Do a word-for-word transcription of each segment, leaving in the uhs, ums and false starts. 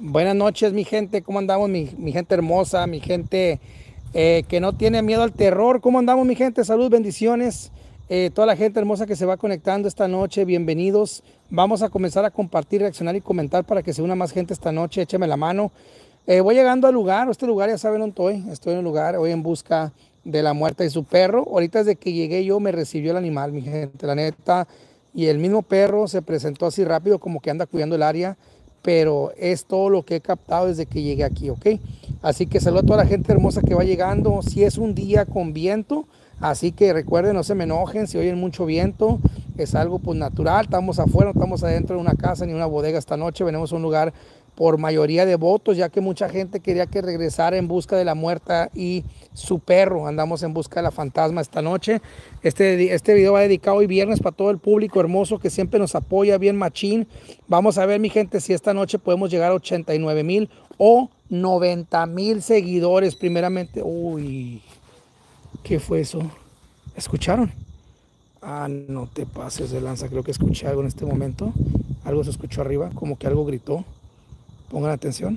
Buenas noches, mi gente. ¿Cómo andamos, mi, mi gente hermosa, mi gente eh, que no tiene miedo al terror? ¿Cómo andamos, mi gente? Salud, bendiciones. Eh, toda la gente hermosa que se va conectando esta noche, bienvenidos. Vamos a comenzar a compartir, reaccionar y comentar para que se una más gente esta noche. Écheme la mano. Eh, voy llegando al lugar. Este lugar ya saben dónde estoy. Estoy en el lugar, hoy en busca de la muerta de su perro. Ahorita desde que llegué yo me recibió el animal, mi gente, la neta. Y el mismo perro se presentó así rápido, como que anda cuidando el área, pero es todo lo que he captado desde que llegué aquí, ¿ok? Así que saludo a toda la gente hermosa que va llegando. Si es un día con viento, así que recuerden, no se me enojen si oyen mucho viento, es algo pues natural. Estamos afuera, no estamos adentro de una casa ni una bodega esta noche. Venimos a un lugar por mayoría de votos, ya que mucha gente quería que regresara en busca de la muerta y su perro. Andamos en busca de la fantasma esta noche. Este, este video va dedicado hoy viernes para todo el público hermoso que siempre nos apoya bien machín. Vamos a ver, mi gente, si esta noche podemos llegar a ochenta y nueve mil o noventa mil seguidores primeramente. Uy, ¿qué fue eso? ¿Escucharon? Ah, no te pases de lanza, creo que escuché algo en este momento. Algo se escuchó arriba, como que algo gritó. Pongan atención.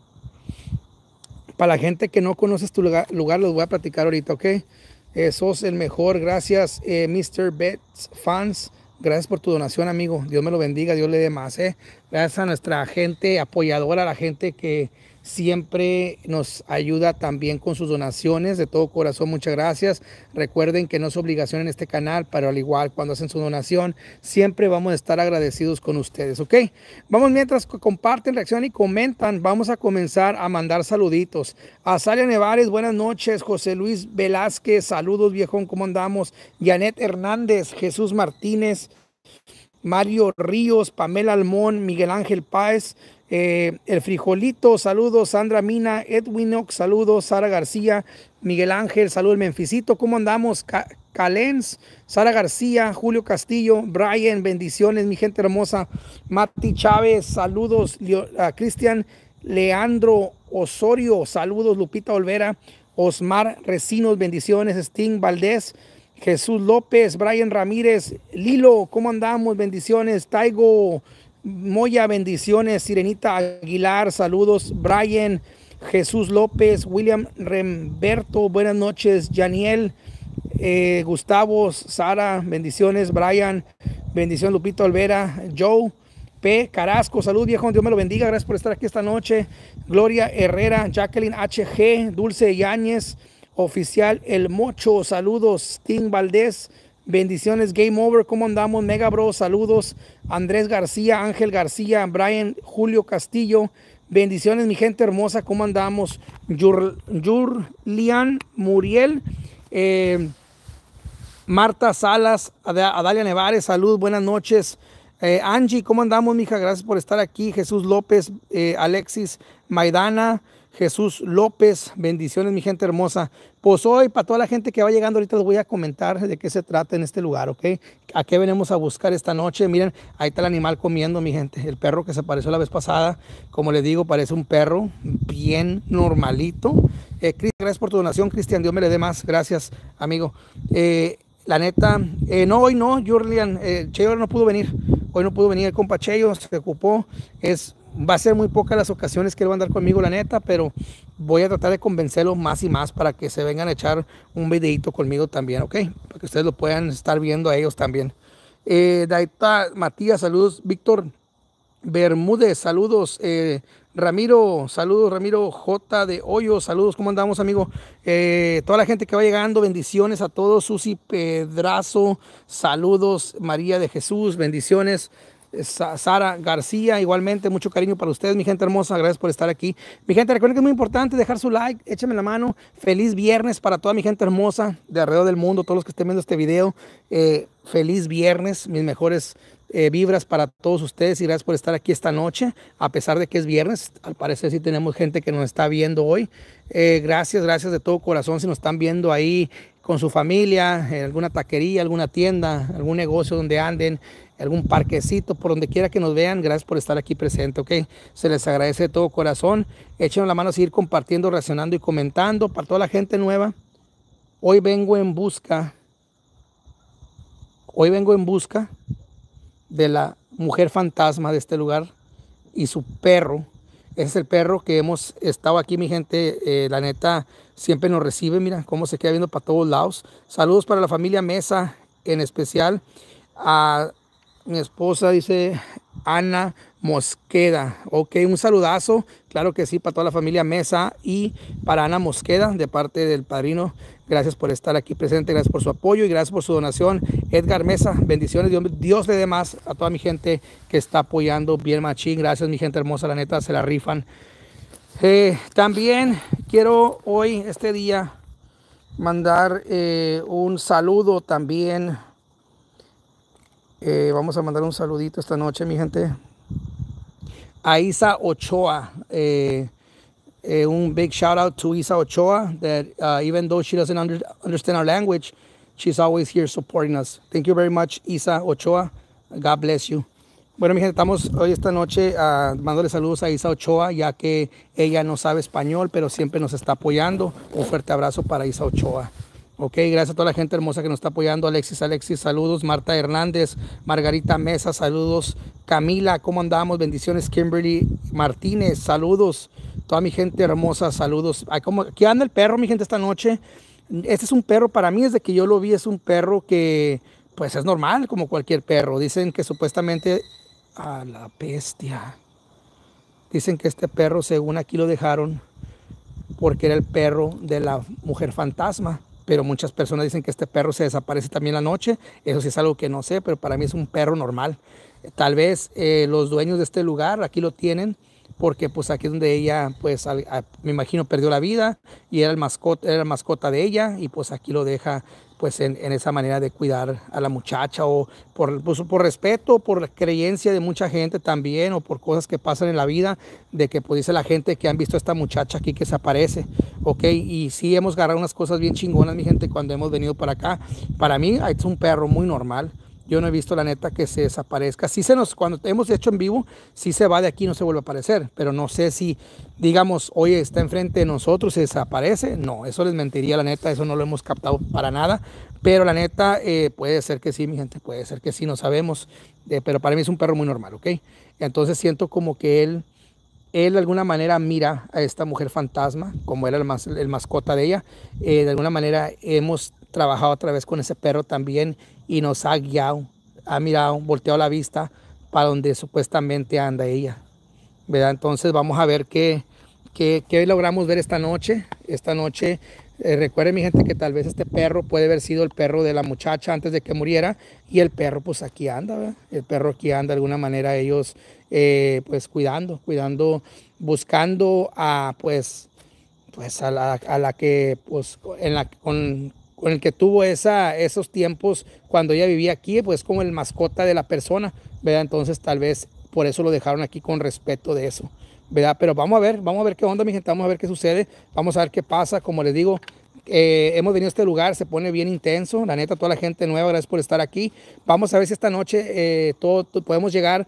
Para la gente que no conoces tu lugar, lugar los voy a platicar ahorita, ¿ok? Eh, sos el mejor. Gracias, eh, mister Betts Fans. Gracias por tu donación, amigo. Dios me lo bendiga, Dios le dé más, ¿eh? Gracias a nuestra gente apoyadora, a la gente que siempre nos ayuda también con sus donaciones. De todo corazón, muchas gracias. Recuerden que no es obligación en este canal, pero al igual cuando hacen su donación, siempre vamos a estar agradecidos con ustedes, ¿ok? Vamos, mientras comparten, reaccionan y comentan, vamos a comenzar a mandar saluditos. A Salia Nevares, buenas noches. José Luis Velázquez, saludos, viejón, ¿cómo andamos? Janet Hernández, Jesús Martínez, Mario Ríos, Pamela Almón, Miguel Ángel Páez, eh, El Frijolito, saludos. Sandra Mina, Edwin Ox, saludos. Sara García, Miguel Ángel, saludos. Menficito, ¿cómo andamos? Ca Calens, Sara García, Julio Castillo, Brian, bendiciones, mi gente hermosa. Mati Chávez, saludos. A Cristian Leandro Osorio, saludos. Lupita Olvera, Osmar Recinos, bendiciones. Sting Valdés, Jesús López, Brian Ramírez, Lilo, ¿cómo andamos? Bendiciones. Taigo Moya, bendiciones. Sirenita Aguilar, saludos. Brian, Jesús López, William Remberto, buenas noches. Janiel, eh, Gustavo, Sara, bendiciones. Brian, bendición. Lupita Olvera, Joe P. Carrasco, salud, viejo, Dios me lo bendiga. Gracias por estar aquí esta noche. Gloria Herrera, Jacqueline H G, Dulce Yáñez, Oficial El Mocho, saludos. Tim Valdés, bendiciones. Game Over, ¿cómo andamos? Mega Bro, saludos. Andrés García, Ángel García, Brian, Julio Castillo, bendiciones, mi gente hermosa, ¿cómo andamos? Yur, Yurlian Muriel, eh, Marta Salas, Adalia Nevares, salud, buenas noches. Eh, Angie, ¿cómo andamos, mija? Gracias por estar aquí. Jesús López, eh, Alexis Maidana, Jesús López, bendiciones, mi gente hermosa. Pues hoy, para toda la gente que va llegando, ahorita les voy a comentar de qué se trata en este lugar, ¿ok? ¿A qué venimos a buscar esta noche? Miren, ahí está el animal comiendo, mi gente. El perro que se apareció la vez pasada, como les digo, parece un perro bien normalito. Eh, gracias por tu donación, Cristian, Dios me le dé más. Gracias, amigo. Eh, la neta, eh, no, hoy no, Julian, eh, Cheyo no pudo venir. Hoy no pudo venir el compa Cheyo, se ocupó. Es... Va a ser muy pocas las ocasiones que él va a andar conmigo, la neta, pero voy a tratar de convencerlo más y más para que se vengan a echar un videito conmigo también, ¿ok? Para que ustedes lo puedan estar viendo a ellos también. Eh, Daita Matías, saludos. Víctor Bermúdez, saludos. Eh, Ramiro, saludos. Ramiro J. de Hoyo, saludos. ¿Cómo andamos, amigo? Eh, toda la gente que va llegando, bendiciones a todos. Susi Pedrazo, saludos. María de Jesús, bendiciones. Sara García, igualmente, mucho cariño para ustedes, mi gente hermosa, gracias por estar aquí. Mi gente, recuerden que es muy importante dejar su like, échenme la mano. Feliz viernes para toda mi gente hermosa de alrededor del mundo, todos los que estén viendo este video. Eh, feliz viernes, mis mejores eh, vibras para todos ustedes y gracias por estar aquí esta noche, a pesar de que es viernes. Al parecer sí tenemos gente que nos está viendo hoy. Eh, gracias, gracias de todo corazón si nos están viendo ahí con su familia, en alguna taquería, alguna tienda, algún negocio donde anden, algún parquecito, por donde quiera que nos vean. Gracias por estar aquí presente, ¿ok? Se les agradece de todo corazón. Échenos la mano a seguir compartiendo, reaccionando y comentando. Para toda la gente nueva, hoy vengo en busca, hoy vengo en busca de la mujer fantasma de este lugar y su perro Ese es el perro que hemos estado aquí, mi gente. Eh, la neta, siempre nos recibe. Mira cómo se queda viendo para todos lados. Saludos para la familia Mesa, en especial a mi esposa, dice Ana Mosqueda. Ok, un saludazo. Claro que sí, para toda la familia Mesa y para Ana Mosqueda, de parte del padrino. Gracias por estar aquí presente, gracias por su apoyo y gracias por su donación. Edgar Mesa, bendiciones, Dios, Dios le dé más a toda mi gente que está apoyando bien machín. Gracias, mi gente hermosa, la neta, se la rifan. Eh, también quiero hoy, este día, mandar eh, un saludo también. Eh, vamos a mandar un saludito esta noche, mi gente, a Isa Ochoa. Eh, Uh, un big shout out to Isa Ochoa, that uh, even though she doesn't under, understand our language, she's always here supporting us. Thank you very much, Isa Ochoa. God bless you. Bueno, mi gente, estamos hoy esta noche uh, mandándole saludos a Isa Ochoa, ya que ella no sabe español, pero siempre nos está apoyando. Un fuerte abrazo para Isa Ochoa. Ok, gracias a toda la gente hermosa que nos está apoyando. Alexis, Alexis, saludos. Marta Hernández, Margarita Mesa, saludos. Camila, ¿cómo andamos? Bendiciones. Kimberly Martínez, saludos. Toda mi gente hermosa, saludos. Ay, como, aquí anda el perro, mi gente, esta noche. Este es un perro, para mí, desde que yo lo vi, es un perro que, pues, es normal, como cualquier perro. Dicen que supuestamente, a la bestia. Dicen que este perro, según aquí lo dejaron, porque era el perro de la mujer fantasma. Pero muchas personas dicen que este perro se desaparece también la noche. Eso sí es algo que no sé, pero para mí es un perro normal. Tal vez eh, los dueños de este lugar aquí lo tienen, porque pues aquí es donde ella, pues a, a, me imagino, perdió la vida y era el mascota, era la mascota de ella, y pues aquí lo deja pues en, en esa manera de cuidar a la muchacha, o por, pues, por respeto, por la creencia de mucha gente también, o por cosas que pasan en la vida, de que pues dice la gente que han visto a esta muchacha aquí que se aparece, ok, y sí hemos agarrado unas cosas bien chingonas, mi gente, cuando hemos venido para acá. Para mí es un perro muy normal. Yo no he visto, la neta, que se desaparezca. Sí se nos, cuando hemos hecho en vivo, sí se va de aquí, no se vuelve a aparecer. Pero no sé si, digamos, oye, está enfrente de nosotros y se desaparece. No, eso les mentiría, la neta. Eso no lo hemos captado para nada. Pero la neta, eh, puede ser que sí, mi gente. Puede ser que sí, no sabemos. Eh, pero para mí es un perro muy normal, ¿ok? Entonces siento como que él, él de alguna manera mira a esta mujer fantasma, como era el, mas, el mascota de ella. Eh, de alguna manera hemos trabajado otra vez con ese perro también, y nos ha guiado, ha mirado, volteado la vista para donde supuestamente anda ella, ¿verdad? Entonces vamos a ver qué, qué, qué logramos ver esta noche. Esta noche, eh, recuerden, mi gente, que tal vez este perro puede haber sido el perro de la muchacha antes de que muriera, y el perro pues aquí anda, ¿verdad? El perro aquí anda de alguna manera, ellos eh, pues cuidando, cuidando, buscando a pues, pues a la, a la que pues en la, con, con el que tuvo esa, esos tiempos cuando ella vivía aquí, pues como el mascota de la persona, ¿verdad? Entonces tal vez por eso lo dejaron aquí, con respeto de eso, ¿verdad? Pero vamos a ver, vamos a ver qué onda, mi gente, vamos a ver qué sucede, vamos a ver qué pasa. Como les digo, eh, hemos venido a este lugar, se pone bien intenso, la neta, toda la gente nueva, gracias por estar aquí. Vamos a ver si esta noche eh, todo, todo, podemos llegar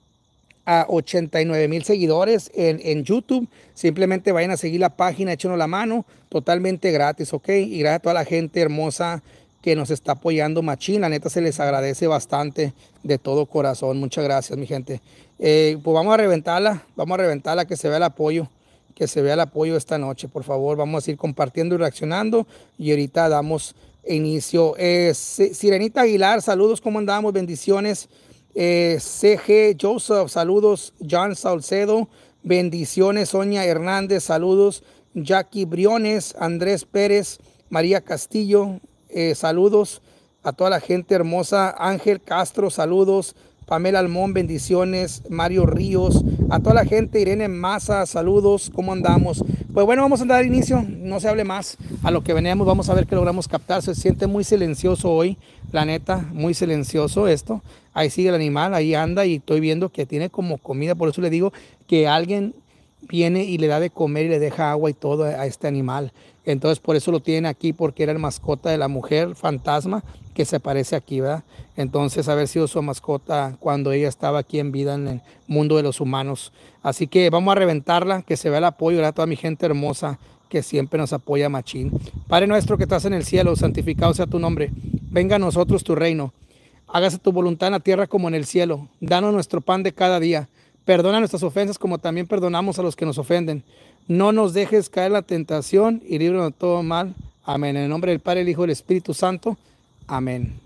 a ochenta y nueve mil seguidores en, en YouTube. Simplemente vayan a seguir la página, échenos la mano, totalmente gratis, ok. Y gracias a toda la gente hermosa que nos está apoyando machín, la neta se les agradece bastante de todo corazón. Muchas gracias, mi gente. Eh, pues vamos a reventarla, vamos a reventarla, que se vea el apoyo, que se vea el apoyo esta noche, por favor. Vamos a ir compartiendo y reaccionando, y ahorita damos inicio. Eh, Sirenita Aguilar, saludos, ¿cómo andamos? Bendiciones. Eh, C G Joseph, saludos. John Salcedo, bendiciones. Sonia Hernández, saludos. Jackie Briones, Andrés Pérez, María Castillo, eh, saludos a toda la gente hermosa. Ángel Castro, saludos. Pamela Almón, bendiciones. Mario Ríos, a toda la gente. Irene Maza, saludos. ¿Cómo andamos? Pues bueno, vamos a dar inicio, no se hable más a lo que veníamos. Vamos a ver qué logramos captar. Se siente muy silencioso hoy, la neta, muy silencioso esto. Ahí sigue el animal, ahí anda, y estoy viendo que tiene como comida. Por eso le digo que alguien viene y le da de comer y le deja agua y todo a este animal. Entonces por eso lo tienen aquí, porque era el mascota de la mujer fantasma que se aparece aquí, ¿verdad? Entonces haber sido su mascota cuando ella estaba aquí en vida en el mundo de los humanos. Así que vamos a reventarla, que se vea el apoyo, ¿verdad? Toda mi gente hermosa que siempre nos apoya machín. Padre nuestro que estás en el cielo, santificado sea tu nombre. Venga a nosotros tu reino. Hágase tu voluntad en la tierra como en el cielo. Danos nuestro pan de cada día. Perdona nuestras ofensas como también perdonamos a los que nos ofenden. No nos dejes caer en la tentación y líbranos de todo mal. Amén. En el nombre del Padre, el Hijo y el Espíritu Santo. Amén.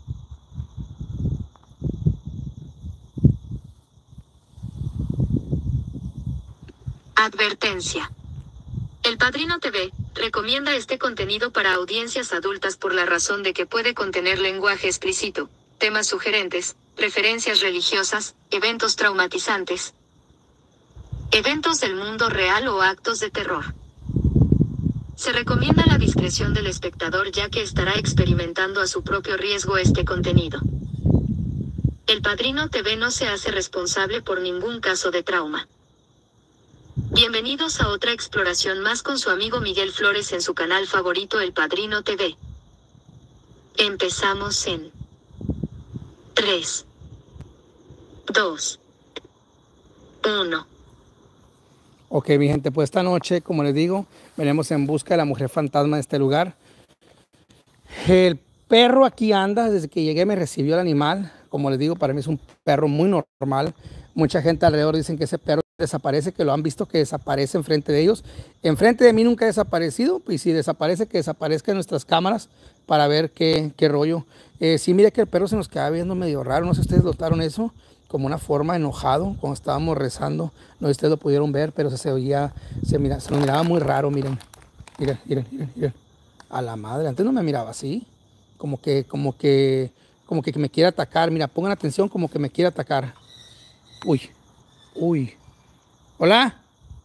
Advertencia. El Padrino T V recomienda este contenido para audiencias adultas por la razón de que puede contener lenguaje explícito, temas sugerentes, referencias religiosas, eventos traumatizantes, eventos del mundo real o actos de terror. Se recomienda la discreción del espectador ya que estará experimentando a su propio riesgo este contenido. El Padrino T V no se hace responsable por ningún caso de trauma. Bienvenidos a otra exploración más con su amigo Miguel Flores en su canal favorito El Padrino T V. Empezamos en tres, dos, uno. Ok, mi gente, pues esta noche, como les digo, venimos en busca de la mujer fantasma de este lugar. El perro aquí anda, desde que llegué me recibió el animal. Como les digo, para mí es un perro muy normal. Mucha gente alrededor dicen que ese perro desaparece, que lo han visto que desaparece enfrente de ellos. Enfrente de mí nunca ha desaparecido, y si desaparece, que desaparezca en nuestras cámaras para ver qué, qué rollo. Eh, sí, mire que el perro se nos queda viendo medio raro, no sé si ustedes notaron eso, como una forma enojado cuando estábamos rezando. No sé si ustedes lo pudieron ver, pero se, se oía, se, mira, se nos miraba muy raro, miren. Miren, miren, miren, miren. A la madre, antes no me miraba así, como que, como que, como que me quiere atacar. Mira, pongan atención, como que me quiere atacar. Uy, uy. Hola.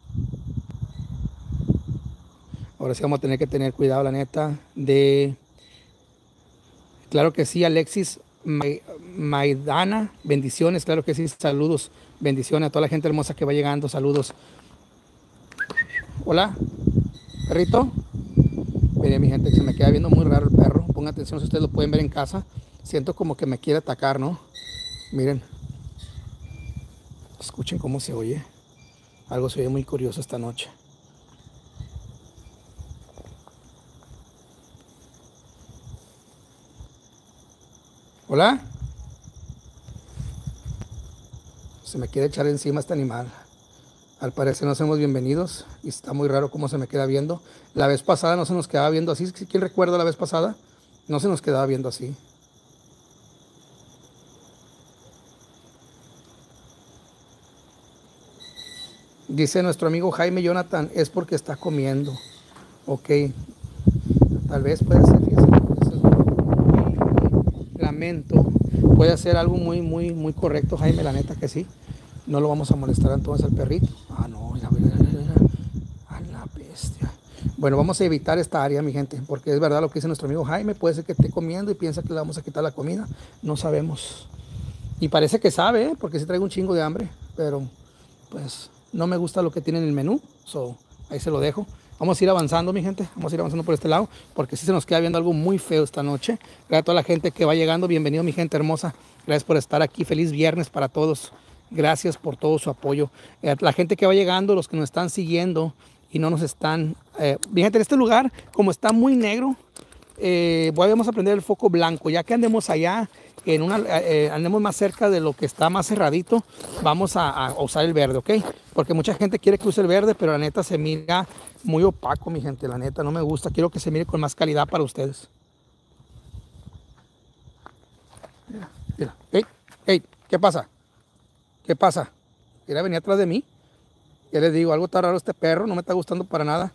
Ahora sí vamos a tener que tener cuidado, la neta, de... Claro que sí, Alexis Maidana, bendiciones, claro que sí, saludos, bendiciones a toda la gente hermosa que va llegando, saludos. Hola, perrito. Miren, mi gente, se me queda viendo muy raro el perro. Pongan atención si ustedes lo pueden ver en casa. Siento como que me quiere atacar, ¿no? Miren. Escuchen cómo se oye. Algo se oye muy curioso esta noche. Hola. Se me quiere echar encima este animal. Al parecer no somos bienvenidos y está muy raro cómo se me queda viendo. La vez pasada no se nos quedaba viendo así. ¿Quién recuerda la vez pasada? No se nos quedaba viendo así. Dice nuestro amigo Jaime Jonathan, es porque está comiendo. Ok. Tal vez puede ser, fíjese, lamento. Puede ser algo muy, muy, muy correcto, Jaime, la neta que sí. No lo vamos a molestar entonces al perrito. Ah, no, la verdad, a la bestia. Bueno, vamos a evitar esta área, mi gente, porque es verdad lo que dice nuestro amigo Jaime. Puede ser que esté comiendo y piensa que le vamos a quitar la comida. No sabemos. Y parece que sabe, ¿eh? Porque sí traigo un chingo de hambre, pero pues no me gusta lo que tiene en el menú. So, ahí se lo dejo. Vamos a ir avanzando, mi gente. Vamos a ir avanzando por este lado, porque sí se nos queda viendo algo muy feo esta noche. Gracias a toda la gente que va llegando. Bienvenido, mi gente hermosa. Gracias por estar aquí. Feliz viernes para todos. Gracias por todo su apoyo. Eh, la gente que va llegando, los que nos están siguiendo y no nos están... Eh, mi gente, en este lugar, como está muy negro, eh, vamos a prender el foco blanco. Ya que andemos allá, en una, eh, andemos más cerca de lo que está más cerradito, vamos a, a usar el verde, ¿ok? Porque mucha gente quiere que use el verde, pero la neta se mira muy opaco, mi gente. La neta no me gusta. Quiero que se mire con más calidad para ustedes. Mira, mira. Hey, hey, ¿qué pasa? ¿Qué pasa? ¿Quiere venir atrás de mí? Ya les digo, algo está raro este perro, no me está gustando para nada.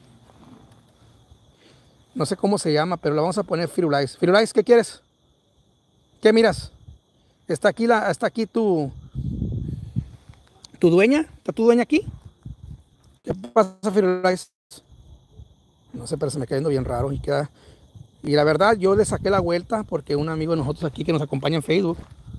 No sé cómo se llama, pero le vamos a poner Firulais. Firulais, ¿qué quieres? ¿Qué miras? ¿Está aquí, la, está aquí tu, tu dueña? ¿Está tu dueña aquí? ¿Qué pasa, Firulais? No sé, pero se me queda viendo bien raro y queda... Y la verdad, yo le saqué la vuelta porque un amigo de nosotros aquí que nos acompaña en Facebook,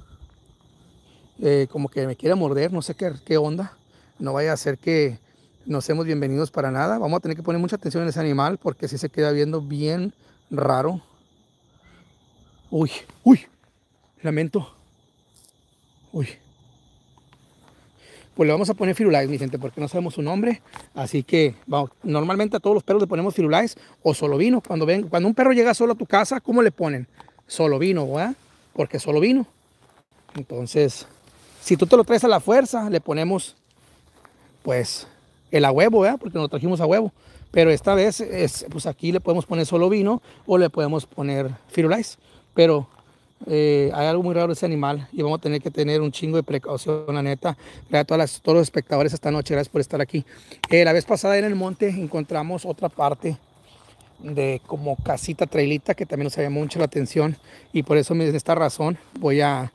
Eh, como que me quiere morder, no sé qué, qué onda. No vaya a ser que no seamos bienvenidos para nada. Vamos a tener que poner mucha atención en ese animal porque sí se queda viendo bien raro. Uy, uy, lamento. Uy. Pues le vamos a poner Firulais, mi gente, porque no sabemos su nombre. Así que vamos, normalmente a todos los perros le ponemos Firulais o Solovino. Cuando ven, cuando un perro llega solo a tu casa, ¿cómo le ponen? Solovino, ¿verdad? Porque Solovino. Entonces... Si tú te lo traes a la fuerza, le ponemos, pues, el a huevo, ¿verdad? Porque nos lo trajimos a huevo. Pero esta vez, es, pues aquí le podemos poner solo vino o le podemos poner Firulais. Pero eh, hay algo muy raro de ese animal y vamos a tener que tener un chingo de precaución, la neta. Gracias a todas las, todos los espectadores esta noche, gracias por estar aquí. Eh, la vez pasada en el monte encontramos otra parte de como casita trailita que también nos llamó mucho la atención y por eso, de esta razón, voy a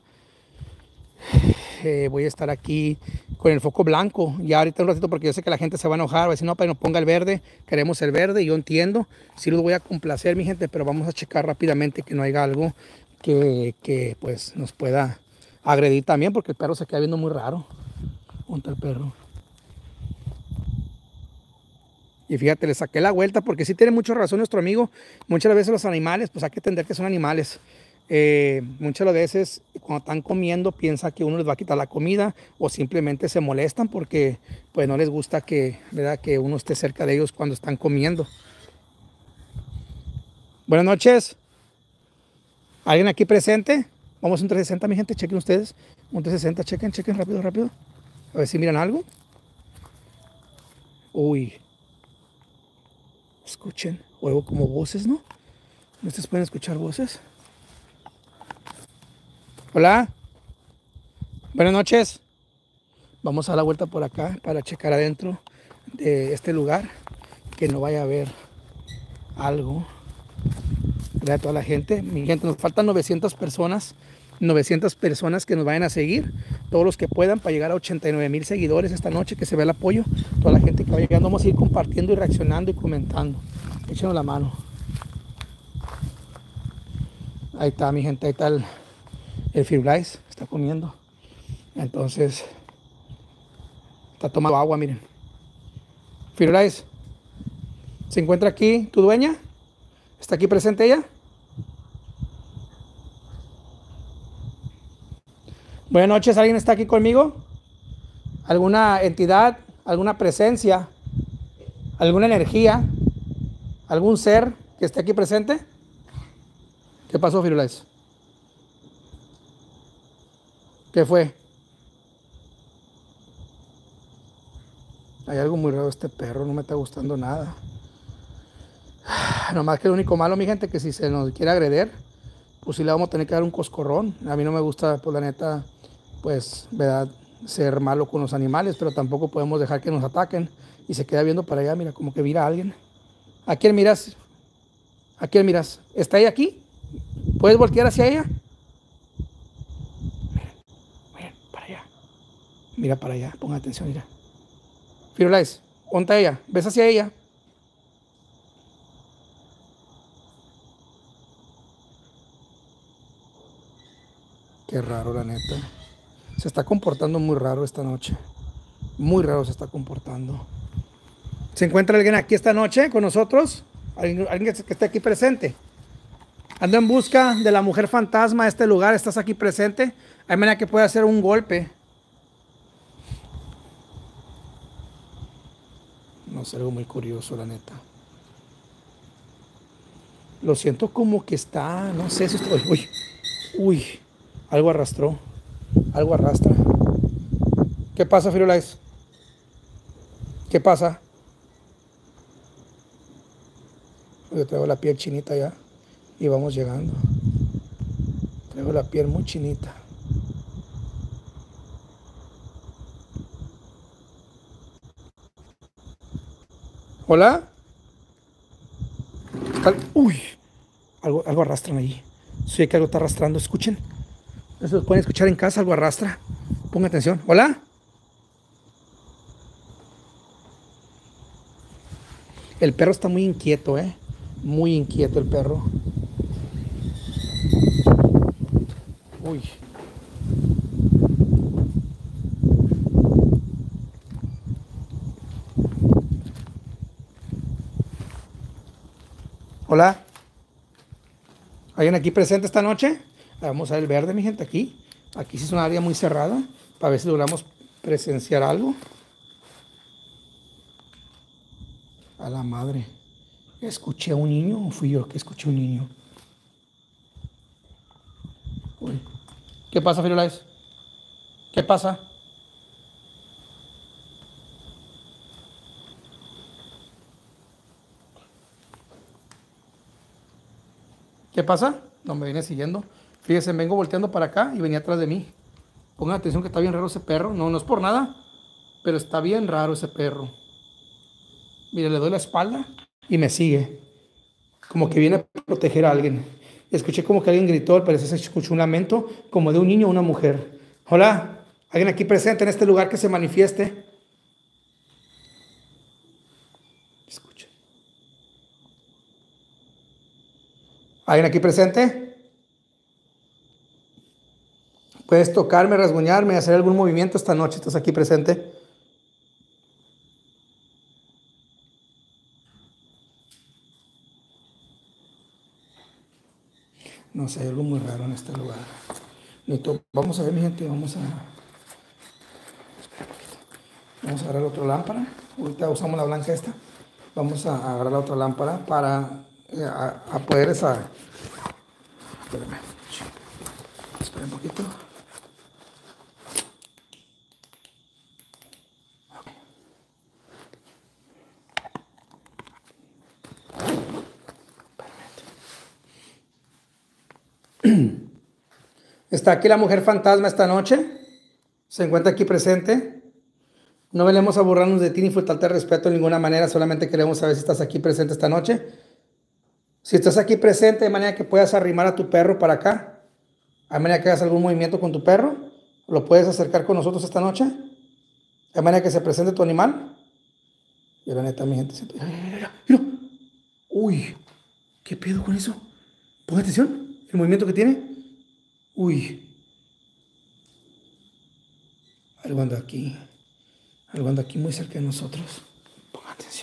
eh, voy a estar aquí con el foco blanco ya ahorita un ratito, porque yo sé que la gente se va a enojar, va a decir no, pero no ponga el verde, queremos el verde. Yo entiendo, sí los voy a complacer, mi gente, pero vamos a checar rápidamente que no haya algo que, que pues nos pueda agredir también, porque el perro se queda viendo muy raro. ¿Dónde está el perro? Y fíjate, le saqué la vuelta porque sí tiene mucha razón nuestro amigo. Muchas veces los animales, pues hay que entender que son animales. Eh, muchas veces cuando están comiendo piensa que uno les va a quitar la comida o simplemente se molestan porque pues no les gusta que, ¿verdad? Que uno esté cerca de ellos cuando están comiendo. Buenas noches. ¿Alguien aquí presente? Vamos a un trescientos sesenta, mi gente, chequen ustedes. Un trescientos sesenta, chequen, chequen rápido, rápido. A ver si miran algo. Uy. Escuchen, oigo como voces, ¿no? ¿Ustedes pueden escuchar voces? Hola. Buenas noches. Vamos a dar la vuelta por acá para checar adentro de este lugar. Que no vaya a haber algo. Gracias a toda la gente. Mi gente, nos faltan novecientas personas. novecientas personas que nos vayan a seguir. Todos los que puedan para llegar a ochenta y nueve mil seguidores esta noche. Que se vea el apoyo. Toda la gente que vaya llegando. Vamos a ir compartiendo y reaccionando y comentando. Échenos la mano. Ahí está, mi gente. Ahí está el, el Firulais. Está comiendo. Entonces, está tomando agua, miren. Firulais, ¿se encuentra aquí tu dueña? ¿Está aquí presente ella? Buenas noches, ¿alguien está aquí conmigo? ¿Alguna entidad, alguna presencia, alguna energía, algún ser que esté aquí presente? ¿Qué pasó, Firulais? ¿Qué fue? Hay algo muy raro este perro, no me está gustando nada. Nomás que lo único malo, mi gente, que si se nos quiere agredir, pues sí le vamos a tener que dar un coscorrón. A mí no me gusta, pues la neta, pues, verdad, ser malo con los animales, pero tampoco podemos dejar que nos ataquen. Y se queda viendo para allá, mira, como que mira a alguien. ¿A quién miras? ¿A quién miras? ¿Está ella aquí? ¿Puedes voltear hacia ella? Miren, miren, para allá. Mira para allá, ponga atención, mira. Firulais, ¿dónde está ella? ¿Ves hacia ella? Qué raro, la neta. Se está comportando muy raro esta noche. Muy raro se está comportando. ¿Se encuentra alguien aquí esta noche con nosotros? ¿Alguien, alguien que esté aquí presente? Ando en busca de la mujer fantasma de este lugar. ¿Estás aquí presente? Hay manera que puede hacer un golpe. No sé, algo muy curioso, la neta. Lo siento como que está, no sé si estoy... Uy, uy, algo arrastró. Algo arrastra. ¿Qué pasa, Firulais? ¿Qué pasa? Yo traigo la piel chinita ya. Y vamos llegando. Traigo la piel muy chinita. ¿Hola? Uy, algo, algo arrastran allí. Sí, que algo está arrastrando. Escuchen. Eso lo pueden escuchar en casa, algo arrastra. Ponga atención. ¿Hola? El perro está muy inquieto, ¿eh? Muy inquieto el perro. Uy. Hola. ¿Alguien aquí presente esta noche? Vamos a ver el verde, mi gente, aquí. Aquí sí es un área muy cerrada. Para ver si logramos presenciar algo. A la madre. ¿Escuché a un niño o fui yo que escuché a un niño? Uy. ¿Qué pasa, Firulais? ¿Qué pasa? ¿Qué pasa? No me viene siguiendo. Fíjense, vengo volteando para acá y venía atrás de mí. Pongan atención que está bien raro ese perro. No, no es por nada, pero está bien raro ese perro. Mire, le doy la espalda y me sigue. Como que viene a proteger a alguien. Escuché como que alguien gritó, al parecer se escuchó un lamento, como de un niño o una mujer. Hola, ¿alguien aquí presente en este lugar que se manifieste? Escuchen. ¿Alguien aquí presente? ¿Puedes tocarme, rasguñarme, hacer algún movimiento esta noche? ¿Estás aquí presente? No sé, hay algo muy raro en este lugar. Vamos a ver, mi gente, vamos a... Vamos a agarrar la otra lámpara. Ahorita usamos la blanca esta. Vamos a agarrar la otra lámpara para eh, a, a poder esa... Espérame. Espera un poquito. ¿Está aquí la mujer fantasma esta noche? ¿Se encuentra aquí presente? No venimos a burlarnos de ti ni faltarte el respeto de ninguna manera, solamente queremos saber si estás aquí presente esta noche. Si estás aquí presente, de manera que puedas arrimar a tu perro para acá, de manera que hagas algún movimiento con tu perro, lo puedes acercar con nosotros esta noche, de manera que se presente tu animal. Y la neta, mi gente, siento... mira, mira. Uy, ¿qué pedo con eso? Pon atención, el movimiento que tiene. Uy. Algo anda aquí. Algo anda aquí muy cerca de nosotros. Pongan atención.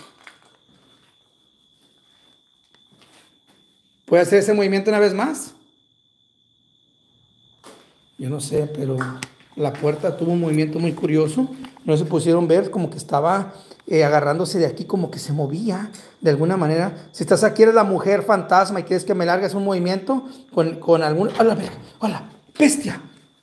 ¿Puede hacer ese movimiento una vez más? Yo no sé, pero la puerta tuvo un movimiento muy curioso. No se pusieron ver, como que estaba eh, agarrándose de aquí, como que se movía de alguna manera. Si estás aquí, eres la mujer fantasma y quieres que me largues un movimiento con, con algún... ¡Hola, hola! ¡Bestia!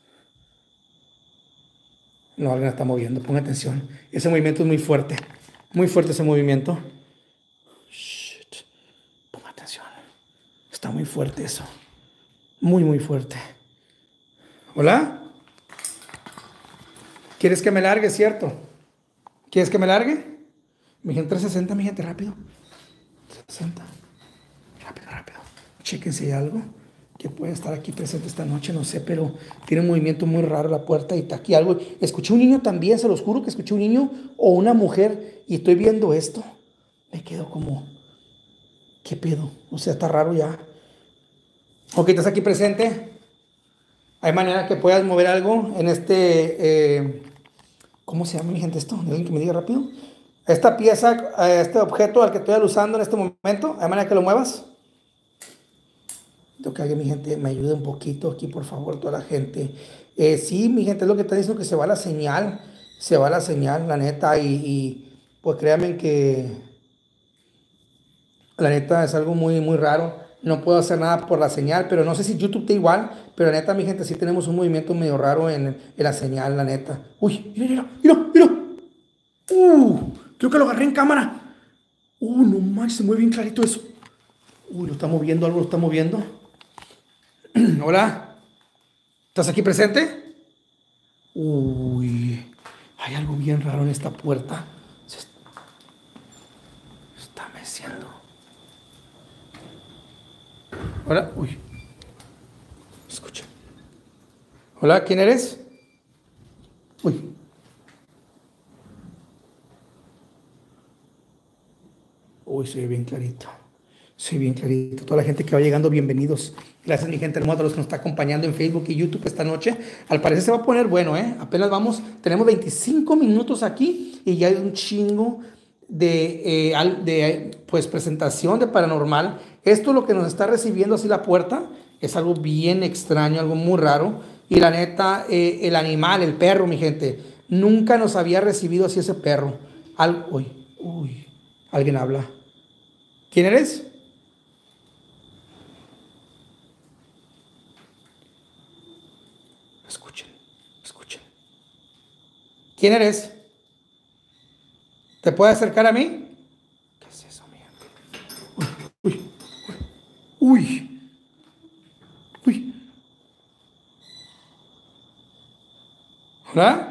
No, alguien está moviendo, ponga atención. Ese movimiento es muy fuerte. Muy fuerte ese movimiento. Shh, ponga atención. Está muy fuerte eso. Muy, muy fuerte. ¿Hola? ¿Quieres que me largue, cierto? ¿Quieres que me largue? Mi gente, trescientos sesenta, mi gente, rápido. trescientos sesenta. Rápido, rápido. Chéquense algo que puede estar aquí presente esta noche, no sé, pero tiene un movimiento muy raro la puerta y está aquí algo. Escuché un niño también, se los juro que escuché un niño o una mujer y estoy viendo esto. Me quedo como, ¿qué pedo? O sea, está raro ya. Ok, ¿estás aquí presente? ¿Hay manera que puedas mover algo en este, eh, ¿cómo se llama, mi gente, esto? ¿Alguien que me diga rápido? Esta pieza, este objeto al que estoy usando en este momento, ¿hay manera que lo muevas? Tengo que alguien, mi gente, me ayude un poquito aquí, por favor, toda la gente. Eh, sí, mi gente, es lo que está diciendo, que se va la señal, se va la señal, la neta, y, y pues créanme que la neta es algo muy, muy raro. No puedo hacer nada por la señal, pero no sé si YouTube está igual, pero la neta, mi gente, sí tenemos un movimiento medio raro en, en la señal, la neta. Uy, mira, mira, mira, mira. Uh, creo que lo agarré en cámara. Uh, no manches, se mueve bien clarito eso. Uy, lo está moviendo, algo lo está moviendo. Hola, ¿estás aquí presente? Uy, hay algo bien raro en esta puerta. Se está meciendo. Hola, uy. Escucha. Hola, ¿quién eres? Uy. Uy, se ve bien clarito. Sí, bien clarito. Toda la gente que va llegando, bienvenidos. Gracias, mi gente hermosa, a los que nos está acompañando en Facebook y YouTube esta noche. Al parecer se va a poner bueno, ¿eh? Apenas vamos, tenemos veinticinco minutos aquí y ya hay un chingo de, eh, de pues, presentación de paranormal. Esto es lo que nos está recibiendo así la puerta. Es algo bien extraño, algo muy raro. Y la neta, eh, el animal, el perro, mi gente, nunca nos había recibido así ese perro. Al, uy, uy, alguien habla. ¿Quién eres? Escuchen, escuchen. ¿Quién eres? ¿Te puedes acercar a mí? ¿Qué es eso, mía? Uy, uy, uy, uy. ¿Hola?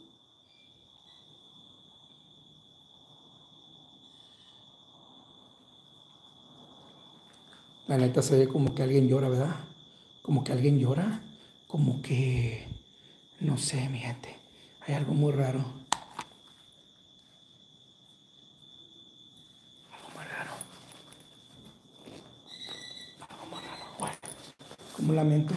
La neta se ve como que alguien llora, ¿verdad? Como que alguien llora. Como que... No sé, mi gente. Hay algo muy raro. Algo muy raro. Algo muy raro. Bueno, como lamento.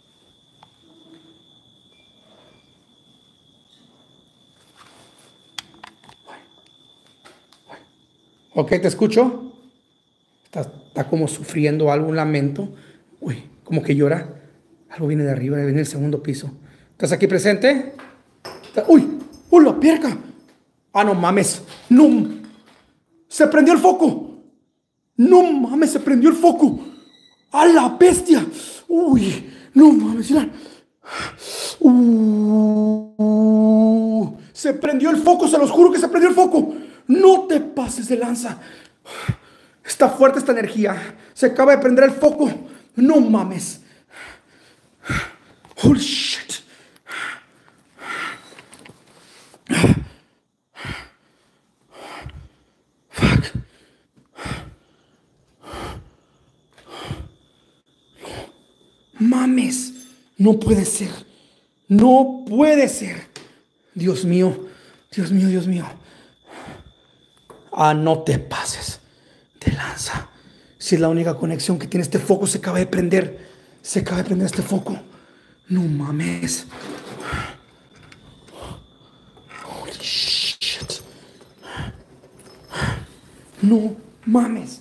Bueno, bueno. Ok, te escucho. Está, está como sufriendo algo, un lamento. Uy, como que llora. Algo viene de arriba, viene del segundo piso. ¿Estás aquí presente? Uy, uy, la pierca. Ah, no mames. No. Se prendió el foco. No mames, se prendió el foco. ¡A la bestia! Uy, no mames, mira. Uh, se prendió el foco, se los juro que se prendió el foco. No te pases de lanza. Está fuerte esta energía. Se acaba de prender el foco. No mames. Holy shit. Fuck. Mames. No puede ser. No puede ser. Dios mío. Dios mío, Dios mío. Ah, no te pases de lanza. Si es la única conexión que tiene este foco, se acaba de prender. Se acaba de prender este foco. No mames. Holy shit. No mames.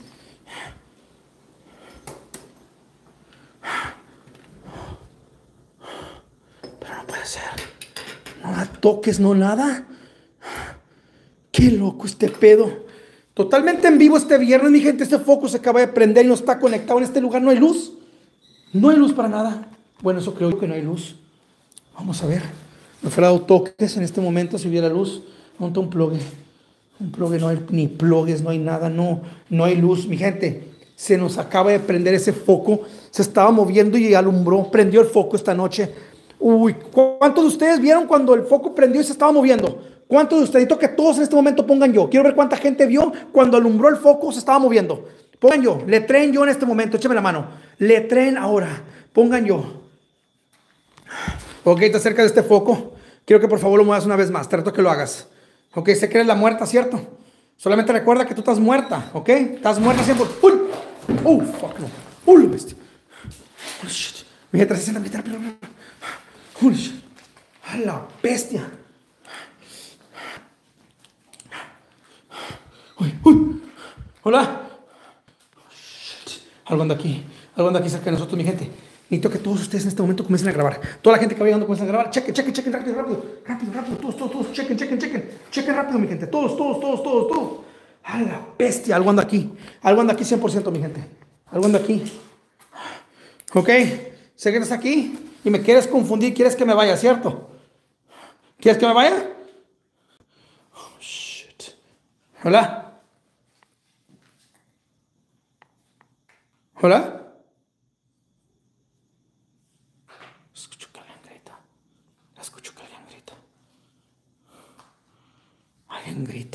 Pero no puede ser. No la toques, no nada. Qué loco este pedo. Totalmente en vivo este viernes, mi gente. Este foco se acaba de prender y no está conectado. En este lugar no hay luz. No hay luz para nada. Bueno, eso creo que no hay luz. Vamos a ver. Me fuera dado toques en este momento si hubiera luz. Monta un plug. Un plug, no hay ni plugs, no hay nada. No, no hay luz. Mi gente, se nos acaba de prender ese foco. Se estaba moviendo y alumbró. Prendió el foco esta noche. Uy, ¿cuántos de ustedes vieron cuando el foco prendió y se estaba moviendo? ¿Cuántos de ustedes? Necesito que todos en este momento pongan yo. Quiero ver cuánta gente vio cuando alumbró el foco, se estaba moviendo. Pongan yo. Letren yo en este momento. Échame la mano. Letren ahora. Pongan yo. Ok, te acercas de este foco. Quiero que por favor lo muevas una vez más. Te reto que lo hagas. Ok, sé que eres la muerta, ¿cierto? Solamente recuerda que tú estás muerta, ¿ok? Estás muerta siempre. ¡Uy! ¡Oh, fuck no! ¡Uy, bestia! ¡Holy shit! Mira, trescientos sesenta, pero... ¡Holy shit! ¡A la bestia! ¡Uy, uy! ¡Hola! Shit. Algo anda aquí. Algo anda aquí cerca de nosotros, mi gente. Necesito que todos ustedes en este momento comiencen a grabar. Toda la gente que va llegando comienza a grabar. Chequen, chequen, chequen, rápido, rápido. Rápido, rápido. Todos, todos, todos. Chequen, chequen, chequen. Chequen rápido, mi gente. Todos, todos, todos, todos, todos. ¡A la bestia! Algo anda aquí. Algo anda aquí cien por ciento, mi gente. Algo anda aquí. Ok. Sé que estás aquí y me quieres confundir. Quieres que me vaya, ¿cierto? ¿Quieres que me vaya? Oh, shit. Hola. Hola. Escucho que alguien grita. Escucho que alguien grita. Alguien grita.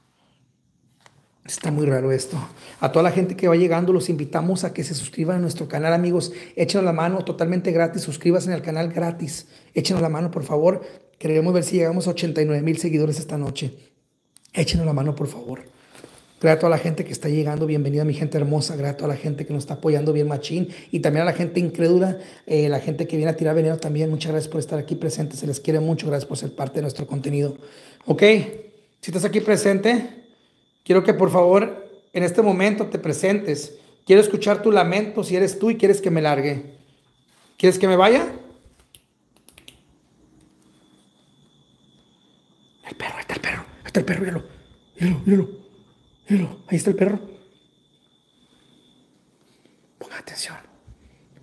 Está muy raro esto. A toda la gente que va llegando, los invitamos a que se suscriban a nuestro canal, amigos. Échenos la mano totalmente gratis. Suscríbanse en el canal gratis. Échenos la mano, por favor. Queremos ver si llegamos a ochenta y nueve mil seguidores esta noche. Échenos la mano, por favor. Gracias a toda la gente que está llegando. Bienvenida, mi gente hermosa. Gracias a toda la gente que nos está apoyando bien machín. Y también a la gente incrédula, eh, la gente que viene a tirar veneno también. Muchas gracias por estar aquí presente. Se les quiere mucho. Gracias por ser parte de nuestro contenido. Ok, si estás aquí presente, quiero que por favor en este momento te presentes. Quiero escuchar tu lamento si eres tú y quieres que me largue. ¿Quieres que me vaya? El perro, ahí está el perro. Ahí está el perro, míralo. Míralo, míralo. Míralo, ahí está el perro. Ponga atención.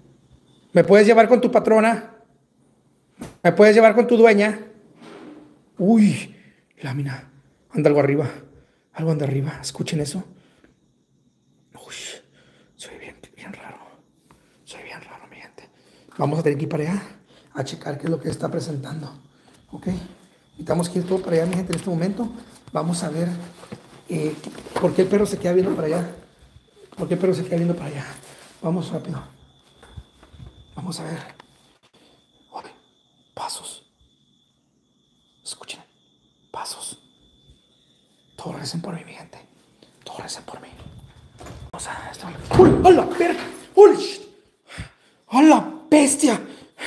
¿Me puedes llevar con tu patrona? ¿Me puedes llevar con tu dueña? Uy, lámina. Anda algo arriba. Algo anda arriba. Escuchen eso. Uy, soy bien, bien raro. Soy bien raro, mi gente. Vamos a tener que ir para allá a checar qué es lo que está presentando. Ok. Necesitamos que ir todo para allá, mi gente, en este momento. Vamos a ver eh, por qué el perro se queda viendo para allá. ¿Por qué el perro se queda viendo para allá? Vamos rápido. Vamos a ver. Uy, pasos. Escuchen. Pasos. Todos recen por mí, mi gente. Todos recen por mí. Vamos a... ¡Uy! ¡A la verga! ¡Uy! ¡A la bestia!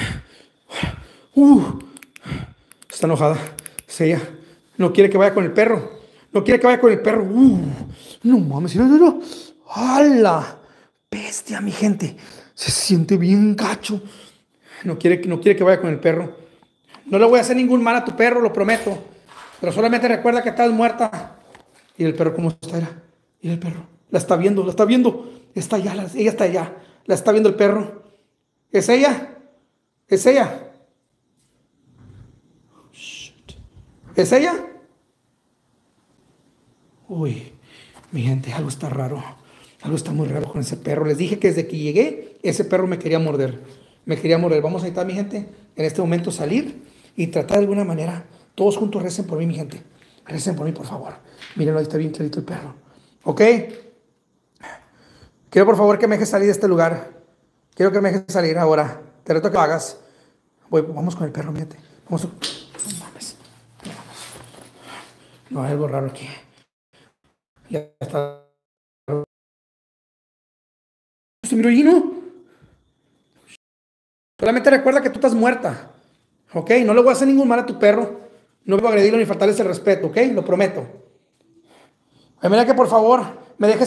¡Uh! Está enojada. Es ella. No quiere que vaya con el perro. No quiere que vaya con el perro. ¡Uh! No mames. No, no, no. ¡A la bestia, mi gente! Se siente bien gacho. No quiere, no quiere que vaya con el perro. No le voy a hacer ningún mal a tu perro, lo prometo. Pero solamente recuerda que estás muerta. Y el perro, ¿cómo está? Era? Y el perro. La está viendo, la está viendo. Está allá, la, ella está allá. La está viendo el perro. ¿Es ella? ¿Es ella? Shit. ¿Es ella? Uy, mi gente, algo está raro. Algo está muy raro con ese perro. Les dije que desde que llegué, ese perro me quería morder. Me quería morder. Vamos a necesitar, mi gente, en este momento salir y tratar de alguna manera. Todos juntos recen por mí, mi gente. Recen por mí, por favor. Mírenlo, ahí está bien clarito el perro. ¿Ok? Quiero, por favor, que me dejes salir de este lugar. Quiero que me dejes salir ahora. Te reto que lo hagas. Voy, vamos con el perro, mi gente. Vamos a... No mames. No mames. No, hay algo raro aquí. Ya está. ¿Se miró allí, no? Solamente recuerda que tú estás muerta. ¿Ok? No le voy a hacer ningún mal a tu perro. No voy a agredirlo ni faltarle ese respeto. ¿Ok? Lo prometo. Ay, mira que por favor me dejes.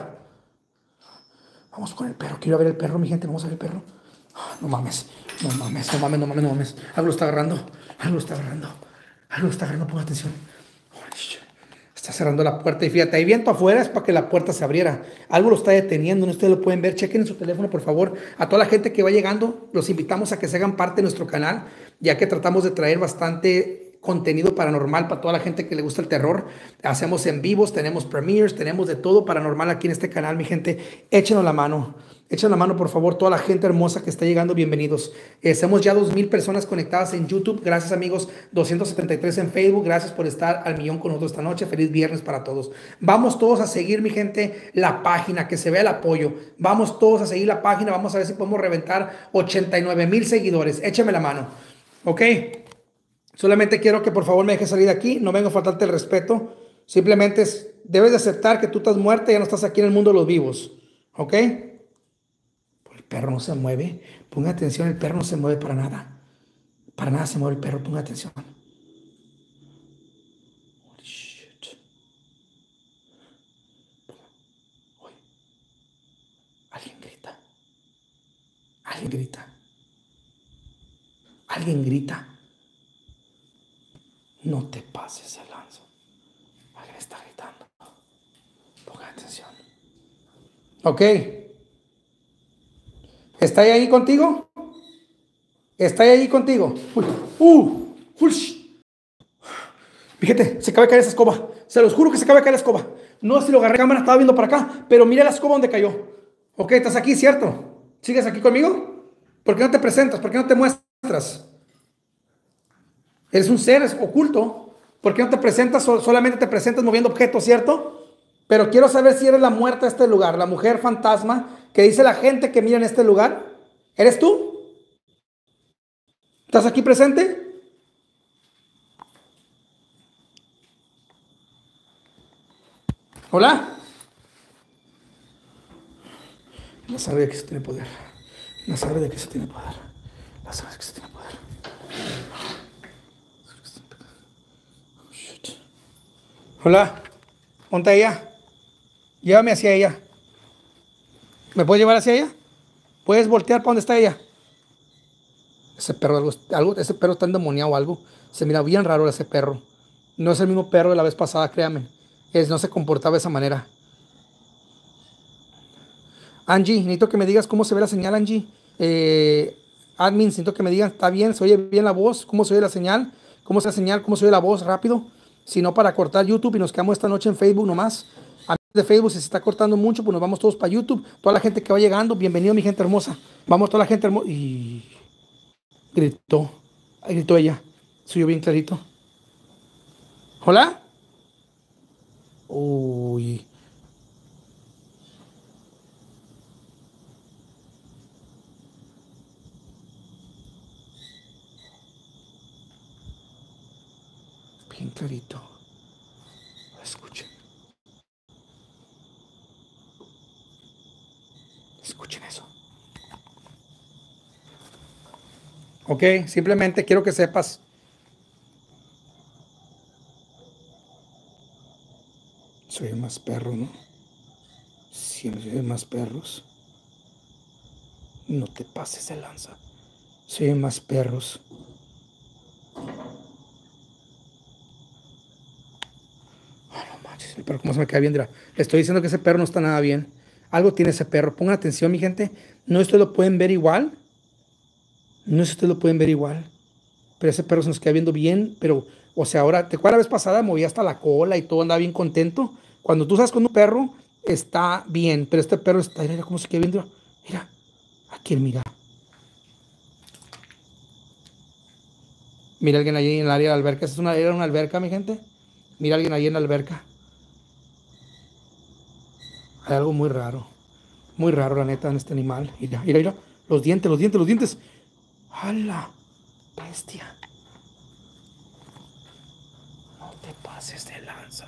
Vamos con el perro. Quiero ver el perro, mi gente. Vamos a ver el perro. No mames. No mames. No mames, no mames, no mames. Algo lo está agarrando. Algo lo está agarrando. Algo lo está agarrando. Ponga atención. Está cerrando la puerta y fíjate, hay viento afuera, es para que la puerta se abriera. Algo lo está deteniendo, ¿no? Ustedes lo pueden ver. Chequen en su teléfono, por favor. A toda la gente que va llegando, los invitamos a que se hagan parte de nuestro canal, ya que tratamos de traer bastante contenido paranormal para toda la gente que le gusta el terror. Hacemos en vivos, tenemos premieres, tenemos de todo paranormal aquí en este canal, mi gente. Échenos la mano. Echen la mano, por favor, toda la gente hermosa que está llegando, bienvenidos. Eh, somos ya dos mil personas conectadas en YouTube. Gracias, amigos. doscientos setenta y tres en Facebook. Gracias por estar al millón con nosotros esta noche. Feliz viernes para todos. Vamos todos a seguir, mi gente, la página, que se vea el apoyo. Vamos todos a seguir la página. Vamos a ver si podemos reventar ochenta y nueve mil seguidores. Écheme la mano. ¿Ok? Solamente quiero que por favor me dejes salir de aquí. No vengo a faltarte el respeto. Simplemente es, debes de aceptar que tú estás muerta y ya no estás aquí en el mundo de los vivos. ¿Ok? El perro no se mueve. Ponga atención, el perro no se mueve para nada. Para nada se mueve el perro, ponga atención. Holy shit. Uy. Alguien grita. Alguien grita. Alguien grita. No te pases el lanzo. Alguien está gritando. Ponga atención. Ok. ¿Está ahí contigo? ¿Está ahí contigo? Uy, uh, uy. Fíjate, se acaba de caer esa escoba. Se los juro que se acaba de caer la escoba. No sé si lo agarré cámara, estaba viendo para acá, pero mira la escoba donde cayó. Ok, estás aquí, ¿cierto? ¿Sigues aquí conmigo? ¿Por qué no te presentas? ¿Por qué no te muestras? Eres un ser oculto. ¿Por qué no te presentas? Solamente te presentas moviendo objetos, ¿cierto? Pero quiero saber si eres la muerta de este lugar, la mujer fantasma que dice la gente que mira en este lugar. ¿Eres tú? ¿Estás aquí presente? ¿Hola? La sabe de que eso tiene poder. La sabe de que eso tiene poder. La sabe de que eso tiene poder. Hola. ¿Dónde está ella? Llévame hacia ella. ¿Me puedes llevar hacia ella? ¿Puedes voltear para dónde está ella? Ese perro, algo, algo, ese perro está endemoniado o algo. Se mira bien raro ese perro. No es el mismo perro de la vez pasada, créame. Es, no se comportaba de esa manera. Angie, necesito que me digas cómo se ve la señal, Angie. Eh, admin, necesito que me digan, ¿está bien? ¿Se oye bien la voz? ¿Cómo se oye la señal? cómo se señal, cómo se oye la voz rápido. Si no, para cortar YouTube y nos quedamos esta noche en Facebook nomás. Amigos de Facebook, si se está cortando mucho, pues nos vamos todos para YouTube. Toda la gente que va llegando, bienvenido mi gente hermosa. Vamos toda la gente hermosa. Y gritó, ahí gritó ella. Soy yo bien clarito. ¿Hola? Uy. Bien clarito. Escuchen. Escuchen eso. Ok, simplemente quiero que sepas. Soy más perro, ¿no? Siempre soy más perros. No te pases de lanza. Soy más perros. Ah, no manches, el perro cómo se me queda bien. Mira, le estoy diciendo que ese perro no está nada bien. Algo tiene ese perro. Pongan atención, mi gente. No, ustedes lo pueden ver igual. No sé si ustedes lo pueden ver igual. Pero ese perro se nos queda viendo bien. Pero, o sea, ahora, ¿te acuerdas la vez pasada? Movía hasta la cola y todo, andaba bien contento. Cuando tú sabes con un perro, está bien. Pero este perro está, mira cómo se queda viendo. Mira, aquí mira. Mira alguien allí en el área de la alberca. ¿Esa es una, era una alberca, mi gente? Mira alguien allí en la alberca. Hay algo muy raro. Muy raro, la neta, en este animal. Mira, mira, mira. Los dientes, los dientes, los dientes. ¡Hala! Bestia. No te pases de lanza.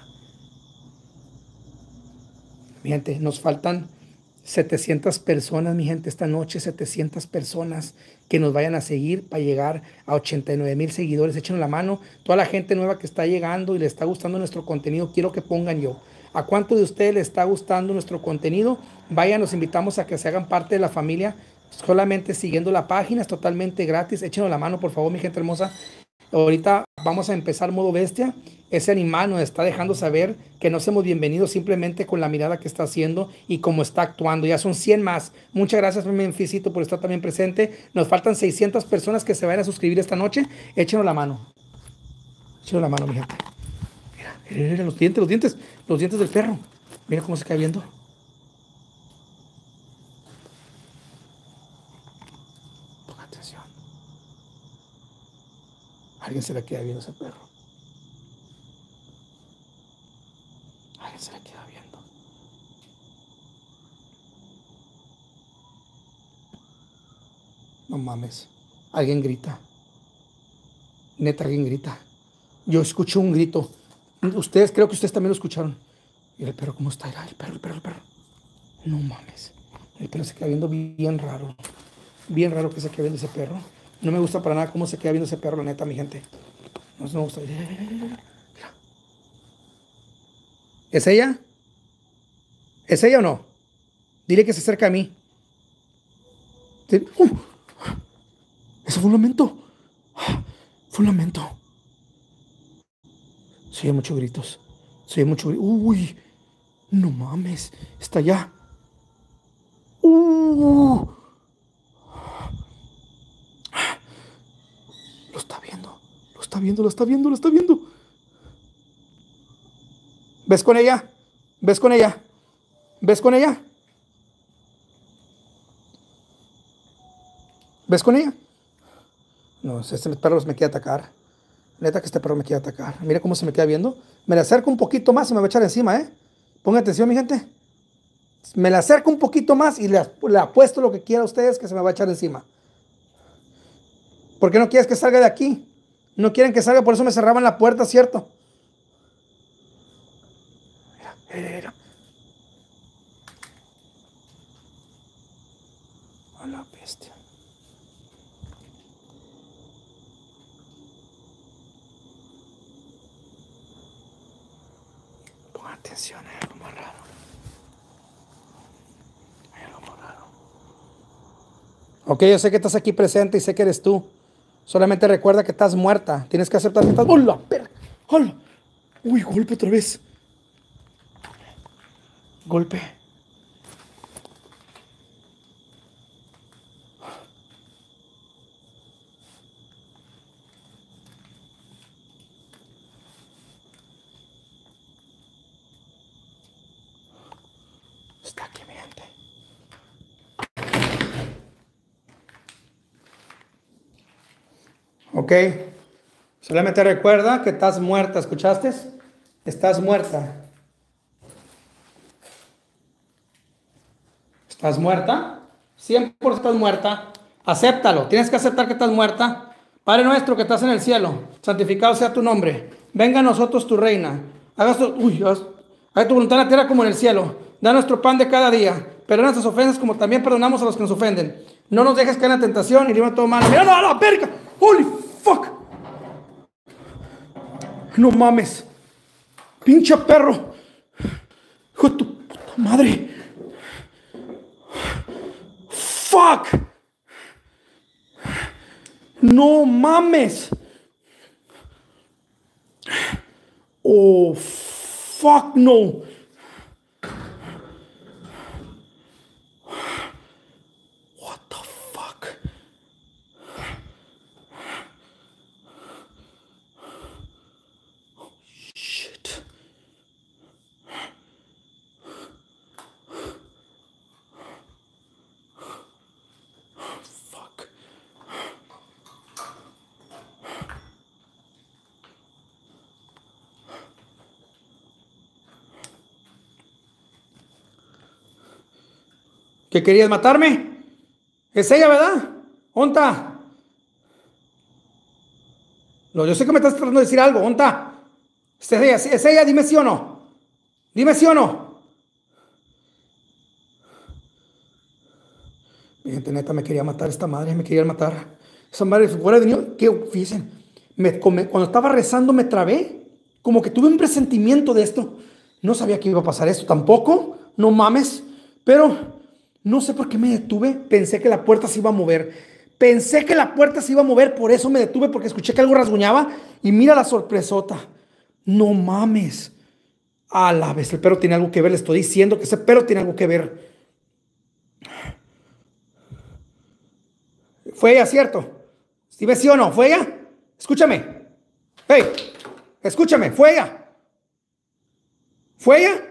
Mi gente, nos faltan setecientas personas, mi gente, esta noche. setecientas personas que nos vayan a seguir para llegar a ochenta y nueve mil seguidores. Échenos la mano. Toda la gente nueva que está llegando y le está gustando nuestro contenido, quiero que pongan yo. ¿A cuánto de ustedes les está gustando nuestro contenido? Vayan, los invitamos a que se hagan parte de la familia, solamente siguiendo la página, es totalmente gratis. Échenos la mano, por favor, mi gente hermosa. Ahorita vamos a empezar modo bestia. Ese animal nos está dejando saber que no somos bienvenidos simplemente con la mirada que está haciendo y cómo está actuando. Ya son cien más. Muchas gracias, Memphicito, por estar también presente. Nos faltan seiscientas personas que se vayan a suscribir esta noche. Échenos la mano. Échenos la mano, mi gente. Mira, mira, mira los dientes, los dientes, los dientes del perro. Mira cómo se cae viendo. Ponga atención. Alguien se le queda viendo ese perro. Alguien se le queda viendo. No mames. Alguien grita. Neta, alguien grita. Yo escucho un grito. Ustedes, creo que ustedes también lo escucharon. Y el perro, ¿cómo está? Era el perro, el perro, el perro. No mames. El perro se queda viendo bien raro. Bien raro que se quede viendo ese perro. No me gusta para nada cómo se queda viendo ese perro, la neta, mi gente. No me gusta. Mira. ¿Es ella? ¿Es ella o no? Dile que se acerca a mí. Uh, eso fue un lamento. Fue un lamento. Se oye muchos gritos. Se oye mucho grito. Uy, no mames. Está allá. Uh, lo está viendo. Lo está viendo, lo está viendo, lo está viendo. ¿Ves con ella? ¿Ves con ella? ¿Ves con ella? ¿Ves con ella? No, este perro me quiere atacar. Neta que este perro me quiere atacar. Mira cómo se me queda viendo. Me le acerco un poquito más y me va a echar encima, ¿eh? Pongan atención, mi gente. Me le acerco un poquito más y le, le apuesto lo que quiera a ustedes que se me va a echar encima. ¿Por qué no quieres que salga de aquí? No quieren que salga, por eso me cerraban la puerta, ¿cierto? Mira, mira, mira. A la bestia. Pongan atención, hay algo más raro. Hay algo más raro. Ok, yo sé que estás aquí presente y sé que eres tú. Solamente recuerda que estás muerta. Tienes que aceptar que estás... ¡Hola, perra! ¡Hola! ¡Uy, golpe otra vez! Golpe. Está aquí, mi gente. Ok. Solamente recuerda que estás muerta. ¿Escuchaste? Estás muerta. ¿Estás muerta? cien por ciento estás muerta. Acéptalo. Tienes que aceptar que estás muerta. Padre nuestro que estás en el cielo, santificado sea tu nombre. Venga a nosotros tu reina. Haga tu, uy, haz, haga tu voluntad en la tierra como en el cielo. Da nuestro pan de cada día. Perdona nuestras ofensas como también perdonamos a los que nos ofenden. No nos dejes caer en la tentación y líbranos de todo mal. Mira, no, la verga. Holy fuck. No mames. Pinche perro. Hijo de tu puta madre. Fuck. No mames. Oh, fuck no. What the fuck? Oh, shit. Fuck. ¿Qué querías matarme? Es ella, ¿verdad? ¿Onta? No, yo sé que me estás tratando de decir algo. ¿Onta? ¿Es ella? ¿Es ella? Dime sí o no. Dime sí o no. Mi gente, neta, me quería matar esta madre. Me quería matar. Esa madre fuera de niño. ¿Qué? Fíjense. Me, cuando estaba rezando me trabé. Como que tuve un presentimiento de esto. No sabía que iba a pasar esto tampoco. No mames. Pero... no sé por qué me detuve, pensé que la puerta se iba a mover. Pensé que la puerta se iba a mover, por eso me detuve, porque escuché que algo rasguñaba. Y mira la sorpresota. No mames. A la vez, el perro tiene algo que ver, le estoy diciendo que ese perro tiene algo que ver. ¿Fue ella, cierto? Dime sí o no, ¿fue ella? Escúchame. Hey, escúchame, ¿fue ella? ¿Fue ella?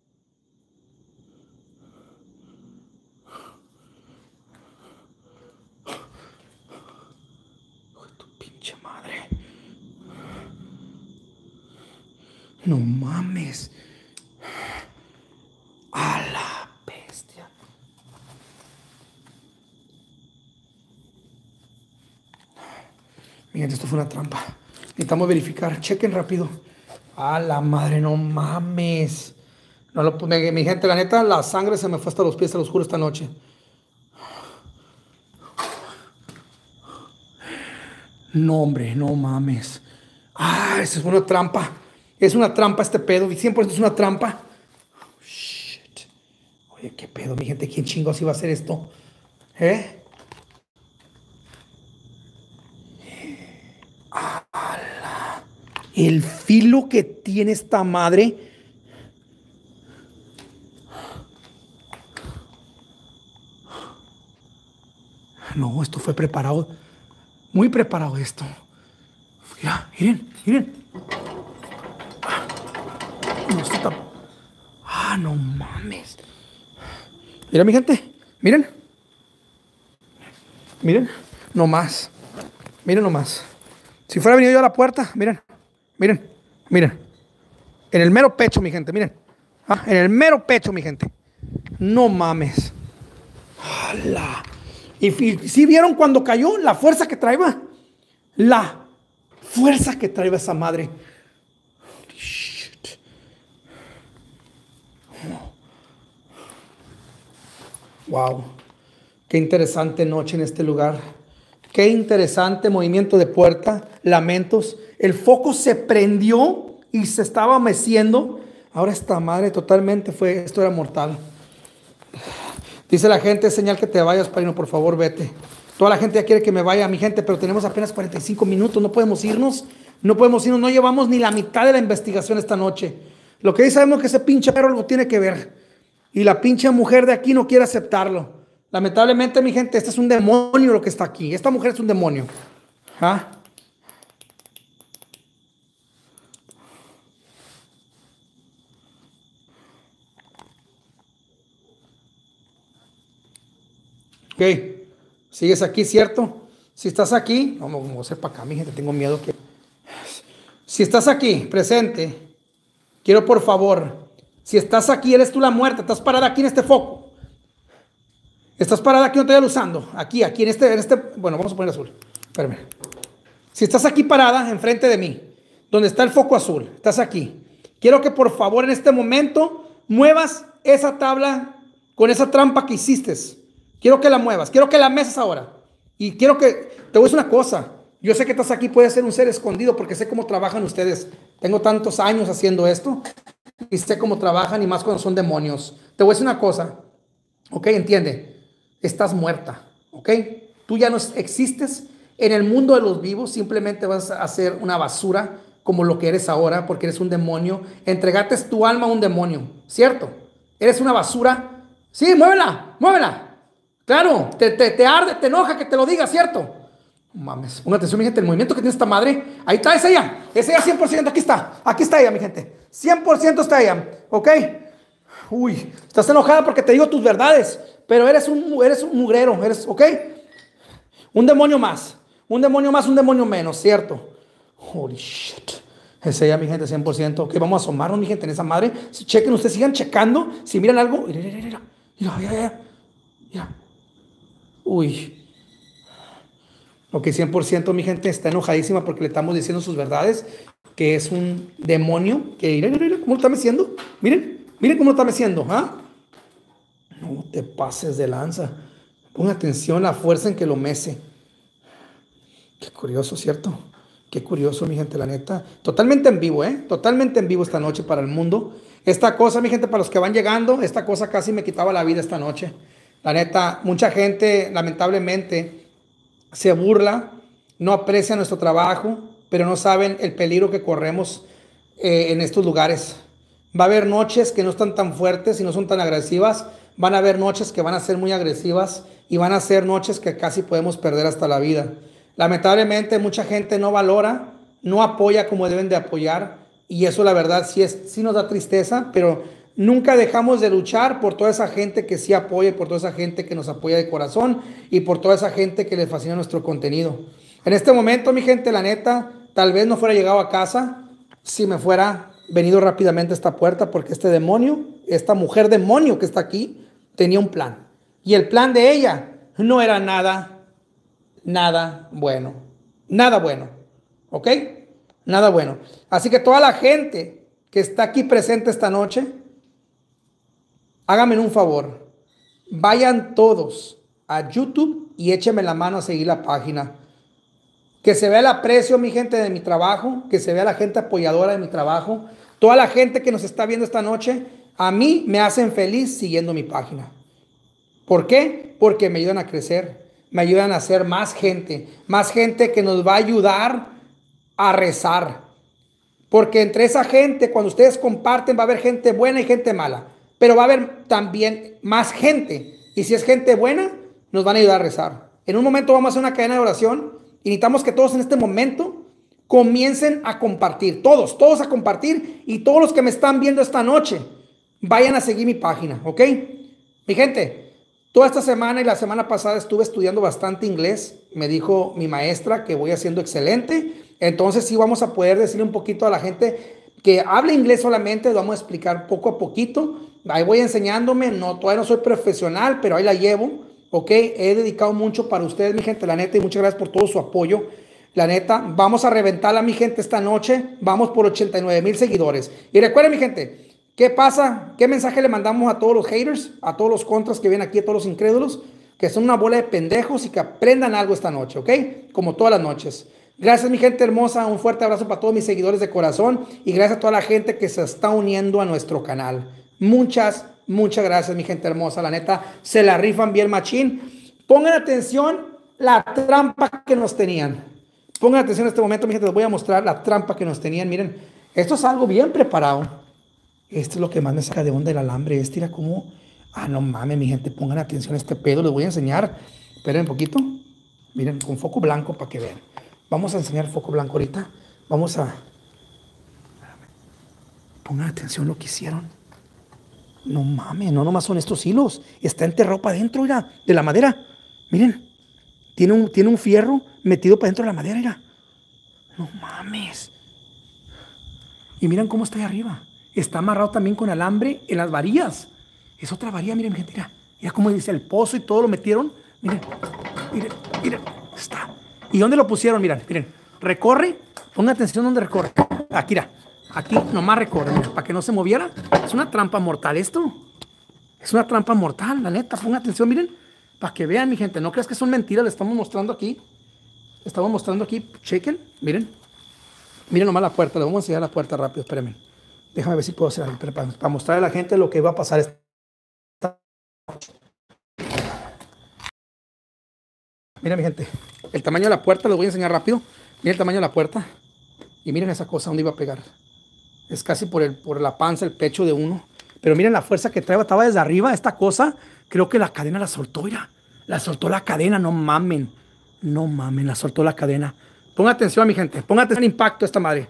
No mames. A la bestia. Miren, esto fue una trampa. Necesitamos verificar. Chequen rápido. A la madre, no mames. No lo, mi, mi gente, la neta, la sangre se me fue hasta los pies, se los juro, esta noche. No, hombre, no mames. Ah, esa es una trampa. Es una trampa este pedo. cien por ciento es una trampa. Oh, shit. Oye, qué pedo, mi gente. ¿Quién chingos iba a hacer esto? ¿Eh? ¡Hala! El filo que tiene esta madre. No, esto fue preparado. Muy preparado esto. Mira, miren, miren. No, esto está... Ah, no mames. Mira, mi gente. Miren. Miren. No más. Miren nomás. Si fuera venido yo a la puerta, miren. Miren. Miren. En el mero pecho, mi gente. Miren. Ah, en el mero pecho, mi gente. No mames. ¡Hala! Y, y si vieron cuando cayó la fuerza que traía. La fuerza que traía esa madre. Holy shit. Oh. Wow. Qué interesante noche en este lugar. Qué interesante movimiento de puerta. Lamentos. El foco se prendió y se estaba meciendo. Ahora esta madre totalmente fue. Esto era mortal. Dice la gente, es señal que te vayas, Padrino, por favor, vete. Toda la gente ya quiere que me vaya, mi gente, pero tenemos apenas cuarenta y cinco minutos, no podemos irnos, no podemos irnos, no llevamos ni la mitad de la investigación esta noche. Lo que sí sabemos es que ese pinche perro algo tiene que ver. Y la pinche mujer de aquí no quiere aceptarlo. Lamentablemente, mi gente, este es un demonio lo que está aquí. Esta mujer es un demonio. ¿Ah? Ok, sigues aquí, ¿cierto? Si estás aquí, vamos, vamos a hacer para acá, mi gente, tengo miedo que... Si estás aquí, presente, quiero por favor, si estás aquí, eres tú la muerta, estás parada aquí en este foco. Estás parada aquí, no te estoy usando. Aquí, aquí, en este, en este, bueno, vamos a poner azul. Espérame. Si estás aquí parada, enfrente de mí, donde está el foco azul, estás aquí. Quiero que por favor en este momento muevas esa tabla con esa trampa que hiciste. Quiero que la muevas, quiero que la meses ahora. Y quiero que, te voy a decir una cosa. Yo sé que estás aquí, puedes ser un ser escondido porque sé cómo trabajan ustedes. Tengo tantos años haciendo esto y sé cómo trabajan y más cuando son demonios. Te voy a decir una cosa, ¿ok? Entiende, estás muerta, ¿ok? Tú ya no existes en el mundo de los vivos, simplemente vas a ser una basura como lo que eres ahora porque eres un demonio. Entregaste tu alma a un demonio, ¿cierto? Eres una basura. Sí, muévela, muévela. Claro, te, te, te arde, te enoja que te lo diga, ¿cierto? Mames, ponga atención, mi gente, el movimiento que tiene esta madre. Ahí está, es ella, es ella cien por ciento, aquí está, aquí está ella, mi gente. cien por ciento está ella, ¿ok? Uy, estás enojada porque te digo tus verdades, pero eres un, eres un mugrero, eres, ¿ok? Un demonio más, un demonio más, un demonio menos, ¿cierto? Holy shit. Es ella, mi gente, cien por ciento. Ok, vamos a asomarnos, mi gente, en esa madre. Si chequen, ustedes sigan checando, si miran algo, mira, mira, mira, mira, mira, mira, mira. Uy. Ok, cien por ciento mi gente está enojadísima porque le estamos diciendo sus verdades, que es un demonio, que mira, mira, mira, cómo lo está meciendo. Miren, miren cómo lo está meciendo, ¿ah? No te pases de lanza. Pon atención a la fuerza en que lo mece. Qué curioso, ¿cierto? Qué curioso, mi gente, la neta. Totalmente en vivo, ¿eh? Totalmente en vivo esta noche para el mundo. Esta cosa, mi gente, para los que van llegando, esta cosa casi me quitaba la vida esta noche. La neta, mucha gente, lamentablemente, se burla, no aprecia nuestro trabajo, pero no saben el peligro que corremos eh, en estos lugares. Va a haber noches que no están tan fuertes y no son tan agresivas. Van a haber noches que van a ser muy agresivas y van a ser noches que casi podemos perder hasta la vida. Lamentablemente, mucha gente no valora, no apoya como deben de apoyar. Y eso, la verdad, sí, es, sí nos da tristeza, pero nunca dejamos de luchar por toda esa gente que sí apoya, por toda esa gente que nos apoya de corazón y por toda esa gente que le fascina nuestro contenido. En este momento, mi gente, la neta, tal vez no fuera llegado a casa si me fuera venido rápidamente a esta puerta, porque este demonio, esta mujer demonio que está aquí, tenía un plan. Y el plan de ella no era nada, nada bueno. Nada bueno. ¿Ok? Nada bueno. Así que toda la gente que está aquí presente esta noche, háganme un favor, vayan todos a YouTube y échenme la mano a seguir la página. Que se vea el aprecio, mi gente, de mi trabajo, que se vea la gente apoyadora de mi trabajo. Toda la gente que nos está viendo esta noche, a mí me hacen feliz siguiendo mi página. ¿Por qué? Porque me ayudan a crecer, me ayudan a ser más gente, más gente que nos va a ayudar a rezar. Porque entre esa gente, cuando ustedes comparten, va a haber gente buena y gente mala. Pero va a haber también más gente. Y si es gente buena, nos van a ayudar a rezar. En un momento vamos a hacer una cadena de oración. Y necesitamos que todos en este momento comiencen a compartir. Todos, todos a compartir. Y todos los que me están viendo esta noche, vayan a seguir mi página, ¿ok? Mi gente, toda esta semana y la semana pasada estuve estudiando bastante inglés. Me dijo mi maestra que voy haciendo excelente. Entonces sí vamos a poder decirle un poquito a la gente que hable inglés solamente. Lo vamos a explicar poco a poquito. Ahí voy enseñándome. No, todavía no soy profesional, pero ahí la llevo. Ok, he dedicado mucho para ustedes, mi gente, la neta, y muchas gracias por todo su apoyo. La neta, vamos a reventarla, mi gente, esta noche. Vamos por ochenta y nueve mil seguidores. Y recuerden, mi gente, ¿qué pasa? ¿Qué mensaje le mandamos a todos los haters, a todos los contras que ven aquí, a todos los incrédulos? Que son una bola de pendejos y que aprendan algo esta noche, ¿ok? Como todas las noches. Gracias, mi gente hermosa. Un fuerte abrazo para todos mis seguidores de corazón. Y gracias a toda la gente que se está uniendo a nuestro canal. Muchas, muchas gracias, mi gente hermosa. La neta, se la rifan bien machín. Pongan atención la trampa que nos tenían. Pongan atención en este momento, mi gente. Les voy a mostrar la trampa que nos tenían. Miren, esto es algo bien preparado. Esto es lo que más me saca de onda el alambre. Este era como... Ah, no mames, mi gente. Pongan atención a este pedo. Les voy a enseñar. Esperen un poquito. Miren, con foco blanco para que vean. Vamos a enseñar foco blanco ahorita. Vamos a... Pongan atención a lo que hicieron. No mames, no nomás son estos hilos. Está enterrado para adentro, mira, de la madera. Miren, tiene un, tiene un fierro metido para dentro de la madera, mira. No mames. Y miren cómo está ahí arriba. Está amarrado también con alambre en las varillas. Es otra varilla, miren, gente, mira. Mira cómo dice el pozo y todo lo metieron. Miren, miren, miren. Está. ¿Y dónde lo pusieron? Miren, miren. Recorre. Pongan atención dónde recorre. Aquí, mira. Aquí nomás recorre, mira, para que no se moviera. Es una trampa mortal esto. Es una trampa mortal, la neta. Pongan atención, miren. Para que vean, mi gente. No creas que son mentiras. Le estamos mostrando aquí. Le estamos mostrando aquí. Chequen. Miren. Miren nomás la puerta. Le vamos a enseñar la puerta rápido. Espérenme. Déjame ver si puedo hacer algo. Para, para mostrarle a la gente lo que va a pasar esta noche. Miren, mi gente. El tamaño de la puerta. Les voy a enseñar rápido. Miren el tamaño de la puerta. Y miren esa cosa. ¿Dónde iba a pegar? Es casi por, el, por la panza, el pecho de uno. Pero miren la fuerza que trae. Estaba desde arriba. Esta cosa, creo que la cadena la soltó, mira. La soltó la cadena, no mamen. No mamen, la soltó la cadena. Ponga atención, mi gente. Ponga atención al impacto de esta madre.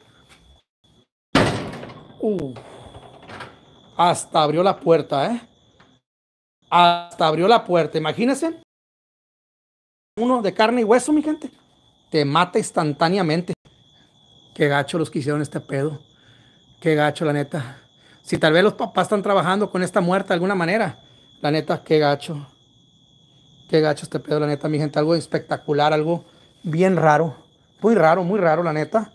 Uh. Hasta abrió la puerta, ¿eh? Hasta abrió la puerta. Imagínense. Uno de carne y hueso, mi gente. Te mata instantáneamente. Qué gacho los que hicieron este pedo. Qué gacho, la neta. Si tal vez los papás están trabajando con esta muerte de alguna manera. La neta, qué gacho. Qué gacho este pedo, la neta, mi gente. Algo espectacular, algo bien raro. Muy raro, muy raro, la neta.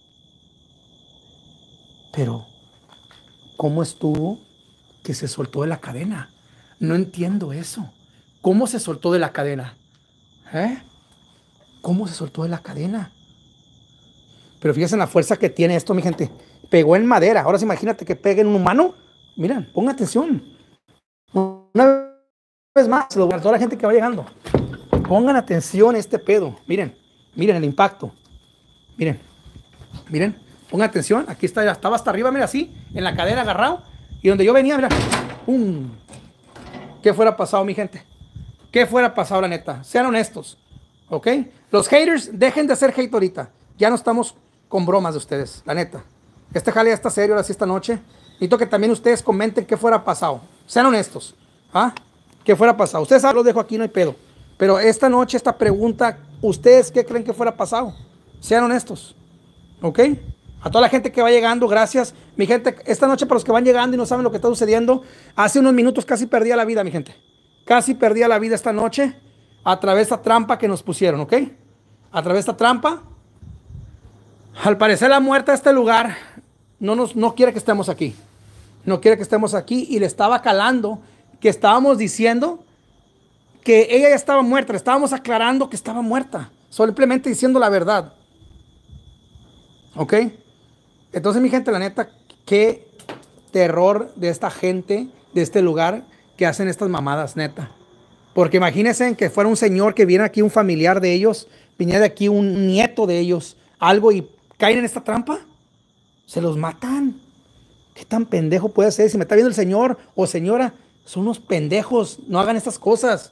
Pero, ¿cómo estuvo que se soltó de la cadena? No entiendo eso. ¿Cómo se soltó de la cadena? ¿Eh? ¿Cómo se soltó de la cadena? Pero fíjense en la fuerza que tiene esto, mi gente. Pegó en madera. Ahora sí, imagínate que pegue en un humano. Miren, pongan atención. Una vez más, a toda la gente que va llegando. Pongan atención a este pedo. Miren, miren el impacto. Miren, miren. Pongan atención. Aquí está, estaba hasta arriba, mira, así, en la cadera agarrado. Y donde yo venía, mira. ¡Pum! ¿Qué fuera pasado, mi gente? ¿Qué fuera pasado, la neta? Sean honestos. ¿Ok? Los haters, dejen de ser hate ahorita. Ya no estamos con bromas de ustedes, la neta. Este jale ya está serio, ahora sí, esta noche. Necesito que también ustedes comenten qué fuera pasado. Sean honestos. ¿Ah? ¿Qué fuera pasado? Ustedes saben, los dejo aquí, no hay pedo. Pero esta noche, esta pregunta, ¿ustedes qué creen que fuera pasado? Sean honestos. ¿Ok? A toda la gente que va llegando, gracias. Mi gente, esta noche para los que van llegando y no saben lo que está sucediendo, hace unos minutos casi perdía la vida, mi gente. Casi perdía la vida esta noche a través de esta trampa que nos pusieron, ¿ok? A través de esta trampa. Al parecer la muerte de este lugar no, nos, no quiere que estemos aquí. No quiere que estemos aquí y le estaba calando que estábamos diciendo que ella ya estaba muerta. Le estábamos aclarando que estaba muerta. Simplemente diciendo la verdad. ¿Ok? Entonces, mi gente, la neta, qué terror de esta gente, de este lugar, que hacen estas mamadas, neta. Porque imagínense que fuera un señor que viene aquí, un familiar de ellos, viniera de aquí un nieto de ellos, algo y caen en esta trampa, se los matan. ¿Qué tan pendejo puede ser? Si me está viendo el señor o señora, son unos pendejos, no hagan estas cosas.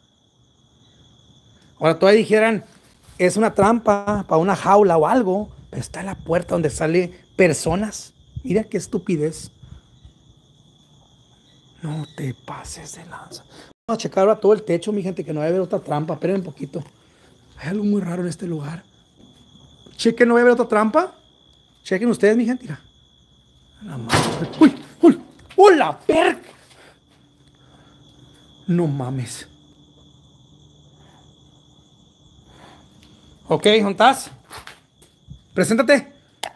Ahora todavía dijeran, es una trampa para una jaula o algo, pero está en la puerta donde sale personas. Mira qué estupidez. No te pases de lanza. Vamos a checar ahora todo el techo, mi gente, que no debe haber otra trampa. Esperen un poquito. Hay algo muy raro en este lugar. Chequen, no debe haber otra trampa. Chequen ustedes, mi gente. Mira. La madre. Uy, uy, hola, perk. No mames. Ok, ¿dónde estás? Preséntate.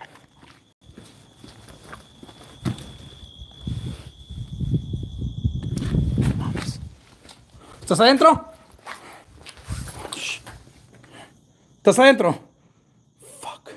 ¿Estás adentro? ¿Estás adentro? Fuck.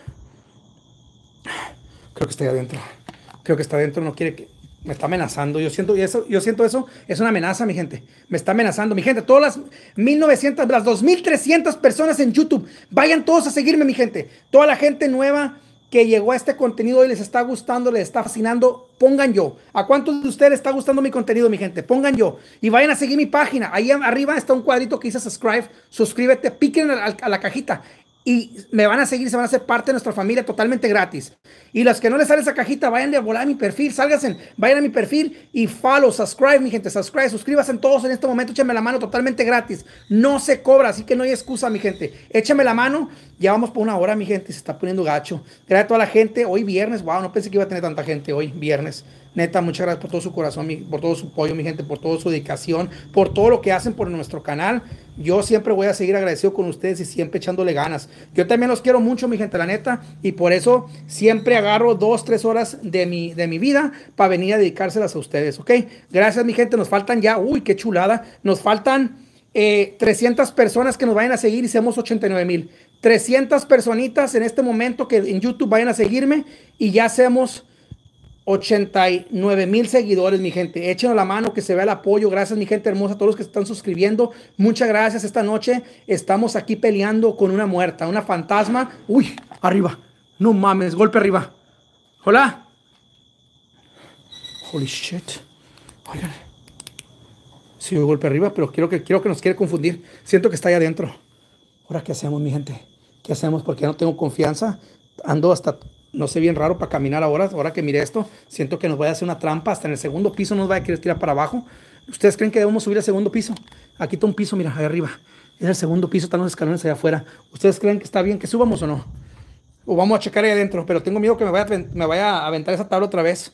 Creo que estoy adentro. Creo que está adentro. No quiere que... Me está amenazando. Yo siento eso. Yo siento eso. Es una amenaza, mi gente. Me está amenazando. Mi gente, todas las mil novecientas, las dos mil trescientas personas en YouTube, vayan todos a seguirme, mi gente. Toda la gente nueva que llegó a este contenido y les está gustando, les está fascinando, pongan yo. ¿A cuántos de ustedes les está gustando mi contenido, mi gente? Pongan yo. Y vayan a seguir mi página. Ahí arriba está un cuadrito que dice subscribe. Suscríbete, piquen a la, a la cajita. y me van a seguir, se van a hacer parte de nuestra familia totalmente gratis. Y los que no les sale esa cajita, vayan a volar a mi perfil, sálganse, vayan a mi perfil y follow, subscribe, mi gente, subscribe, suscríbanse todos en este momento, échame la mano totalmente gratis. No se cobra, así que no hay excusa, mi gente. Échame la mano, ya vamos por una hora, mi gente, se está poniendo gacho. Gracias a toda la gente, hoy viernes, wow, no pensé que iba a tener tanta gente hoy, viernes. Neta, muchas gracias por todo su corazón, mi, por todo su apoyo, mi gente, por toda su dedicación, por todo lo que hacen por nuestro canal. Yo siempre voy a seguir agradecido con ustedes y siempre echándole ganas. Yo también los quiero mucho, mi gente, la neta, y por eso siempre agarro dos, tres horas de mi, de mi vida para venir a dedicárselas a ustedes, ¿ok? Gracias, mi gente, nos faltan ya, uy, qué chulada, nos faltan eh, trescientas personas que nos vayan a seguir y seamos ochenta y nueve mil. trescientas personitas en este momento que en YouTube vayan a seguirme y ya seamos ochenta y nueve mil seguidores, mi gente. Échenos la mano, que se vea el apoyo. Gracias, mi gente hermosa, a todos los que se están suscribiendo. Muchas gracias. Esta noche estamos aquí peleando con una muerta, una fantasma. Uy, arriba. No mames, golpe arriba. Hola. Holy shit. Oigan. Sí, golpe arriba, pero quiero que, quiero que nos quiere confundir. Siento que está ahí adentro. Ahora, ¿qué hacemos, mi gente? ¿Qué hacemos? Porque ya no tengo confianza. Ando hasta... No sé, bien raro para caminar ahora. Ahora que mire esto, siento que nos va a hacer una trampa. Hasta en el segundo piso nos va a querer tirar para abajo. ¿Ustedes creen que debemos subir al segundo piso? Aquí está un piso, mira, ahí arriba. Es el segundo piso, están los escalones allá afuera. ¿Ustedes creen que está bien que subamos o no? O vamos a checar ahí adentro, pero tengo miedo que me vaya, me vaya a aventar esa tabla otra vez.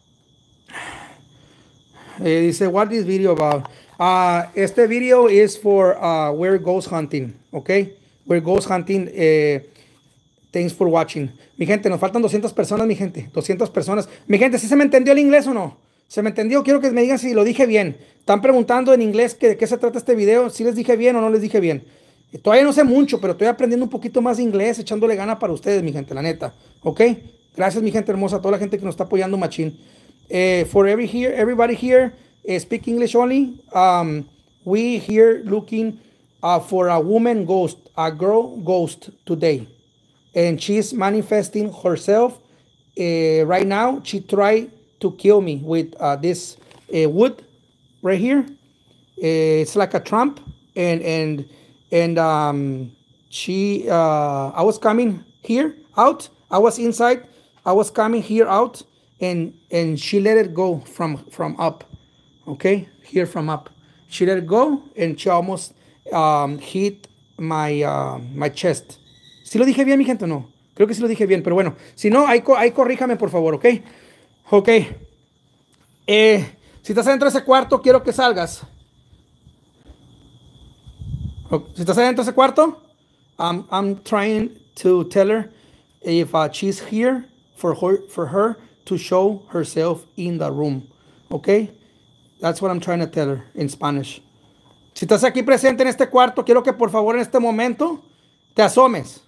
Eh, dice, what is video about? Uh, este video is for uh, we're ghost hunting, okay? We're ghost hunting. Eh, Thanks for watching. Mi gente, nos faltan doscientas personas, mi gente. doscientas personas. Mi gente, ¿sí se me entendió el inglés o no? ¿Se me entendió? Quiero que me digan si lo dije bien. Están preguntando en inglés que, de qué se trata este video. Si les dije bien o no les dije bien. Todavía no sé mucho, pero estoy aprendiendo un poquito más de inglés, echándole gana para ustedes, mi gente, la neta. ¿Ok? Gracias, mi gente hermosa, a toda la gente que nos está apoyando, machín. Eh, for every here, everybody here, uh, speak English only. Um, we here looking uh, for a woman ghost, a girl ghost today. And she's manifesting herself uh, right now. She tried to kill me with uh, this uh, wood right here. Uh, it's like a trump, and and and um, she. Uh, I was coming here out. I was inside. I was coming here out, and and she let it go from from up. Okay, here from up. She let it go, and she almost um, hit my uh, my chest. ¿Sí lo dije bien, mi gente, o no? Creo que sí lo dije bien, pero bueno. Si no, ahí, ahí corríjame, por favor, ¿ok? Ok. Eh, si estás adentro de ese cuarto, quiero que salgas. Okay. Si estás adentro de ese cuarto, um, I'm trying to tell her if uh, she's here for her, for her to show herself in the room. ¿Ok? That's what I'm trying to tell her in Spanish. Si estás aquí presente en este cuarto, quiero que por favor en este momento te asomes.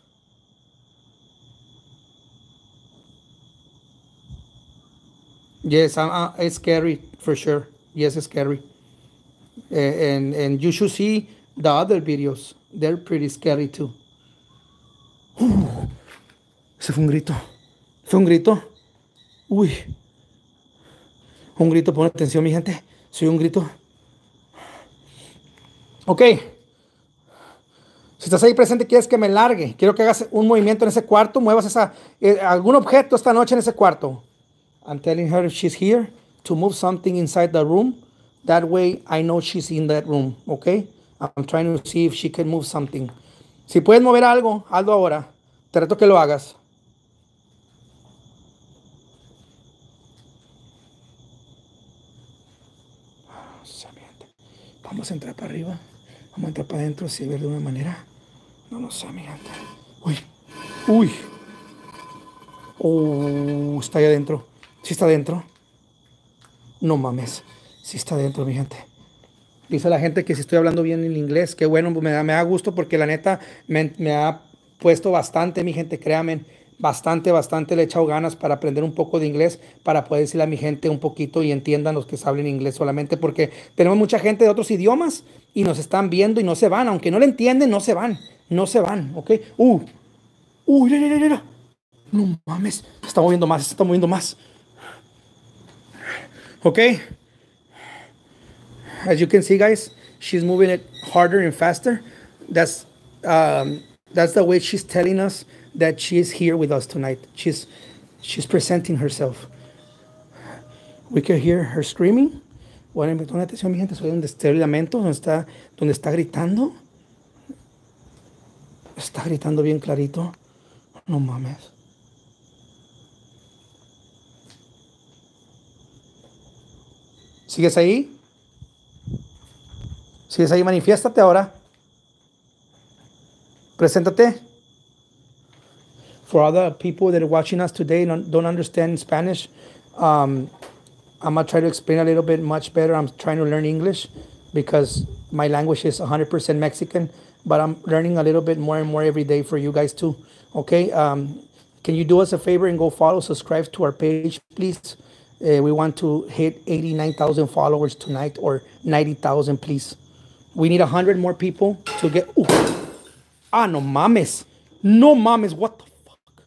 Yes, I'm, uh, it's scary for sure. Yes, it's scary. Uh, and and you should see the other videos. They're pretty scary too. Uh, ese fue un grito. Fue un grito. Uy. Un grito, pon atención, mi gente. Soy un grito. Ok. Si estás ahí presente, quieres que me largue. Quiero que hagas un movimiento en ese cuarto. Muevas esa, eh, algún objeto esta noche en ese cuarto. I'm telling her if she's here to move something inside the room. That way I know she's in that room, okay? I'm trying to see if she can move something. Si puedes mover algo, hazlo ahora. Te reto que lo hagas. Vamos a entrar para arriba. Vamos a entrar para adentro, si ver de una manera. No lo sé, mi gente. Uy, uy. Oh, está ahí adentro. ¿Sí está adentro? No mames. Sí está adentro, mi gente. Dice la gente que si estoy hablando bien en inglés, qué bueno, me da, me da gusto porque la neta me, me ha puesto bastante, mi gente, créanme, bastante, bastante le he echado ganas para aprender un poco de inglés, para poder decirle a mi gente un poquito y entiendan los que hablen inglés solamente, porque tenemos mucha gente de otros idiomas y nos están viendo y no se van, aunque no le entienden, no se van, no se van, ¿ok? Uh, uh, mira, mira, mira. No mames, se está moviendo más, se está moviendo más. Okay, as you can see, guys, she's moving it harder and faster. That's um, That's the way she's telling us that she is here with us tonight. She's, she's presenting herself. We can hear her screaming. Bueno, pongan atención, mi gente, soy donde está el lamento, donde está, donde está gritando. Está gritando bien clarito. No mames. ¿Sigues ahí? ¿Sigues ahí? Manifiéstate ahora. Preséntate. For other people that are watching us today don't, don't understand Spanish, um, I'm going to try to explain a little bit much better. I'm trying to learn English because my language is one hundred percent Mexican, but I'm learning a little bit more and more every day for you guys too. Okay? Um, can you do us a favor and go follow, subscribe to our page, please? Uh, we want to hit eighty-nine thousand followers tonight, or ninety thousand, please. We need one hundred more people to get... Ooh. Ah, no mames. No mames. What the fuck?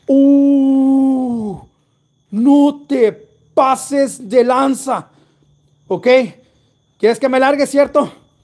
Uh, no te pases de lanza. ¿Ok? ¿Quieres que me largue, cierto?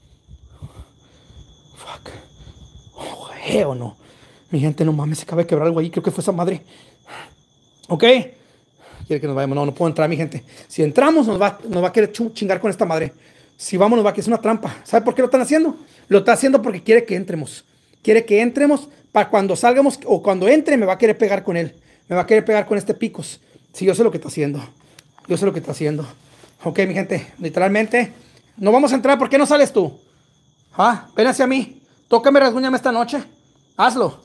Fuck. Oh, hell no. Mi gente, no mames, se acaba de quebrar algo ahí. Creo que fue esa madre. ¿Ok? Quiere que nos vayamos. No, no puedo entrar, mi gente. Si entramos, nos va, nos va a querer chingar con esta madre. Si vamos, nos va a querer. Es una trampa. ¿Sabe por qué lo están haciendo? Lo está haciendo porque quiere que entremos. Quiere que entremos para cuando salgamos o cuando entre me va a querer pegar con él. Me va a querer pegar con este picos. Sí, yo sé lo que está haciendo. Yo sé lo que está haciendo. Ok, mi gente. Literalmente. No vamos a entrar. ¿Por qué no sales tú? Ah, ven hacia mí. Tócame, rasguñame esta noche. Hazlo.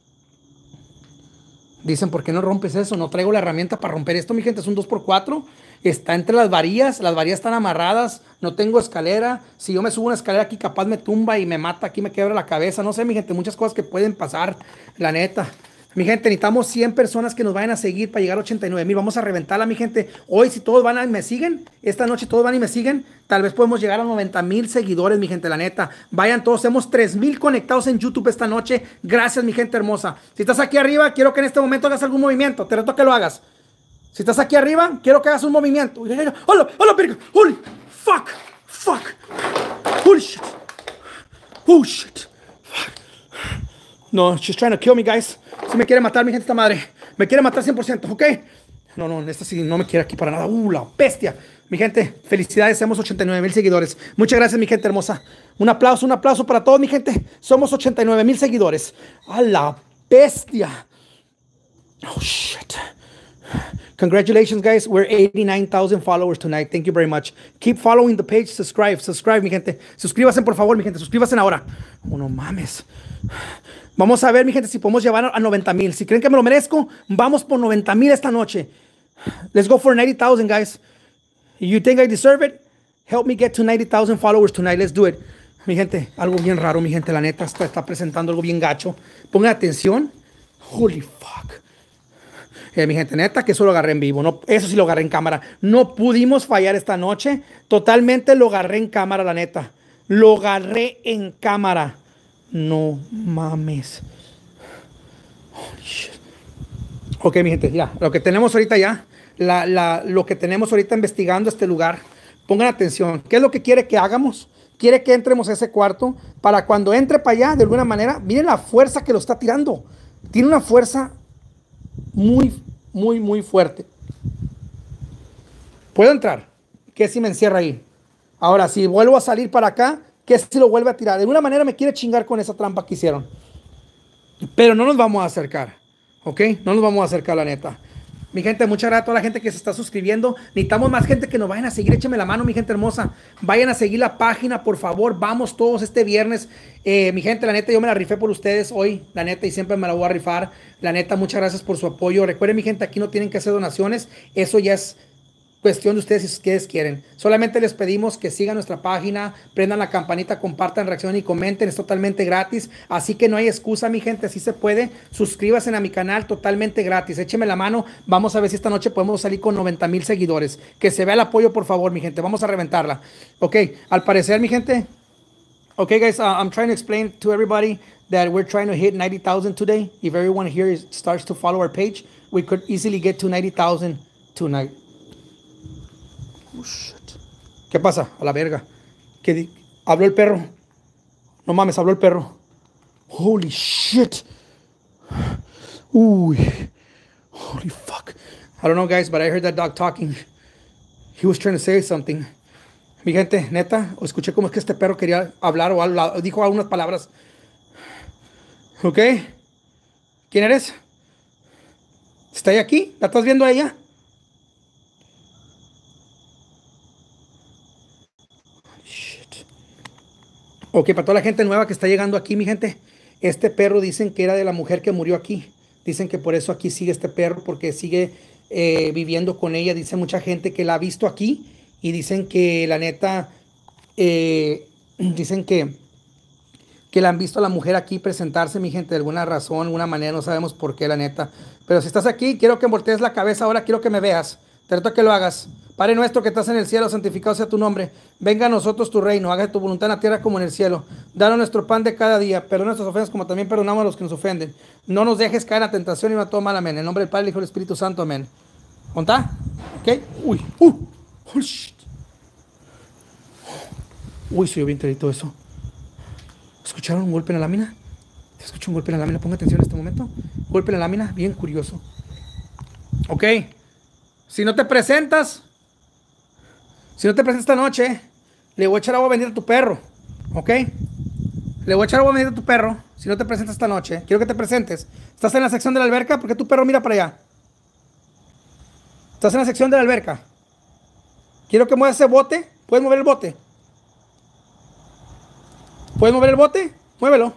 Dicen, ¿por qué no rompes eso? No traigo la herramienta para romper esto, mi gente. Es un dos por cuatro. Está entre las varillas. Las varillas están amarradas. No tengo escalera. Si yo me subo una escalera aquí, capaz me tumba y me mata. Aquí me quebra la cabeza. No sé, mi gente. Muchas cosas que pueden pasar. La neta. Mi gente, necesitamos cien personas que nos vayan a seguir para llegar a ochenta y nueve mil. Vamos a reventarla, mi gente. Hoy, si todos van y me siguen, esta noche todos van y me siguen, tal vez podemos llegar a noventa mil seguidores, mi gente, la neta. Vayan todos, tenemos tres mil conectados en YouTube esta noche. Gracias, mi gente hermosa. Si estás aquí arriba, quiero que en este momento hagas algún movimiento. Te reto que lo hagas. Si estás aquí arriba, quiero que hagas un movimiento. ¡Hola! ¡Hola, perico! ¡Holy! ¡Fuck! ¡Fuck! ¡Holy shit! ¡Oh, shit! Fuck. No, she's trying to kill me, guys. Si me quiere matar, mi gente, esta madre. Me quiere matar cien por ciento, ¿ok? No, no, esta sí no me quiere aquí para nada. ¡Uh, la bestia! Mi gente, felicidades, somos ochenta y nueve mil seguidores. Muchas gracias, mi gente hermosa. Un aplauso, un aplauso para todos, mi gente. Somos ochenta y nueve mil seguidores. ¡A la bestia! Oh, shit. Congratulations, guys. We're eighty-nine thousand followers tonight. Thank you very much. Keep following the page. Subscribe, subscribe, mi gente. Suscríbanse, por favor, mi gente. Suscríbanse ahora. Oh, no mames. Vamos a ver, mi gente, si podemos llevar a noventa mil. Si creen que me lo merezco, vamos por noventa mil esta noche. Let's go for ninety thousand, guys. You think I deserve it? Help me get to ninety thousand followers tonight. Let's do it. Mi gente, algo bien raro, mi gente. La neta está, está presentando algo bien gacho. Pongan atención. Holy fuck. Eh, mi gente, neta, que eso lo agarré en vivo. No, eso sí lo agarré en cámara. No pudimos fallar esta noche. Totalmente lo agarré en cámara, la neta. Lo agarré en cámara. No mames. Holy shit. Ok, mi gente, ya. Lo que tenemos ahorita ya. La, la, lo que tenemos ahorita investigando este lugar. Pongan atención. ¿Qué es lo que quiere que hagamos? Quiere que entremos a ese cuarto para cuando entre para allá, de alguna manera, miren la fuerza que lo está tirando. Tiene una fuerza muy, muy, muy fuerte. ¿Puedo entrar? ¿Qué si me encierra ahí? Ahora, si vuelvo a salir para acá, ¿qué si lo vuelve a tirar? De alguna manera me quiere chingar con esa trampa que hicieron. Pero no nos vamos a acercar. ¿Ok? No nos vamos a acercar, la neta. Mi gente, muchas gracias a toda la gente que se está suscribiendo. Necesitamos más gente que nos vayan a seguir. Écheme la mano, mi gente hermosa. Vayan a seguir la página, por favor. Vamos todos este viernes. Eh, mi gente, la neta, yo me la rifé por ustedes hoy. La neta, y siempre me la voy a rifar. La neta, muchas gracias por su apoyo. Recuerden, mi gente, aquí no tienen que hacer donaciones. Eso ya es cuestión de ustedes si ustedes quieren. Solamente les pedimos que sigan nuestra página, prendan la campanita, compartan, reaccionen y comenten. Es totalmente gratis. Así que no hay excusa, mi gente. Así se puede. Suscríbanse a mi canal totalmente gratis. Écheme la mano. Vamos a ver si esta noche podemos salir con noventa mil seguidores. Que se vea el apoyo, por favor, mi gente. Vamos a reventarla. Ok. Al parecer, mi gente. Ok, guys. Uh, I'm trying to explain to everybody that we're trying to hit ninety thousand today. If everyone here is, starts to follow our page, we could easily get to ninety thousand tonight. Oh, shit. ¿Qué pasa? A la verga. ¿Qué habló el perro? No mames, habló el perro. Holy shit. Uy. Holy fuck. I don't know, guys, but I heard that dog talking. He was trying to say something. Mi gente, neta, escuché como es que este perro quería hablar o hablar, dijo algunas palabras. ¿Ok? ¿Quién eres? ¿Está ahí aquí? ¿La estás viendo a ella? Shit. Ok, para toda la gente nueva que está llegando aquí, mi gente, este perro dicen que era de la mujer que murió aquí. Dicen que por eso aquí sigue este perro, porque sigue eh, viviendo con ella. Dice mucha gente que la ha visto aquí y dicen que la neta, eh, dicen que, que la han visto a la mujer aquí presentarse, mi gente, de alguna razón, de alguna manera, no sabemos por qué, la neta. Pero si estás aquí, quiero que voltees la cabeza ahora, quiero que me veas. Te reto que lo hagas. Padre nuestro que estás en el cielo, santificado sea tu nombre. Venga a nosotros tu reino, haga tu voluntad en la tierra como en el cielo. Danos nuestro pan de cada día, perdona nuestras ofensas como también perdonamos a los que nos ofenden. No nos dejes caer en la tentación y no a todo mal, amén. En el nombre del Padre, el Hijo y el Espíritu Santo, amén. ¿Contá? ¿Ok? Uy, uh, oh, shit. Uy, soy bien clarito eso. ¿Escucharon un golpe en la lámina? ¿Se escucha un golpe en la lámina? Ponga atención en este momento. Golpe en la lámina, bien curioso. Ok. Si no te presentas, si no te presentas esta noche, le voy a echar agua bendita a tu perro. ¿Ok? Le voy a echar agua bendita a tu perro. Si no te presentas esta noche, quiero que te presentes. ¿Estás en la sección de la alberca? ¿Por qué tu perro mira para allá? ¿Estás en la sección de la alberca? Quiero que muevas ese bote. ¿Puedes mover el bote? ¿Puedes mover el bote? Muévelo.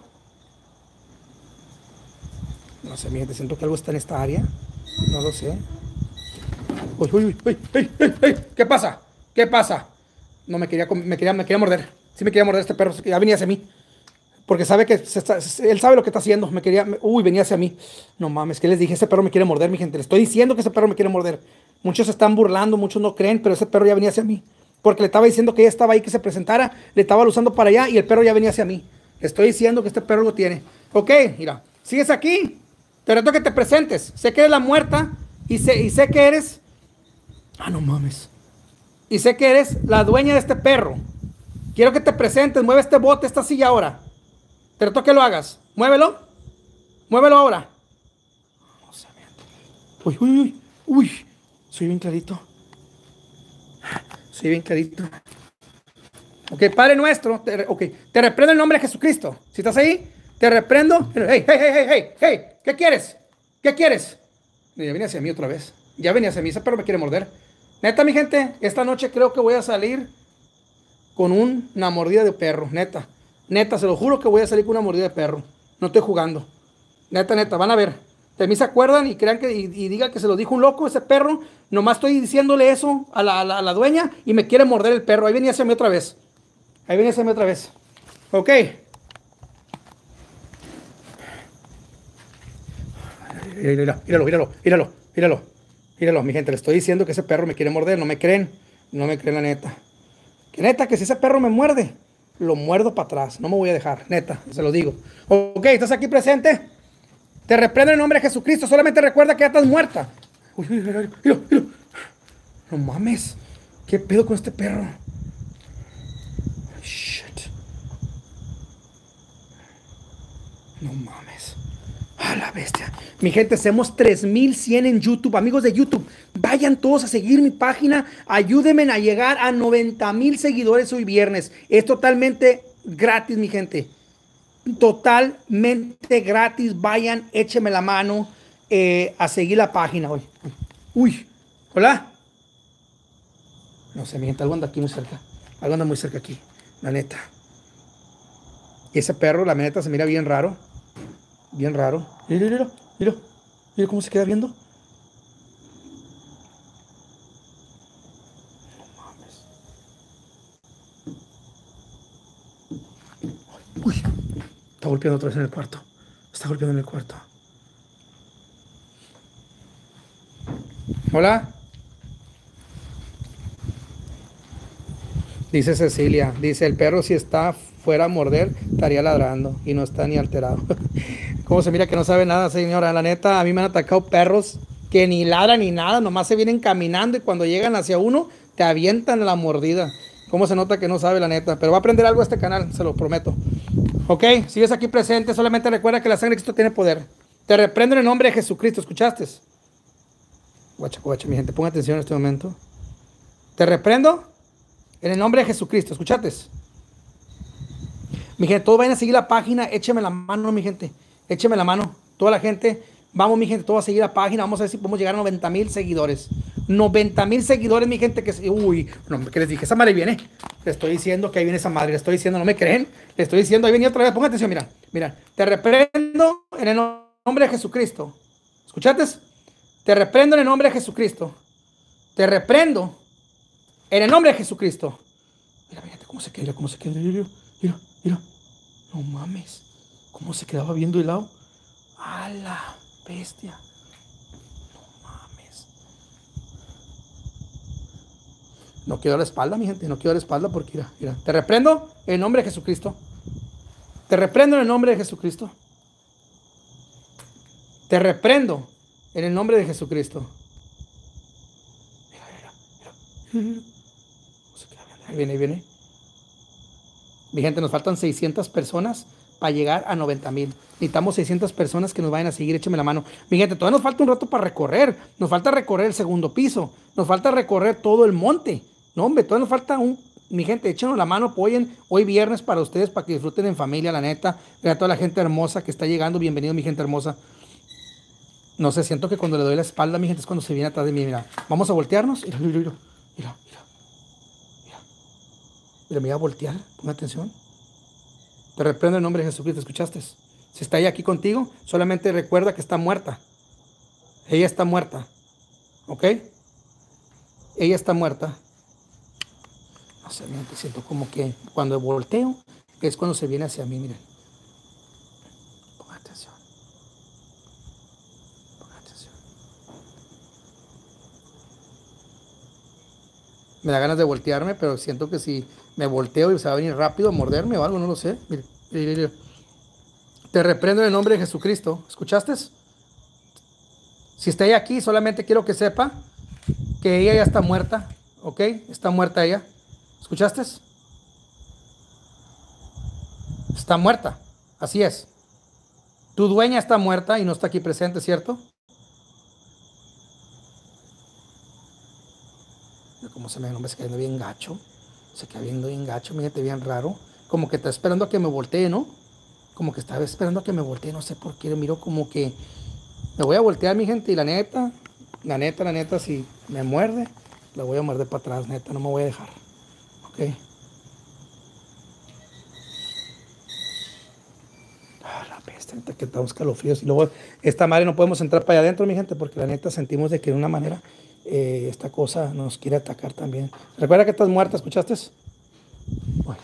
No sé, mi gente, siento que algo está en esta área. No lo sé. Uy, uy, uy, uy, uy, uy, uy. ¿Qué pasa? ¿Qué pasa? No, me quería, me quería, me quería morder. Sí me quería morder este perro. Ya venía hacia mí. Porque sabe que se está, él sabe lo que está haciendo. Me quería, uy, venía hacia mí. No mames, ¿qué les dije? Ese perro me quiere morder, mi gente. Le estoy diciendo que ese perro me quiere morder. Muchos se están burlando, muchos no creen, pero ese perro ya venía hacia mí. Porque le estaba diciendo que ella estaba ahí, que se presentara. Le estaba usando para allá y el perro ya venía hacia mí. Le estoy diciendo que este perro lo tiene. Ok, mira, sigues aquí. Te reto que te presentes. Sé que eres la muerta y sé, y sé que eres... Ah, no mames. Y sé que eres la dueña de este perro. Quiero que te presentes. Mueve este bote, esta silla ahora. Te reto que lo hagas. Muévelo. Muévelo ahora. No sé, uy, uy, uy. Uy. Soy bien clarito. Soy bien clarito. Ok, Padre nuestro. Te, ok, te reprendo en el nombre de Jesucristo. Si estás ahí, te reprendo. Hey, hey, hey, hey, hey, hey. ¿Qué quieres? ¿Qué quieres? Ya viene hacia mí otra vez. Ya venía hacia mí. Ese perro me quiere morder. Neta, mi gente, esta noche creo que voy a salir con una mordida de perro. Neta. Neta, se lo juro que voy a salir con una mordida de perro. No estoy jugando. Neta, neta, van a ver. De mí se acuerdan y crean que y, y digan que se lo dijo un loco ese perro. Nomás estoy diciéndole eso a la, a, la, a la dueña y me quiere morder el perro. Ahí venía hacia mí otra vez. Ahí venía hacia mí otra vez. Ok. Míralo, míralo, míralo, míralo, míralo. Míralo, mi gente, le estoy diciendo que ese perro me quiere morder. No me creen. No me creen la neta. Que neta, que si ese perro me muerde, lo muerdo para atrás. No me voy a dejar. Neta, se lo digo. Ok, ¿estás aquí presente? Te reprendo en el nombre de Jesucristo. Solamente recuerda que ya estás muerta. Uy, uy, uy, uy, uy, uy. No mames. ¿Qué pedo con este perro? Shit. No mames. A la bestia. Mi gente, hacemos tres mil cien en YouTube. Amigos de YouTube, vayan todos a seguir mi página. Ayúdenme a llegar a noventa mil seguidores hoy viernes. Es totalmente gratis, mi gente. Totalmente gratis. Vayan, écheme la mano eh, a seguir la página hoy. Uy, hola. No sé, mi gente, algo anda aquí muy cerca. Algo anda muy cerca aquí, la neta. Y ese perro, la neta, se mira bien raro. Bien raro. Mira, mira, mira. Mira cómo se queda viendo. No mames. Uy. Está golpeando otra vez en el cuarto. Está golpeando en el cuarto. Hola. Dice Cecilia. Dice, el perro si está fuera a morder, estaría ladrando. Y no está ni alterado. Cómo se mira que no sabe nada, señora. La neta, a mí me han atacado perros que ni ladran ni nada. Nomás se vienen caminando y cuando llegan hacia uno, te avientan la mordida. Cómo se nota que no sabe, la neta. Pero va a aprender algo este canal, se lo prometo. Ok, sigues aquí presente, solamente recuerda que la sangre de Cristo tiene poder. Te reprendo en el nombre de Jesucristo, ¿escuchaste? Guacha, guacha, mi gente, ponga atención en este momento. Te reprendo en el nombre de Jesucristo, ¿escuchaste? Mi gente, todos vayan a seguir la página, écheme la mano, mi gente, écheme la mano, toda la gente, vamos, mi gente, todos a seguir la página, vamos a ver si podemos llegar a noventa mil seguidores. noventa mil seguidores, mi gente, que uy, no, que les dije, esa madre viene, le estoy diciendo que ahí viene esa madre, le estoy diciendo, no me creen, le estoy diciendo, ahí viene otra vez, ponga atención, mira, mira, te reprendo en el nombre de Jesucristo, ¿escuchaste? Te reprendo en el nombre de Jesucristo, te reprendo en el nombre de Jesucristo. Mira, mi gente, cómo se queda, cómo se queda, mira, mira, mira, no mames, cómo se quedaba viendo el lado, a la bestia. No quedó la espalda, mi gente, no quedó la espalda porque, mira, mira, te reprendo en el nombre de Jesucristo. Te reprendo en el nombre de Jesucristo. Te reprendo en el nombre de Jesucristo. Mira, mira, mira. Ahí viene, ahí viene. Mi gente, nos faltan seiscientas personas para llegar a noventa mil. Necesitamos seiscientas personas que nos vayan a seguir, écheme la mano. Mi gente, todavía nos falta un rato para recorrer. Nos falta recorrer el segundo piso. Nos falta recorrer todo el monte. No, hombre, todavía nos falta un... Mi gente, échenos la mano, apoyen. Hoy viernes para ustedes, para que disfruten en familia, la neta. Mira a toda la gente hermosa que está llegando. Bienvenido, mi gente hermosa. No sé, siento que cuando le doy la espalda, mi gente, es cuando se viene atrás de mí. Mira, vamos a voltearnos. Mira, mira, mira. Mira, mira. Mira, mira, me voy a voltear. Ponga atención. Te reprendo en nombre de Jesucristo, ¿escuchaste? Si está ella aquí contigo, solamente recuerda que está muerta. Ella está muerta. ¿Ok? Ella está muerta. No sé, miren, siento como que cuando volteo es cuando se viene hacia mí, miren. Pongan atención. Pongan atención. Me da ganas de voltearme, pero siento que si me volteo y se va a venir rápido a morderme o algo, no lo sé. Mire, mire, mire. Te reprendo en el nombre de Jesucristo. ¿Escuchaste? Si está ella aquí, solamente quiero que sepa que ella ya está muerta. ¿Ok? Está muerta ella. ¿Escuchaste? Está muerta. Así es. Tu dueña está muerta y no está aquí presente, ¿cierto? Como se me ve, no me está quedando bien gacho. Se queda viendo bien gacho, mírate, bien raro. Como que está esperando a que me voltee, ¿no? Como que estaba esperando a que me voltee, no sé por qué. Miro como que me voy a voltear, mi gente, y la neta, la neta, la neta, si me muerde, la voy a morder para atrás, neta, no me voy a dejar. Ok. Ah, la peste, neta, que estamos calofríos. Y luego, esta madre no podemos entrar para allá adentro, mi gente, porque la neta sentimos de que de una manera eh, esta cosa nos quiere atacar también. Recuerda que estás muerta, ¿escuchaste? Bueno.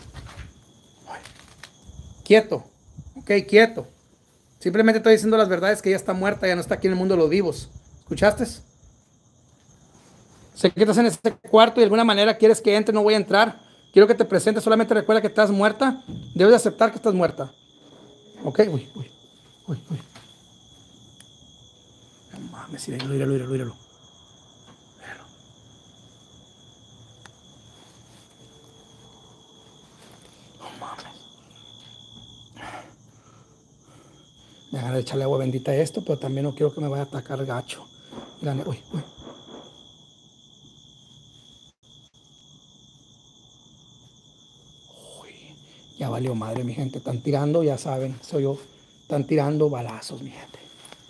Quieto. Ok, quieto. Simplemente estoy diciendo las verdades, que ella está muerta, ya no está aquí en el mundo de los vivos. ¿Escuchaste? Sé que estás en este cuarto y de alguna manera quieres que entre, no voy a entrar. Quiero que te presentes, solamente recuerda que estás muerta. Debes de aceptar que estás muerta. Ok, uy, uy, uy, uy. No mames, míralo, míralo, míralo, míralo. Míralo. No mames. Me van a echarle agua bendita a esto, pero también no quiero que me vaya a atacar gacho. Mira, uy, uy. Ya valió madre, mi gente. Están tirando, ya saben, soy yo. Están tirando balazos, mi gente.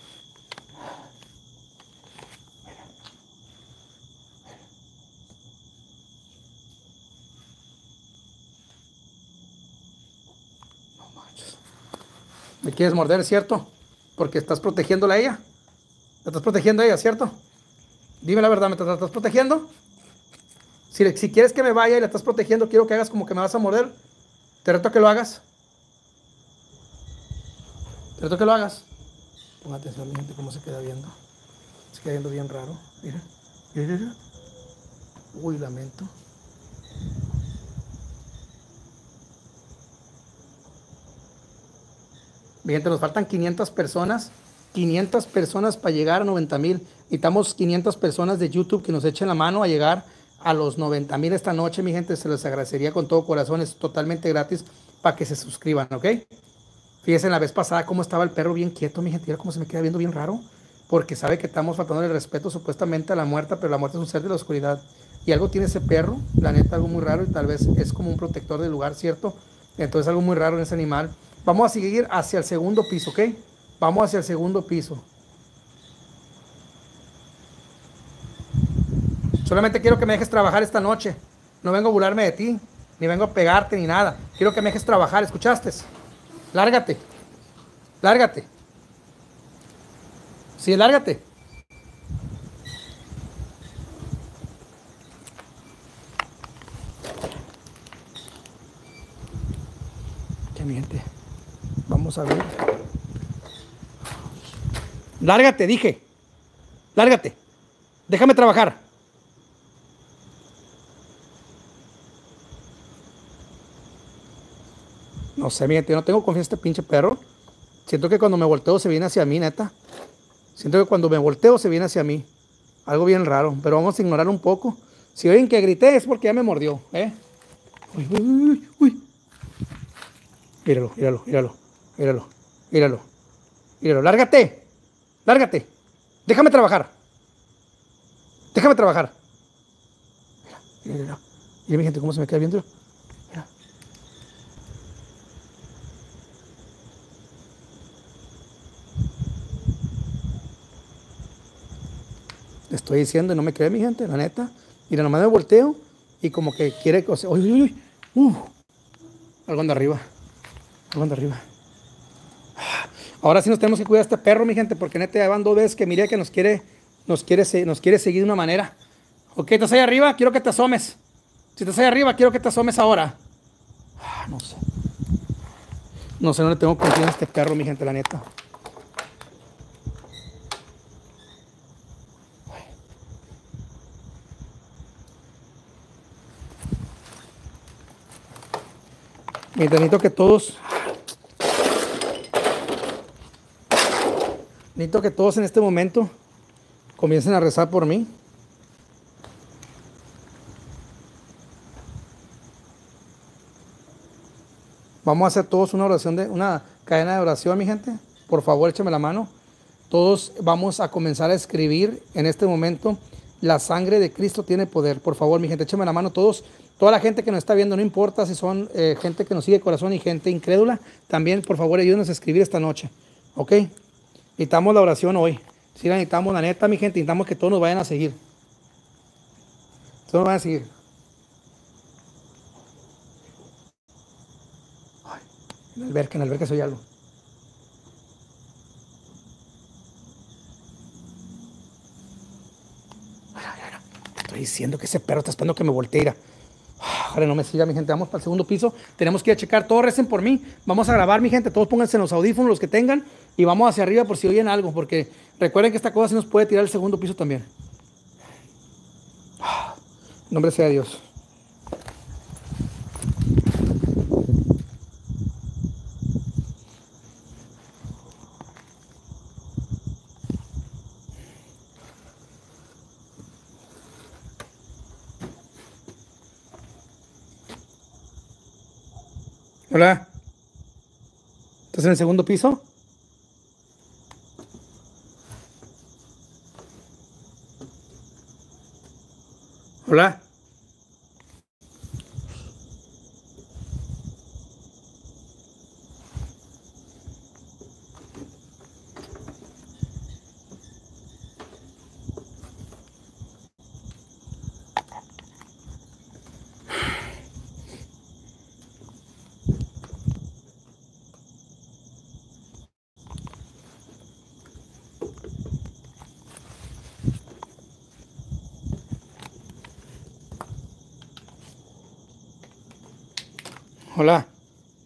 Mira. Mira. No manches. ¿Me quieres morder, cierto? Porque estás protegiéndola a ella. ¿La estás protegiendo a ella, cierto? Dime la verdad, ¿me la estás protegiendo? Si, si quieres que me vaya y la estás protegiendo, quiero que hagas como que me vas a morder. Te reto que lo hagas. Te reto que lo hagas. Ponga atención, mi gente, cómo se queda viendo. Se queda viendo bien raro. Mira, mira, mira. Uy, lamento. Mi gente, nos faltan quinientas personas. quinientas personas para llegar a noventa mil. Necesitamos quinientas personas de YouTube que nos echen la mano a llegar a los noventa mil esta noche, mi gente. Se les agradecería con todo corazón. Es totalmente gratis para que se suscriban, ¿ok? Fíjense la vez pasada cómo estaba el perro bien quieto, mi gente, mira cómo se me queda viendo bien raro, porque sabe que estamos faltando el respeto supuestamente a la muerta, pero la muerte es un ser de la oscuridad. Y algo tiene ese perro, la neta, algo muy raro, y tal vez es como un protector del lugar, ¿cierto? Entonces algo muy raro en ese animal. Vamos a seguir hacia el segundo piso, ¿ok? Vamos hacia el segundo piso. Solamente quiero que me dejes trabajar esta noche. No vengo a burlarme de ti, ni vengo a pegarte, ni nada. Quiero que me dejes trabajar, ¿escuchaste? Lárgate. Lárgate. Sí, lárgate. Qué miente. Vamos a ver. Lárgate, dije. Lárgate. Déjame trabajar. No sé, miente, yo no tengo confianza en este pinche perro. Siento que cuando me volteo se viene hacia mí, neta. Siento que cuando me volteo se viene hacia mí. Algo bien raro, pero vamos a ignorar un poco. Si oyen que grité es porque ya me mordió, ¿eh? Uy, uy, uy, uy. Míralo, míralo, míralo, míralo, míralo, míralo. Lárgate, lárgate. Déjame trabajar. Déjame trabajar. Mira, mira, mira. Mira mi gente cómo se me queda viendo. Mira. Le estoy diciendo y no me cree mi gente, la neta. Mira, nomás me volteo y como que quiere... O sea, uy, uy, uy. Uh, algo anda arriba. Algo anda arriba. Ahora sí nos tenemos que cuidar de este perro, mi gente, porque neta ya van dos veces que mire que nos quiere, nos quiere, nos quiere seguir de una manera. Ok, ¿estás ahí arriba? Quiero que te asomes. Si estás ahí arriba, quiero que te asomes ahora. Ah, no sé. No sé, no le tengo confianza a este perro, mi gente, la neta. Mientras necesito que todos... Necesito que todos en este momento comiencen a rezar por mí. Vamos a hacer todos una oración, de una cadena de oración, mi gente. Por favor, échame la mano. Todos vamos a comenzar a escribir en este momento. La sangre de Cristo tiene poder. Por favor, mi gente, échame la mano todos. Toda la gente que nos está viendo, no importa si son eh, gente que nos sigue de corazón y gente incrédula, también, por favor, ayúdenos a escribir esta noche. ¿Ok? Necesitamos la oración hoy. Si la necesitamos, la neta, mi gente, necesitamos que todos nos vayan a seguir. Todos nos vayan a seguir. Ay, en la alberca, en la alberca soy algo. Mira, mira, mira. Te estoy diciendo que ese perro está esperando que me voltee. Ojalá no me siga, mi gente. Vamos para el segundo piso. Tenemos que ir a checar. Todos recen por mí. Vamos a grabar, mi gente. Todos pónganse en los audífonos, los que tengan. Y vamos hacia arriba por si oyen algo. Porque recuerden que esta cosa sí nos puede tirar el segundo piso también. Nombre sea Dios. Hola. ¿Estás en el segundo piso? Hola. Hola.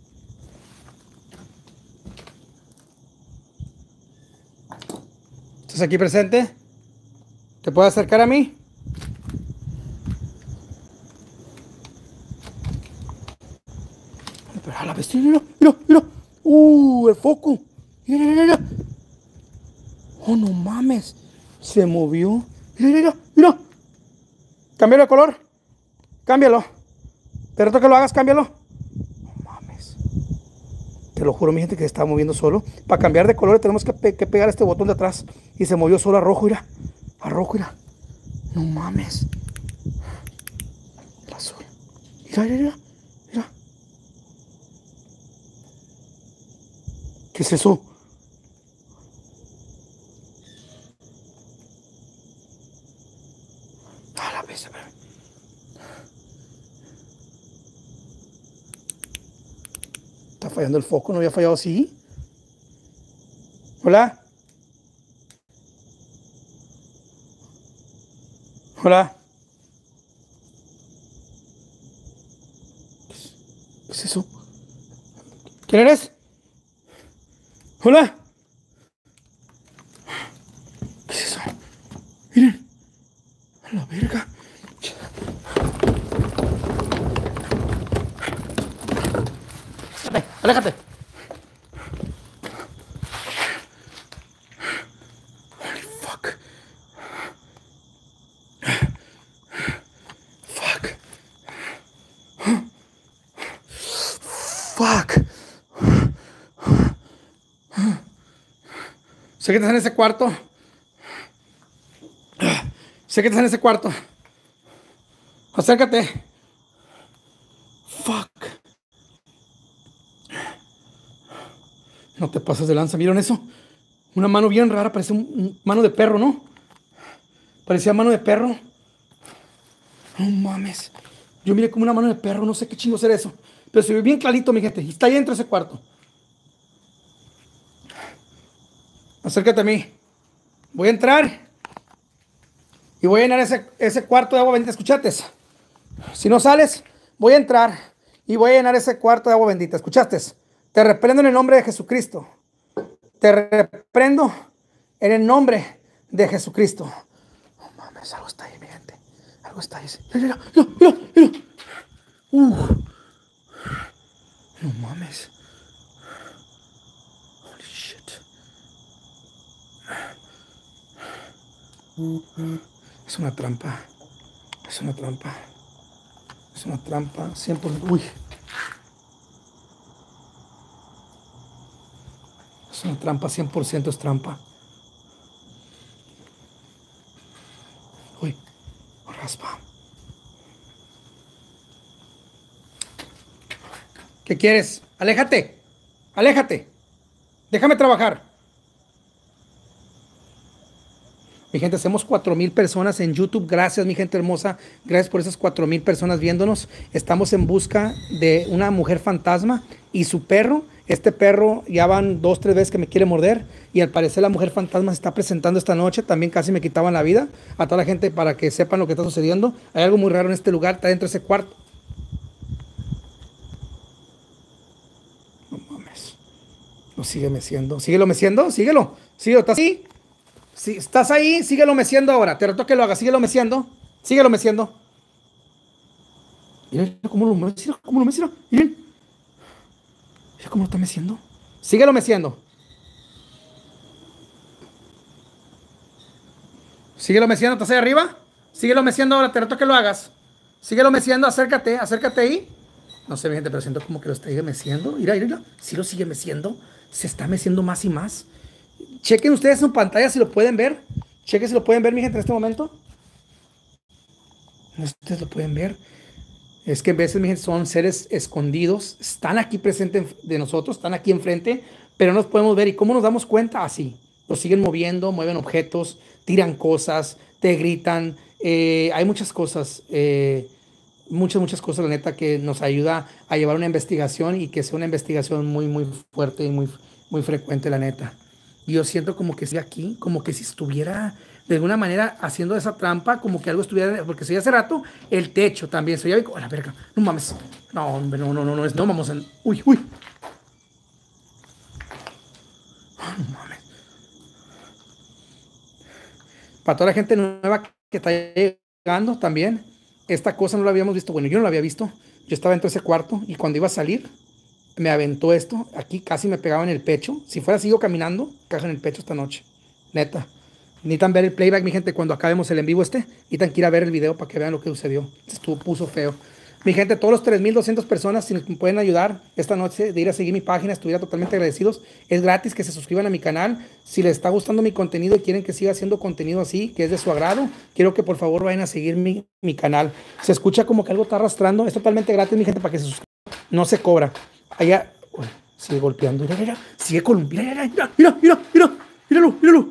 ¿Estás aquí presente? ¿Te puedes acercar a mí? Pero a la bestia, mira, mira, mira. Uh, el foco. Mira, mira, mira. Oh, no mames. Se movió. Mira, mira, mira. Cámbialo de color. Cámbialo. Pero que lo hagas, cámbialo. No mames. Te lo juro, mi gente, que se estaba moviendo solo. Para cambiar de color tenemos que, pe que pegar este botón de atrás. Y se movió solo a rojo, mira. A rojo, mira. No mames. El azul. Mira, mira, mira. Mira. ¿Qué es eso? A la vez, espérame. Está fallando el foco, no había fallado así. Hola. Hola. ¿Qué es eso? ¿Quién eres? Hola. ¿Qué es eso? Miren. A la verga. Aléjate. Holy fuck. Fuck. Fuck. Sé que estás en ese cuarto. Sé que estás en ese cuarto. Acércate. Fuck. No te pases de lanza. ¿Vieron eso? Una mano bien rara. Parece un, un mano de perro, ¿no? Parecía mano de perro. No mames. Yo miré como una mano de perro. No sé qué chingo era eso. Pero se ve bien clarito, mi gente. Y está ahí dentro de ese cuarto. Acércate a mí. Voy a entrar. Y voy a llenar ese, ese cuarto de agua bendita. ¿Escuchaste? Si no sales, voy a entrar. Y voy a llenar ese cuarto de agua bendita. ¿Escuchaste? Te reprendo en el nombre de Jesucristo. Te reprendo en el nombre de Jesucristo. No mames, algo está ahí, mi gente. Algo está ahí. Mira, mira, mira, mira. Uh. No mames. Holy shit. Es una trampa. Es una trampa. Es una trampa. cien por ciento. Uy. Es una trampa, cien por ciento es trampa. Uy, raspa. ¿Qué quieres? Aléjate, aléjate. Déjame trabajar. Mi gente, hacemos cuatro mil personas en YouTube. Gracias, mi gente hermosa. Gracias por esas cuatro mil personas viéndonos. Estamos en busca de una mujer fantasma y su perro. Este perro ya van dos, tres veces que me quiere morder. Y al parecer la mujer fantasma se está presentando esta noche. También casi me quitaban la vida. A toda la gente para que sepan lo que está sucediendo. Hay algo muy raro en este lugar. Está dentro de ese cuarto. No mames. No, sigue meciendo. Síguelo meciendo. Síguelo. Síguelo. ¿Estás ahí? Si estás ahí, síguelo meciendo ahora. Te reto que lo hagas. Síguelo meciendo. Síguelo meciendo. Miren cómo lo meciendo. Cómo lo meciendo. Miren. Mira cómo lo está meciendo. Síguelo meciendo. Síguelo meciendo. ¿Estás ahí arriba? Síguelo meciendo ahora. Te reto que lo hagas. Síguelo meciendo. Acércate. Acércate ahí. No sé, mi gente, pero siento como que lo está meciendo. Mira, mira, mira. Sí lo sigue meciendo. Se está meciendo más y más. Chequen ustedes en pantalla si lo pueden ver. Chequen si lo pueden ver, mi gente, en este momento. Ustedes lo pueden ver. Es que a veces, mi gente, son seres escondidos. Están aquí presentes de nosotros. Están aquí enfrente. Pero no los podemos ver. ¿Y cómo nos damos cuenta? Así. Los siguen moviendo, mueven objetos, tiran cosas, te gritan. Eh, hay muchas cosas. Eh, muchas, muchas cosas, la neta, que nos ayuda a llevar una investigación y que sea una investigación muy, muy fuerte y muy, muy frecuente, la neta. Y yo siento como que si aquí, como que si estuviera de alguna manera haciendo esa trampa, como que algo estuviera, porque si hace rato, el techo también, se oye, oh, la verga, no mames, no, hombre, no, no, no, no, no vamos a, uy, uy, oh, no mames. Para toda la gente nueva que está llegando también, esta cosa no la habíamos visto, bueno, yo no la había visto, yo estaba dentro de ese cuarto y cuando iba a salir, me aventó esto, aquí casi me pegaba en el pecho. Si fuera sigo caminando, caja en el pecho esta noche. Neta. Necesitan ver el playback, mi gente, cuando acabemos el en vivo este. Necesitan que ir a ver el video para que vean lo que sucedió. Estuvo, puso feo. Mi gente, todos los tres mil doscientas personas, si me pueden ayudar esta noche de ir a seguir mi página, estuviera totalmente agradecidos. Es gratis que se suscriban a mi canal. Si les está gustando mi contenido y quieren que siga haciendo contenido así, que es de su agrado, quiero que por favor vayan a seguir mi, mi canal. Se escucha como que algo está arrastrando. Es totalmente gratis, mi gente, para que se suscriban. No se cobra. Allá, uy, sigue golpeando. Mira, mira, sigue columpiando. Mira, mira, mira, mira, mira, míralo, míralo.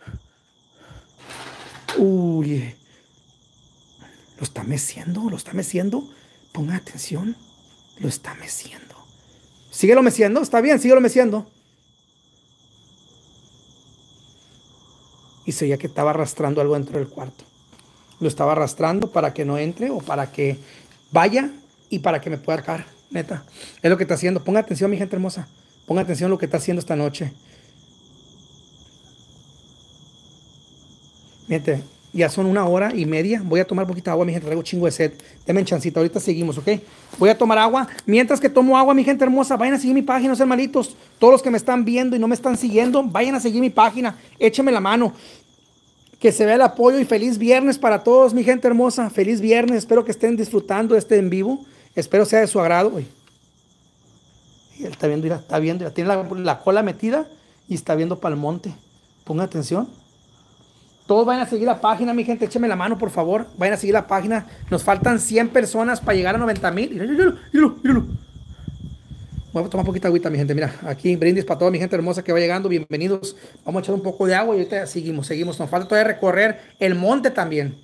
Uy, lo está meciendo, lo está meciendo. Pongan atención, lo está meciendo. Síguelo meciendo, está bien, síguelo meciendo. Y se veía que estaba arrastrando algo dentro del cuarto. Lo estaba arrastrando para que no entre o para que vaya y para que me pueda sacar, neta. Es lo que está haciendo. Ponga atención, mi gente hermosa. Ponga atención a lo que está haciendo esta noche. Miren, ya son una hora y media. Voy a tomar poquita agua, mi gente. Traigo chingo de sed. Denme chancita. Ahorita seguimos, ¿ok? Voy a tomar agua. Mientras que tomo agua, mi gente hermosa, vayan a seguir mi página, hermanitos. Todos los que me están viendo y no me están siguiendo, vayan a seguir mi página. Échenme la mano. Que se vea el apoyo y feliz viernes para todos, mi gente hermosa. Feliz viernes. Espero que estén disfrutando este en vivo. Espero sea de su agrado. Uy. Y él está viendo, mira, está viendo. Tiene la, la cola metida y está viendo para el monte. Ponga atención. Todos vayan a seguir la página, mi gente. Échenme la mano, por favor. Vayan a seguir la página. Nos faltan cien personas para llegar a noventa mil. Míralo, míralo, míralo. Voy a tomar un poquito de agüita, mi gente. Mira, aquí brindis para toda mi gente hermosa que va llegando. Bienvenidos. Vamos a echar un poco de agua y ahorita seguimos, seguimos. Nos falta todavía recorrer el monte también.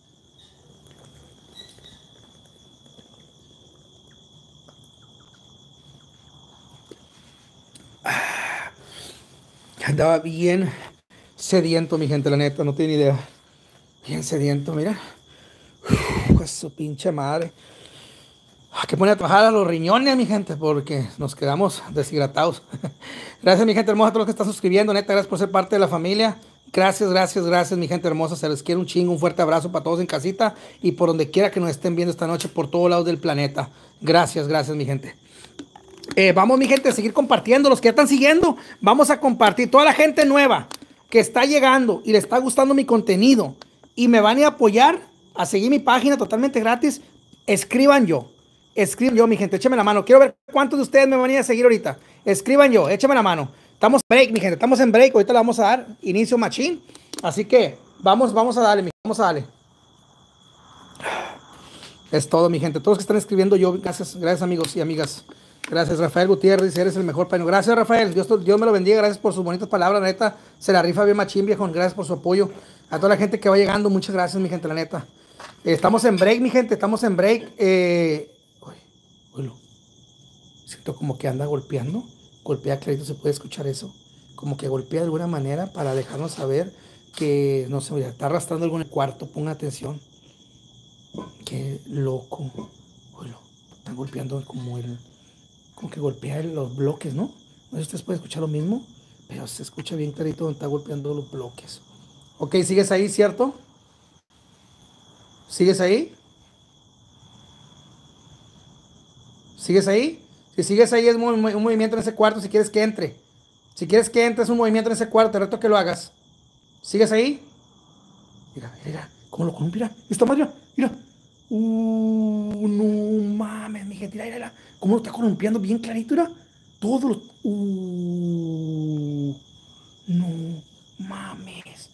Ah, andaba bien sediento, mi gente, la neta, no tiene idea. Bien sediento, mira. Uf, su pinche madre. Hay que poner a trabajar a los riñones, mi gente, porque nos quedamos deshidratados. Gracias, mi gente hermosa, a todos los que están suscribiendo. Neta, gracias por ser parte de la familia. Gracias, gracias, gracias, mi gente hermosa. Se les quiere un chingo, un fuerte abrazo para todos en casita y por donde quiera que nos estén viendo esta noche, por todos lados del planeta. Gracias, gracias, mi gente. Eh, vamos, mi gente, a seguir compartiendo. Los que ya están siguiendo, vamos a compartir. Toda la gente nueva que está llegando y le está gustando mi contenido y me van a apoyar a seguir mi página totalmente gratis, escriban yo, escriban yo, mi gente, échame la mano. Quiero ver cuántos de ustedes me van a ir a seguir ahorita. Escriban yo, échame la mano. Estamos en break, mi gente, estamos en break. Ahorita le vamos a dar inicio machín. Así que vamos, vamos a darle, mi, vamos a darle. Es todo, mi gente. Todos los que están escribiendo yo, gracias, gracias amigos y amigas. Gracias, Rafael Gutiérrez, eres el mejor paño. Gracias, Rafael, Dios, Dios me lo bendiga, gracias por sus bonitas palabras, la neta, se la rifa bien machín, viejo, gracias por su apoyo. A toda la gente que va llegando, muchas gracias, mi gente, la neta. Eh, estamos en break, mi gente, estamos en break. Eh, uy, uy, siento como que anda golpeando, golpea clarito, se puede escuchar eso. Como que golpea de alguna manera para dejarnos saber que, no sé, está arrastrando algo en el cuarto, pongan atención. Qué loco. Uy, están golpeando como el... como que golpea los bloques, ¿no? No sé si ustedes pueden escuchar lo mismo, pero se escucha bien clarito donde está golpeando los bloques. Ok, ¿sigues ahí, cierto? ¿Sigues ahí? ¿Sigues ahí? Si sigues ahí es un, un movimiento en ese cuarto si quieres que entre. Si quieres que entre es un movimiento en ese cuarto, te reto que lo hagas. ¿Sigues ahí? Mira, mira, cómo lo columpia. Mira, mira, mira. Uh, no mames, mi gente, mira, mira. Cómo lo está columpiando bien clarito, mira. Todo lo... Uh, no mames.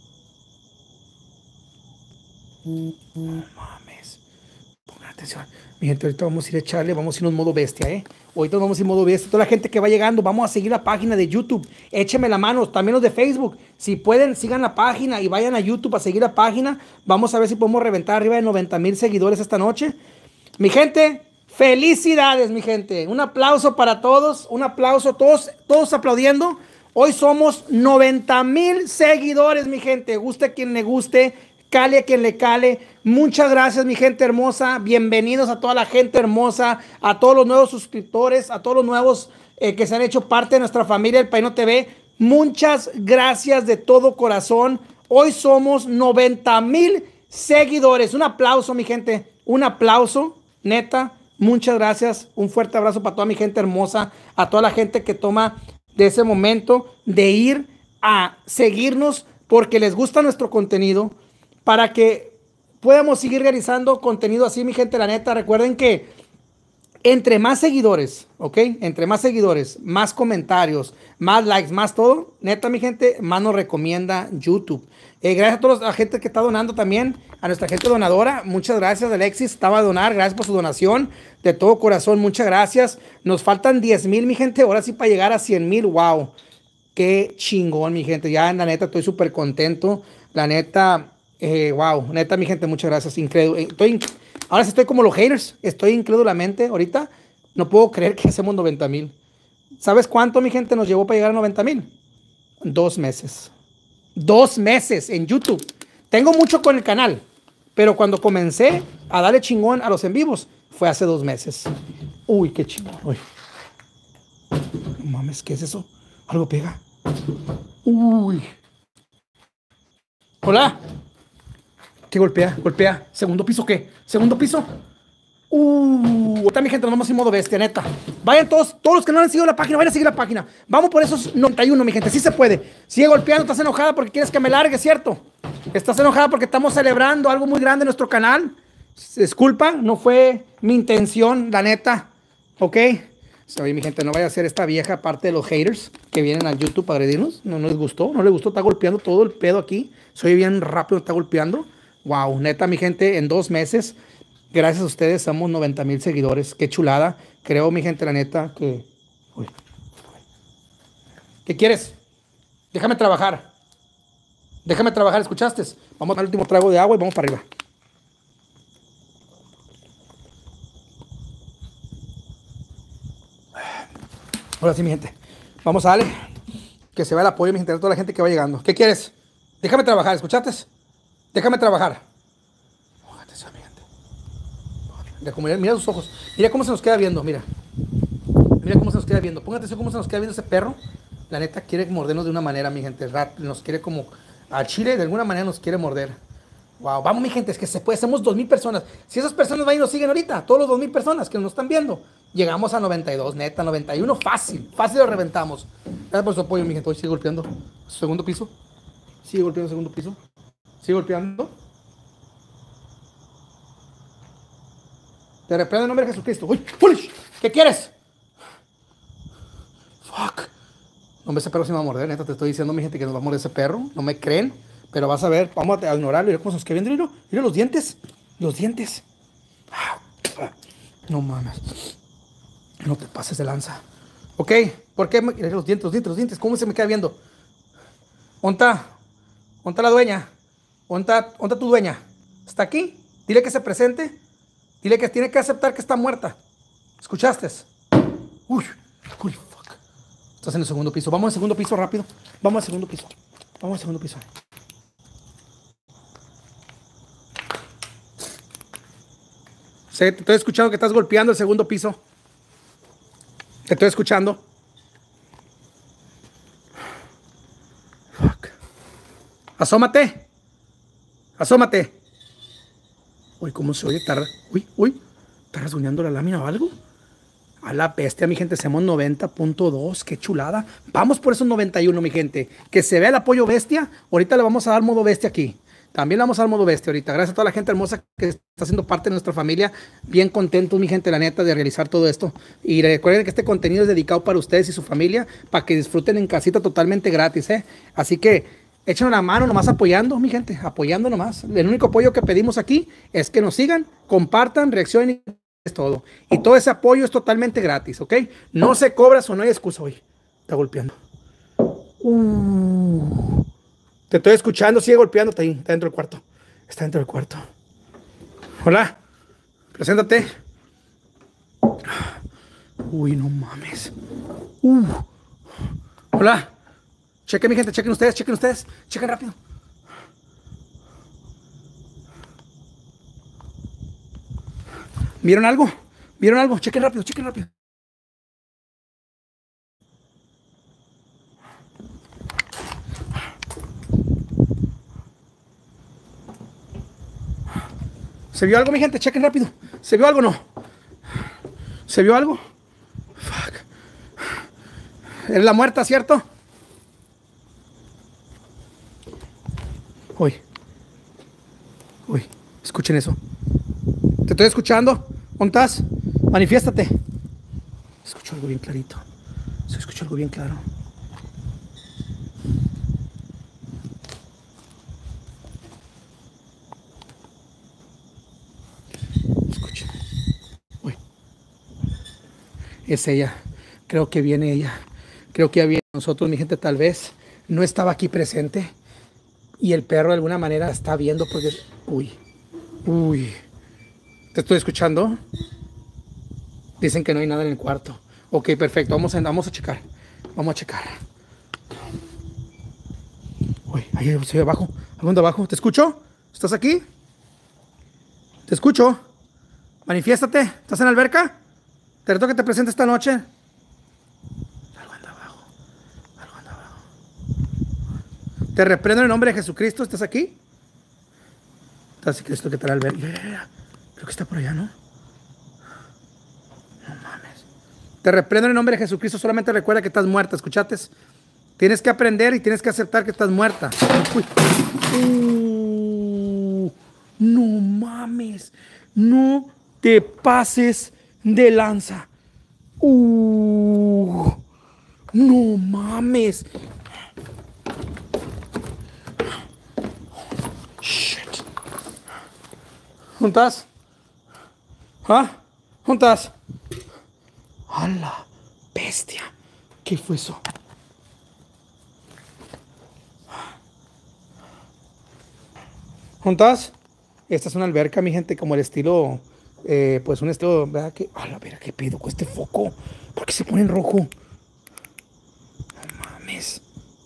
Uh, no mames. Pongan atención. Mi gente, ahorita vamos a ir a echarle, vamos a irnos en modo bestia, ¿eh? Ahorita vamos a ir en modo bestia. Toda la gente que va llegando, vamos a seguir la página de YouTube. Échenme la mano, también los de Facebook. Si pueden, sigan la página y vayan a YouTube a seguir la página. Vamos a ver si podemos reventar arriba de noventa mil seguidores esta noche. Mi gente, felicidades, mi gente. Un aplauso para todos, un aplauso, todos, todos aplaudiendo. Hoy somos noventa mil seguidores, mi gente. Guste a quien le guste, cale a quien le cale. Muchas gracias, mi gente hermosa. Bienvenidos a toda la gente hermosa, a todos los nuevos suscriptores, a todos los nuevos eh, que se han hecho parte de nuestra familia El Padrino T V. Muchas gracias de todo corazón. Hoy somos noventa mil seguidores. Un aplauso, mi gente. Un aplauso, neta. Muchas gracias. Un fuerte abrazo para toda mi gente hermosa, a toda la gente que toma de ese momento de ir a seguirnos porque les gusta nuestro contenido, para que podamos seguir realizando contenido así, mi gente, la neta. Recuerden que entre más seguidores, ¿ok? Entre más seguidores, más comentarios, más likes, más todo, neta, mi gente, más nos recomienda YouTube. Eh, gracias a toda la gente que está donando también, a nuestra gente donadora. Muchas gracias, Alexis, estaba a donar, gracias por su donación, de todo corazón, muchas gracias. Nos faltan diez mil, mi gente, ahora sí para llegar a cien mil, wow. Qué chingón, mi gente, ya la neta estoy súper contento, la neta, eh, wow, neta, mi gente, muchas gracias, increíble, estoy increíble. Ahora sí estoy como los haters, estoy incrédulamente ahorita, no puedo creer que hacemos noventa mil. ¿Sabes cuánto, mi gente, nos llevó para llegar a noventa mil? Dos meses. Dos meses en YouTube. Tengo mucho con el canal, pero cuando comencé a darle chingón a los en vivos, fue hace dos meses. Uy, qué chingón. Uy. No mames, ¿qué es eso? Algo pega. Uy. Hola. ¿Qué golpea? ¿Golpea? ¿Segundo piso qué? ¿Segundo piso? Uh, ahorita mi gente, nos vamos en modo bestia, neta. Vayan todos, todos los que no han seguido la página, vayan a seguir la página. Vamos por esos noventa y uno, mi gente, sí se puede. Sigue golpeando, estás enojada porque quieres que me largue, ¿cierto? Estás enojada porque estamos celebrando algo muy grande en nuestro canal. Disculpa, no fue mi intención, la neta. ¿Ok? Oye, mi gente, no vaya a ser esta vieja parte de los haters que vienen al YouTube para agredirnos. No, no les gustó, no les gustó, está golpeando todo el pedo aquí. Soy bien rápido, está golpeando. Wow, neta, mi gente, en dos meses, gracias a ustedes, somos noventa mil seguidores. Qué chulada. Creo, mi gente, la neta, que... Uy. ¿Qué quieres? Déjame trabajar. Déjame trabajar, ¿escuchaste? Vamos al último trago de agua y vamos para arriba. Ahora sí, mi gente. Vamos a darle. Que se vea el apoyo, mi gente, de toda la gente que va llegando. ¿Qué quieres? Déjame trabajar, ¿escuchaste? Déjame trabajar. Mira, como, mira sus ojos. Mira cómo se nos queda viendo, mira. Mira cómo se nos queda viendo. Póngate atención cómo se nos queda viendo ese perro. La neta quiere mordernos de una manera, mi gente. Rat, nos quiere como... A Chile de alguna manera nos quiere morder. Wow, vamos, mi gente, es que se puede. Somos dos mil personas. Si esas personas van y nos siguen ahorita, todos los dos mil personas que nos están viendo, llegamos a noventa y dos, neta, noventa y uno, fácil. Fácil lo reventamos. Gracias por su apoyo, mi gente. Hoy sigue golpeando. Segundo piso. Sigue golpeando, segundo piso. Sigue golpeando. Te reprendo en nombre de Jesucristo. Uy, foolish. ¿Qué quieres? Fuck. Hombre, ese perro sí me va a morder, neta. Te estoy diciendo, mi gente, que nos va a morder ese perro. No me creen. Pero vas a ver. Vamos a ignorarlo. Mira cómo se nos queda viendo. Mira, mira los dientes. Los dientes. No mames. No te pases de lanza. Ok. ¿Por qué? Mira los dientes, los dientes, los dientes. ¿Cómo se me queda viendo? ¿Onta? ¿Onta la dueña? ¿Onta, onta tu dueña? ¿Está aquí? Dile que se presente. Dile que tiene que aceptar que está muerta. ¿Escuchaste? Uy, uy, fuck. Estás en el segundo piso. Vamos al segundo piso rápido. Vamos al segundo piso. Vamos al segundo piso. Sí, te estoy escuchando que estás golpeando el segundo piso. Te estoy escuchando. Fuck. Asómate. Asómate. Uy, ¿cómo se oye? Tarra. Uy, uy. ¿Está rasguñando la lámina o algo? A la bestia, mi gente. Hacemos noventa punto dos. Qué chulada. Vamos por esos noventa y uno, mi gente. Que se vea el apoyo bestia. Ahorita le vamos a dar modo bestia aquí. También le vamos a dar modo bestia ahorita. Gracias a toda la gente hermosa que está siendo parte de nuestra familia. Bien contentos, mi gente, la neta, de realizar todo esto. Y recuerden que este contenido es dedicado para ustedes y su familia. Para que disfruten en casita totalmente gratis, ¿eh? Así que... échenos la mano nomás apoyando, mi gente, apoyando nomás. El único apoyo que pedimos aquí es que nos sigan, compartan, reaccionen y es todo. Y todo ese apoyo es totalmente gratis, ¿ok? No se cobra o no hay excusa hoy. Está golpeando. Uh, te estoy escuchando, sigue golpeando, está ahí, está dentro del cuarto. Está dentro del cuarto. Hola, preséntate. Uy, no mames. Uh. Hola. Chequen, mi gente, chequen ustedes, chequen ustedes, chequen rápido. ¿Vieron algo? ¿Vieron algo? Chequen rápido, chequen rápido. ¿Se vio algo, mi gente? Chequen rápido. ¿Se vio algo o no? ¿Se vio algo? Fuck. Es la muerta, ¿cierto? Uy. Uy. Escuchen eso. Te estoy escuchando. ¿Dónde estás? Manifiéstate. Escucho algo bien clarito. Se escucha algo bien claro. Escuchen. Uy. Es ella. Creo que viene ella. Creo que ya viene. Nosotros, mi gente, tal vez no estaba aquí presente. Y el perro de alguna manera está viendo porque... Uy. Uy. ¿Te estoy escuchando? Dicen que no hay nada en el cuarto. Ok, perfecto. Vamos a, vamos a checar. Vamos a checar. Uy, ahí estoy abajo. ¿Algún de abajo? ¿Te escucho? ¿Estás aquí? ¿Te escucho? Manifiéstate. ¿Estás en la alberca? Te reto que te presentes esta noche. Algo anda abajo. Algo anda abajo. Te reprendo en el nombre de Jesucristo. ¿Estás aquí? Estás Cristo que te la alberca. Creo que está por allá, ¿no? No mames. Te reprendo en el nombre de Jesucristo. Solamente recuerda que estás muerta. ¿Escuchaste? Tienes que aprender y tienes que aceptar que estás muerta. Uy. Uh, no mames. No te pases de lanza. Uh, no mames. Shit. ¿Juntas? ¿Ah? ¿Juntas? ¡A la bestia! ¿Qué fue eso? ¿Juntas? Esta es una alberca, mi gente, como el estilo, eh, pues un estilo, ¿verdad? Que, a la vera, ¿qué pedo con este foco? ¿Por qué se pone en rojo? No mames.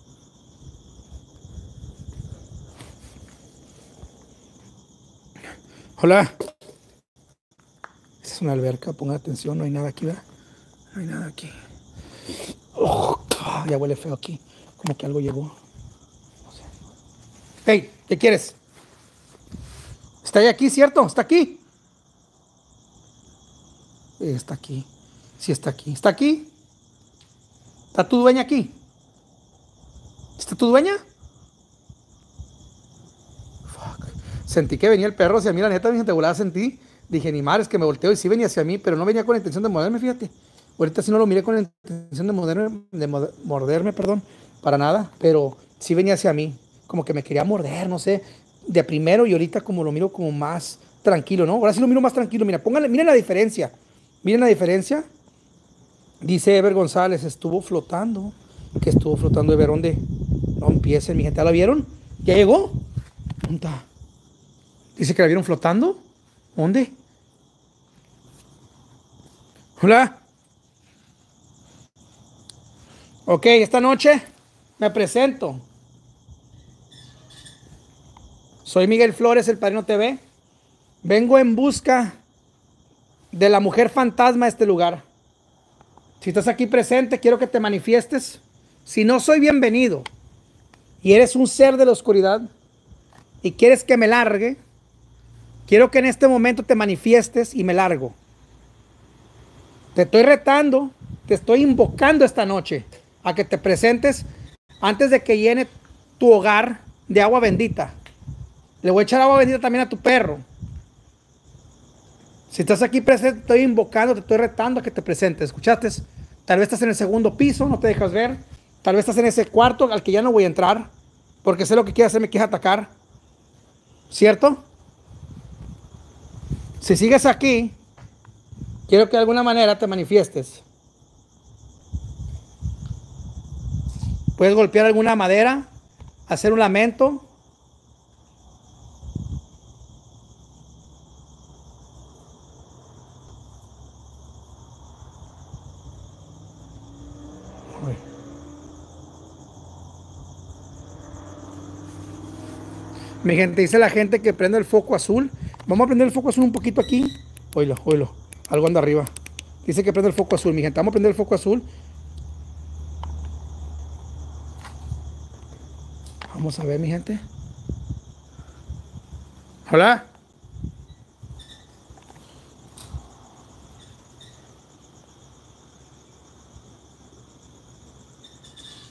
Hola. Esta es una alberca, ponga atención, no hay nada aquí, ¿verdad? No hay nada aquí. Oh, ya huele feo aquí. Como que algo llegó. No sé. Hey, ¿qué quieres? ¿Está ahí aquí, cierto? ¿Está aquí? Eh, está aquí. Sí, está aquí. ¿Está aquí? ¿Está tu dueña aquí? ¿Está tu dueña? Fuck. Sentí que venía el perro hacia mí, la neta, mi gente, volada sentí. Dije, ni madre, es que me volteo y sí venía hacia mí, pero no venía con la intención de morderme, fíjate. Ahorita sí no lo miré con la intención de morderme, de morderme, perdón, para nada, pero sí venía hacia mí, como que me quería morder, no sé, de primero y ahorita como lo miro como más tranquilo, ¿no? Ahora sí lo miro más tranquilo, mira, pónganle, miren la diferencia, miren la diferencia. Dice Ever González, estuvo flotando, que estuvo flotando, Ever, ¿dónde? No empiecen, mi gente, ¿ya la vieron? ¿Ya llegó? ¿Dónde está? Dice que la vieron flotando, ¿dónde? Hola. Ok, esta noche me presento. Soy Miguel Flores, el Padrino T V. Vengo en busca de la mujer fantasma de este lugar. Si estás aquí presente, quiero que te manifiestes. Si no, soy bienvenido. Y eres un ser de la oscuridad y quieres que me largue, quiero que en este momento te manifiestes y me largo. Te estoy retando, te estoy invocando esta noche a que te presentes antes de que llene tu hogar de agua bendita. Le voy a echar agua bendita también a tu perro. Si estás aquí presente, te estoy invocando, te estoy retando a que te presentes. ¿Escuchaste? Tal vez estás en el segundo piso, no te dejas ver. Tal vez estás en ese cuarto al que ya no voy a entrar, porque sé lo que quiere hacer, me quiere atacar. ¿Cierto? Si sigues aquí, quiero que de alguna manera te manifiestes. Puedes golpear alguna madera, hacer un lamento. Uy. Mi gente, dice la gente que prende el foco azul. Vamos a prender el foco azul un poquito aquí. Oílo, oílo. Algo anda arriba. Dice que prende el foco azul, mi gente. Vamos a prender el foco azul. Vamos a ver, mi gente. Hola.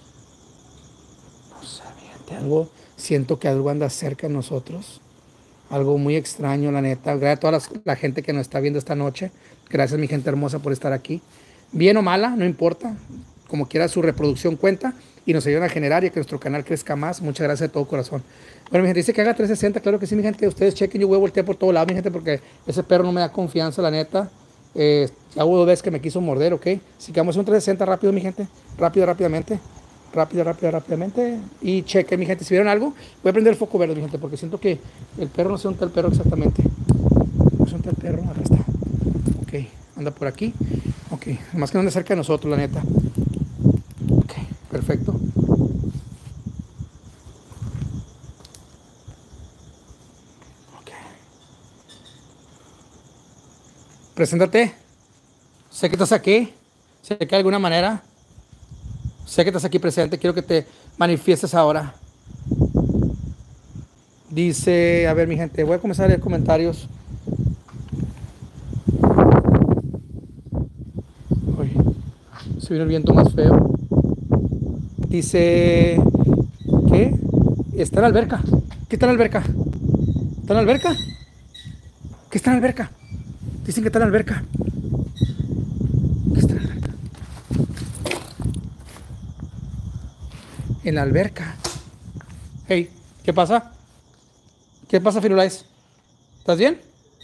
No sé, mi gente. Algo, siento que algo anda cerca de nosotros. Algo muy extraño, la neta. Gracias a toda las- la gente que nos está viendo esta noche. Gracias, mi gente hermosa, por estar aquí. Bien o mala, no importa. Como quiera, su reproducción cuenta y nos ayudan a generar y a que nuestro canal crezca más. Muchas gracias de todo corazón. Bueno, mi gente, dice que haga trescientos sesenta. Claro que sí, mi gente. Ustedes chequen. Yo voy a voltear por todos lados, mi gente, porque ese perro no me da confianza, la neta. Eh, ya hubo dos veces que me quiso morder, ¿ok? Así que vamos a hacer un trescientos sesenta rápido, mi gente. Rápido, rápidamente. Rápido, rápido, rápidamente. Y chequen, mi gente. Si vieron algo, voy a prender el foco verde, mi gente, porque siento que el perro, no sé dónde está el perro exactamente. No sé dónde está el perro. Acá está. Ok, anda por aquí. Ok, más que no ande cerca de nosotros, la neta. Ok, perfecto. Ok. Preséntate. Sé que estás aquí. Sé que de alguna manera. Sé que estás aquí presente. Quiero que te manifiestes ahora. Dice, a ver, mi gente, voy a comenzar a leer comentarios. Uy, se vino el viento más feo. Dice, ¿qué? Está en la alberca. ¿Qué está en la alberca? ¿Está en la alberca? ¿Qué está en la alberca? Dicen que está en la alberca. ¿Qué está en la alberca? En la alberca. Hey, ¿qué pasa? ¿Qué pasa, Firulais? ¿Estás bien?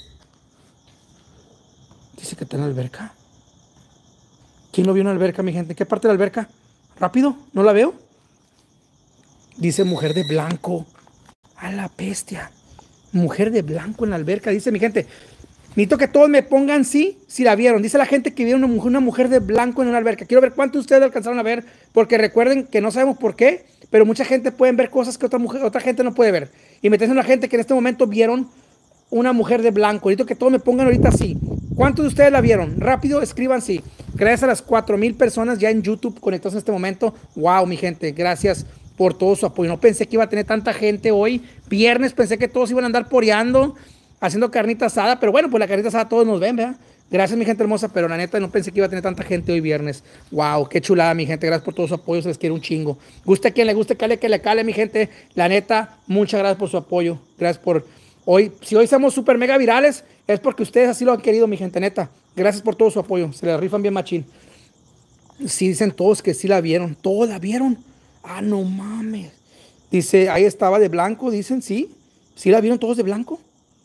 Dice que está en la alberca. ¿Quién lo vio en la alberca, mi gente? ¿Qué parte de la alberca? Rápido, ¿no la veo? Dice mujer de blanco. A la bestia. Mujer de blanco en la alberca. Dice mi gente. Necesito que todos me pongan sí, si la vieron. Dice la gente que vieron una mujer, una mujer de blanco en una alberca. Quiero ver cuántos de ustedes alcanzaron a ver. Porque recuerden que no sabemos por qué, pero mucha gente puede ver cosas que otra, mujer, otra gente no puede ver. Y me está diciendo la gente que en este momento vieron una mujer de blanco. Necesito que todos me pongan ahorita sí. ¿Cuántos de ustedes la vieron? Rápido, escriban sí. Gracias a las cuatro mil personas ya en YouTube conectados en este momento. Wow, mi gente, gracias por todo su apoyo. No pensé que iba a tener tanta gente hoy. Viernes pensé que todos iban a andar poreando, haciendo carnita asada. Pero bueno, pues la carnita asada todos nos ven, ¿verdad? Gracias, mi gente hermosa, pero la neta no pensé que iba a tener tanta gente hoy viernes. Wow, qué chulada, mi gente. Gracias por todo su apoyo. Se les quiere un chingo. Guste a quien le guste, cale que le cale, mi gente. La neta, muchas gracias por su apoyo. Gracias por hoy. Si hoy somos super mega virales, es porque ustedes así lo han querido, mi gente, neta. Gracias por todo su apoyo. Se les rifan bien machín. Sí, dicen todos que sí la vieron. Todos la vieron. Ah, no mames. Dice, ahí estaba de blanco, dicen, sí. ¿Sí la vieron todos de blanco?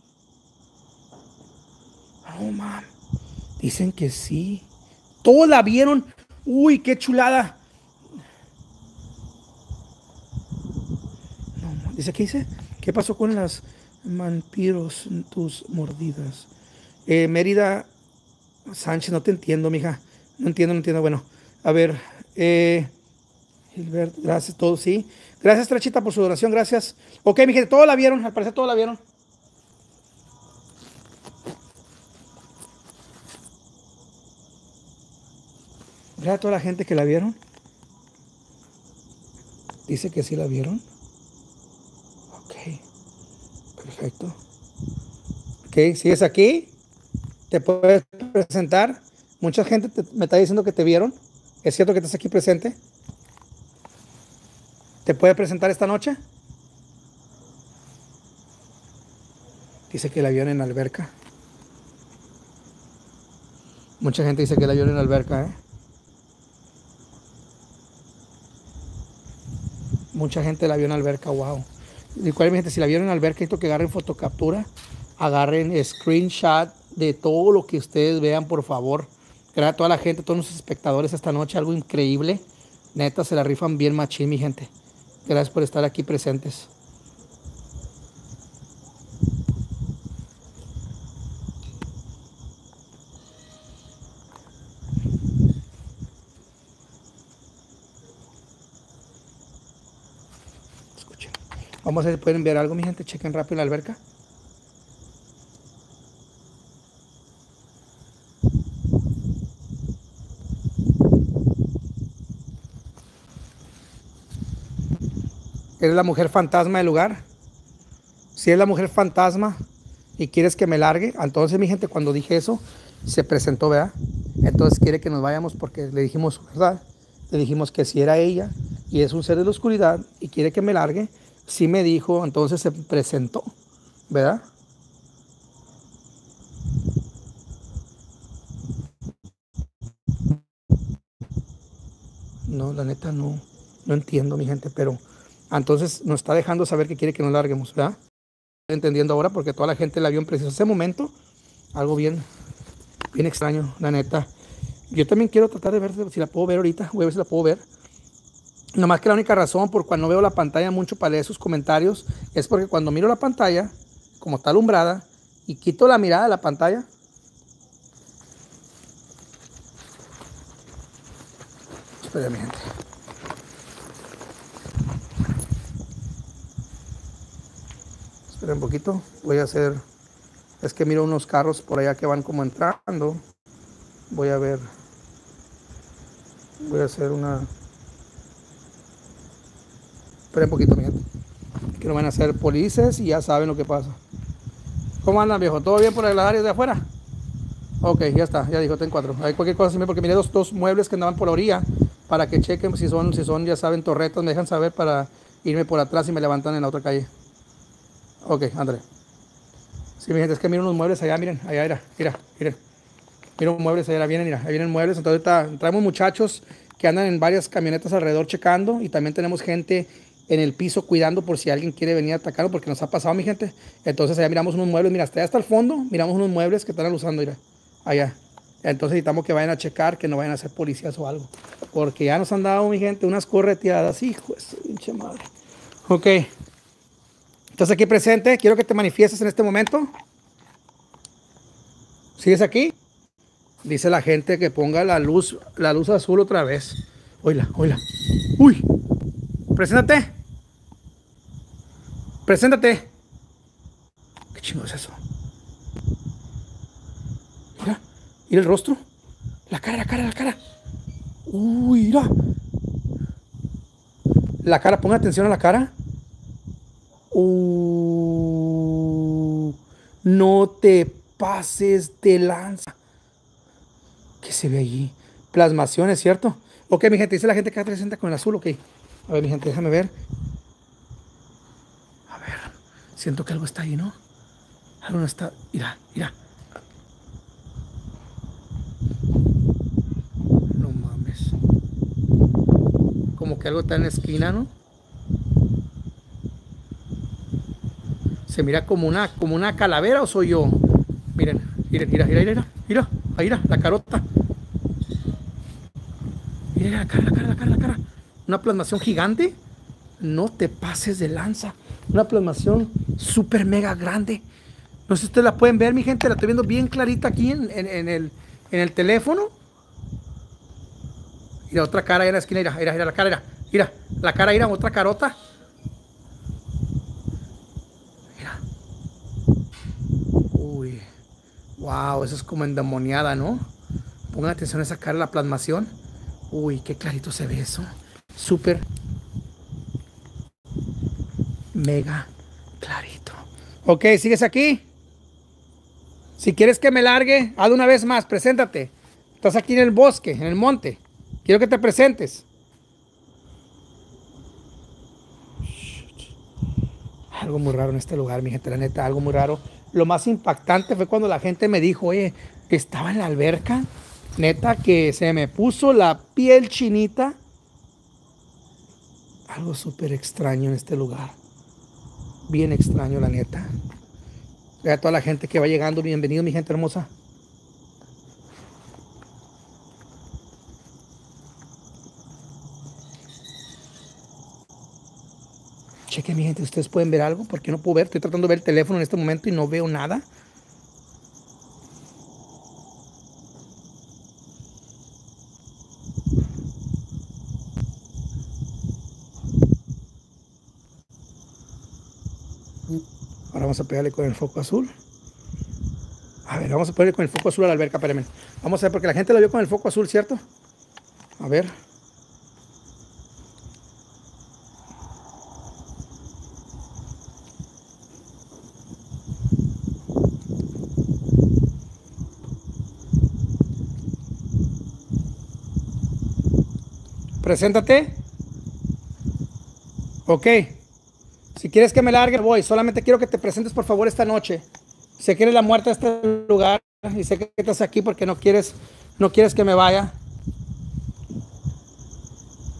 No mames. Dicen que sí. Todos la vieron. Uy, qué chulada. No, dice, ¿qué dice? ¿Qué pasó con las vampiros, tus mordidas? Eh, Mérida Sánchez, no te entiendo, mija. No entiendo, no entiendo. Bueno, a ver. Eh, Gilbert, gracias, todos, sí. Gracias, Trachita, por su donación, gracias. Ok, mi gente, todos la vieron, al parecer todos la vieron. Gracias a toda la gente que la vieron. Dice que sí la vieron. Ok, perfecto. Ok, ¿sigues aquí? ¿Te puedes presentar? Mucha gente te, me está diciendo que te vieron. ¿Es cierto que estás aquí presente? ¿Te puede presentar esta noche? Dice que la vieron en la alberca. Mucha gente dice que la vieron en la alberca, ¿eh? Mucha gente la vio en la alberca, wow. Y cuál, mi gente, si la vieron en la alberca, necesito que agarren fotocaptura, agarren screenshot de todo lo que ustedes vean, por favor. Gracias a toda la gente, todos los espectadores esta noche, algo increíble. Neta, se la rifan bien machín, mi gente. Gracias por estar aquí presentes. Escuchen. Vamos a ver si pueden ver algo, mi gente. Chequen rápido la alberca. ¿Eres la mujer fantasma del lugar? Si es la mujer fantasma y quieres que me largue, entonces, mi gente, cuando dije eso, se presentó, ¿verdad? Entonces quiere que nos vayamos porque le dijimos, ¿verdad? Le dijimos que si era ella y es un ser de la oscuridad y quiere que me largue, sí me dijo, entonces se presentó, ¿verdad? No, la neta no, no entiendo, mi gente, pero entonces nos está dejando saber que quiere que nos larguemos, ¿verdad? Estoy entendiendo ahora porque toda la gente la vio en preciso ese momento. Algo bien, bien extraño, la neta. Yo también quiero tratar de ver si la puedo ver ahorita. Voy a ver si la puedo ver. Nomás que la única razón por cuando no veo la pantalla mucho para leer sus comentarios es porque cuando miro la pantalla, como está alumbrada, y quito la mirada de la pantalla, espera, mi gente. Espera un poquito. Voy a hacer... Es que miro unos carros por allá que van como entrando. Voy a ver. Voy a hacer una... Espera un poquito, mi gente. Que no van a ser policías y ya saben lo que pasa. ¿Cómo andan, viejo? ¿Todo bien por las áreas de afuera? Ok, ya está. Ya dijo, ten cuatro. Hay cualquier cosa, porque miré dos, dos muebles que andaban por la orilla para que chequen si son, si son, ya saben, torretas. Me dejan saber para irme por atrás y me levantan en la otra calle. Ok, ándale. Sí, mi gente, es que miren unos muebles allá, miren, allá, mira, mira, miren. Miren muebles allá, vienen, mira, ahí vienen muebles. Entonces ahorita traemos muchachos que andan en varias camionetas alrededor checando y también tenemos gente en el piso cuidando por si alguien quiere venir a atacarlo, porque nos ha pasado, mi gente. Entonces allá miramos unos muebles, mira, hasta allá hasta el fondo, miramos unos muebles que están usando, mira, allá. Entonces necesitamos que vayan a checar, que no vayan a ser policías o algo, porque ya nos han dado, mi gente, unas correteadas, hijo de su pinche madre. Ok. Entonces aquí presente, quiero que te manifiestes en este momento. ¿Sigues aquí? Dice la gente que ponga la luz, la luz azul otra vez. Oíla, oíla. Uy. Preséntate. Preséntate. ¿Qué chingo es eso? Mira, mira el rostro. La cara, la cara, la cara. Uy, mira. La cara, ponga atención a la cara. Uh, no te pases de lanza. ¿Qué se ve allí? Plasmaciones, ¿cierto? Ok, mi gente, dice la gente que presenta con el azul, ok. A ver, mi gente, déjame ver. A ver, siento que algo está ahí, ¿no? Algo no está... Mira, mira. No mames. Como que algo está en la esquina, ¿no? Se mira como una, como una calavera, ¿o soy yo? Miren, miren, mira, mira, mira, mira, ahí mira, la carota. Mira la cara, la cara, la cara, la cara. Una plasmación gigante. No te pases de lanza. Una plasmación súper mega grande. No sé si ustedes la pueden ver, mi gente. La estoy viendo bien clarita aquí en, en, en, el, en el teléfono. Mira, otra cara ahí en la esquina. Mira, mira, mira la cara, mira. Mira, la cara, mira, otra carota. Mira. Uy. Wow, eso es como endemoniada, ¿no? Pongan atención a esa cara, la plasmación. Uy, qué clarito se ve eso. Súper mega clarito. Ok, ¿sigues aquí? Si quieres que me largue, haz una vez más, preséntate. Estás aquí en el bosque, en el monte. Quiero que te presentes. Algo muy raro en este lugar, mi gente, la neta, algo muy raro. Lo más impactante fue cuando la gente me dijo, oye, estaba en la alberca. Neta que se me puso la piel chinita. Algo súper extraño en este lugar. Bien extraño, la neta. Vea a toda la gente que va llegando. Bienvenido, mi gente hermosa. Chequen, mi gente, ustedes pueden ver algo, porque no puedo ver. Estoy tratando de ver el teléfono en este momento y no veo nada. Ahora vamos a pegarle con el foco azul. A ver, vamos a pegarle con el foco azul a la alberca, espérenme. Vamos a ver, porque la gente lo vio con el foco azul, ¿cierto? A ver. Preséntate. Ok. Si quieres que me largue, voy. Solamente quiero que te presentes, por favor, esta noche. Sé que eres la muerta de este lugar y sé que estás aquí porque no quieres, no quieres que me vaya.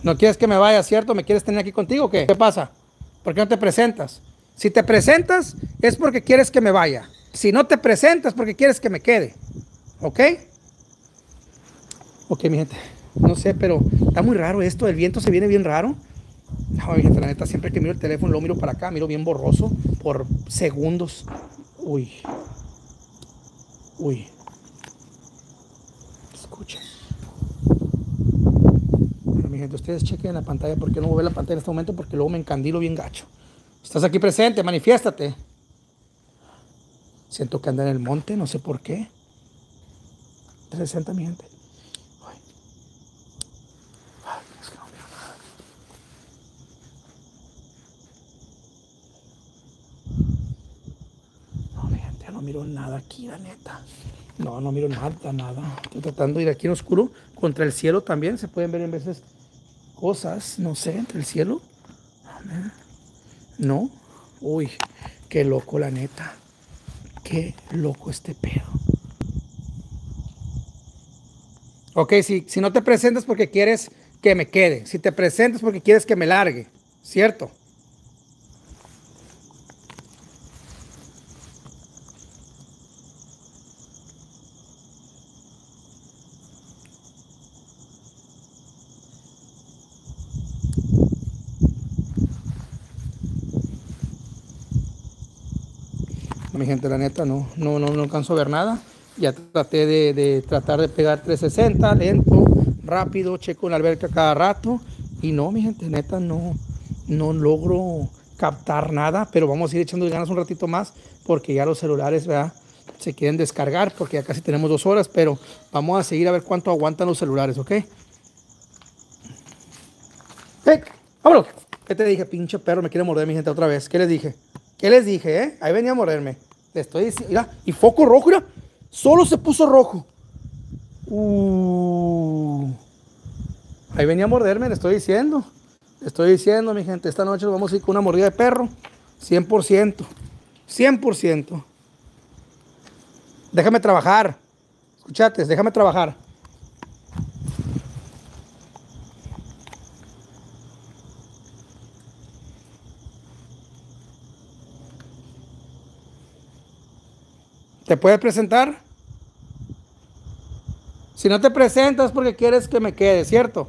No quieres que me vaya, ¿cierto? ¿Me quieres tener aquí contigo o qué? ¿Qué pasa? ¿Por qué no te presentas? Si te presentas es porque quieres que me vaya. Si no te presentas porque quieres que me quede. ¿Ok? Ok, mi gente. No sé, pero está muy raro esto. El viento se viene bien raro. No, mi gente, la neta, siempre que miro el teléfono, lo miro para acá, miro bien borroso por segundos. Uy. Uy. Escuchen. Bueno, mi gente, ustedes chequen la pantalla. ¿Por qué no voy a ver la pantalla en este momento? Porque luego me encandilo bien gacho. Estás aquí presente, manifiéstate. Siento que anda en el monte, no sé por qué. trescientos sesenta, mi gente. Ay. Ay, es que no miro nada. No, mi gente, no miro nada aquí, la neta. No, no miro nada, nada. Estoy tratando de ir aquí en oscuro. Contra el cielo también se pueden ver en veces cosas, no sé, entre el cielo. No. Uy, qué loco, la neta. Qué loco este pedo. Ok, si, si no te presentas porque quieres que me quede. Si te presentas porque quieres que me largue. ¿Cierto? Mi gente, la neta, no, no, no, no alcanzo a ver nada. Ya traté de, de tratar de pegar trescientos sesenta, lento, rápido, checo la alberca cada rato. Y no, mi gente, neta, no, no logro captar nada. Pero vamos a ir echando ganas un ratito más porque ya los celulares, ¿verdad?, se quieren descargar porque ya casi tenemos dos horas. Pero vamos a seguir a ver cuánto aguantan los celulares, ¿ok? ¡Hey! ¡Vámonos! ¿Qué te dije? Pinche perro, me quiere morder, mi gente, otra vez. ¿Qué les dije? ¿Qué les dije, eh? Ahí venía a morderme. Le estoy diciendo, mira, y foco rojo, mira. Solo se puso rojo. Uh. Ahí venía a morderme, le estoy diciendo. Le estoy diciendo, mi gente, esta noche vamos a ir con una mordida de perro. cien por ciento. cien por ciento. Déjame trabajar. Escuchate, déjame trabajar. ¿Te puedes presentar? Si no te presentas porque quieres que me quede, ¿cierto?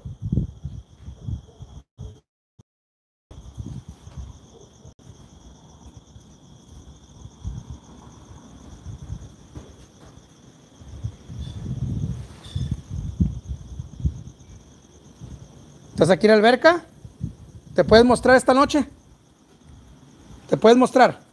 ¿Estás aquí en la alberca? ¿Te puedes mostrar esta noche? ¿Te puedes mostrar?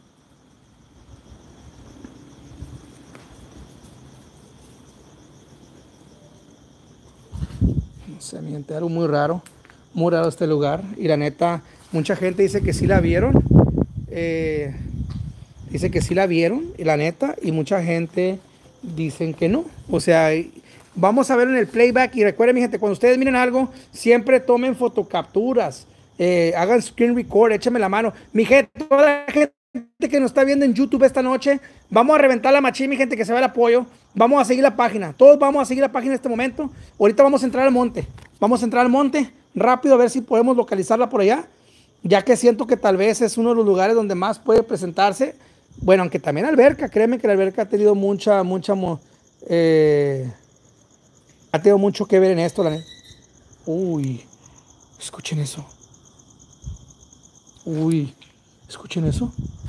No sé, mi gente, algo muy raro. Muy raro este lugar. Y la neta, mucha gente dice que sí la vieron. Eh, dice que sí la vieron, y la neta, y mucha gente dicen que no. O sea, vamos a ver en el playback. Y recuerden, mi gente, cuando ustedes miren algo, siempre tomen fotocapturas. Eh, hagan screen record, échame la mano. Mi gente, toda la gente que nos está viendo en YouTube esta noche, vamos a reventar la machín, mi gente, que se va el apoyo. Vamos a seguir la página. Todos vamos a seguir la página en este momento. Ahorita vamos a entrar al monte. Vamos a entrar al monte rápido a ver si podemos localizarla por allá. Ya que siento que tal vez es uno de los lugares donde más puede presentarse. Bueno, aunque también alberca. Créeme que la alberca ha tenido mucha, mucha... Eh, ha tenido mucho que ver en esto. La... Uy, escuchen eso. Uy, escuchen eso.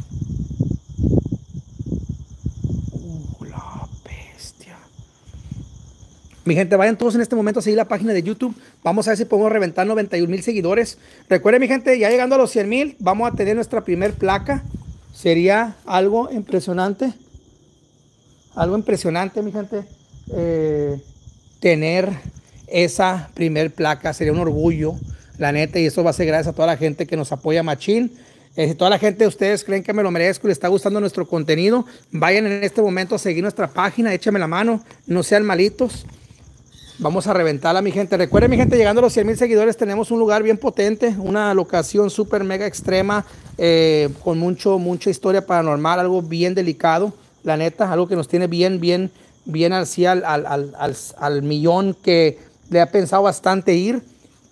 Uh, la bestia. Mi gente, vayan todos en este momento a seguir la página de YouTube. Vamos a ver si podemos reventar noventa y un mil seguidores. Recuerden, mi gente, ya llegando a los cien mil, vamos a tener nuestra primer placa. Sería algo impresionante. Algo impresionante, mi gente. Eh, tener esa primer placa sería un orgullo, la neta, y eso va a ser gracias a toda la gente que nos apoya machín. Eh, si toda la gente de ustedes creen que me lo merezco y les está gustando nuestro contenido, vayan en este momento a seguir nuestra página, échame la mano, no sean malitos. Vamos a reventarla, mi gente. Recuerden, mi gente, llegando a los cien mil seguidores tenemos un lugar bien potente, una locación súper mega extrema, eh, con mucho, mucha historia paranormal, algo bien delicado, la neta, algo que nos tiene bien, bien, bien así al, al, al, al, al millón, que le ha pensado bastante ir.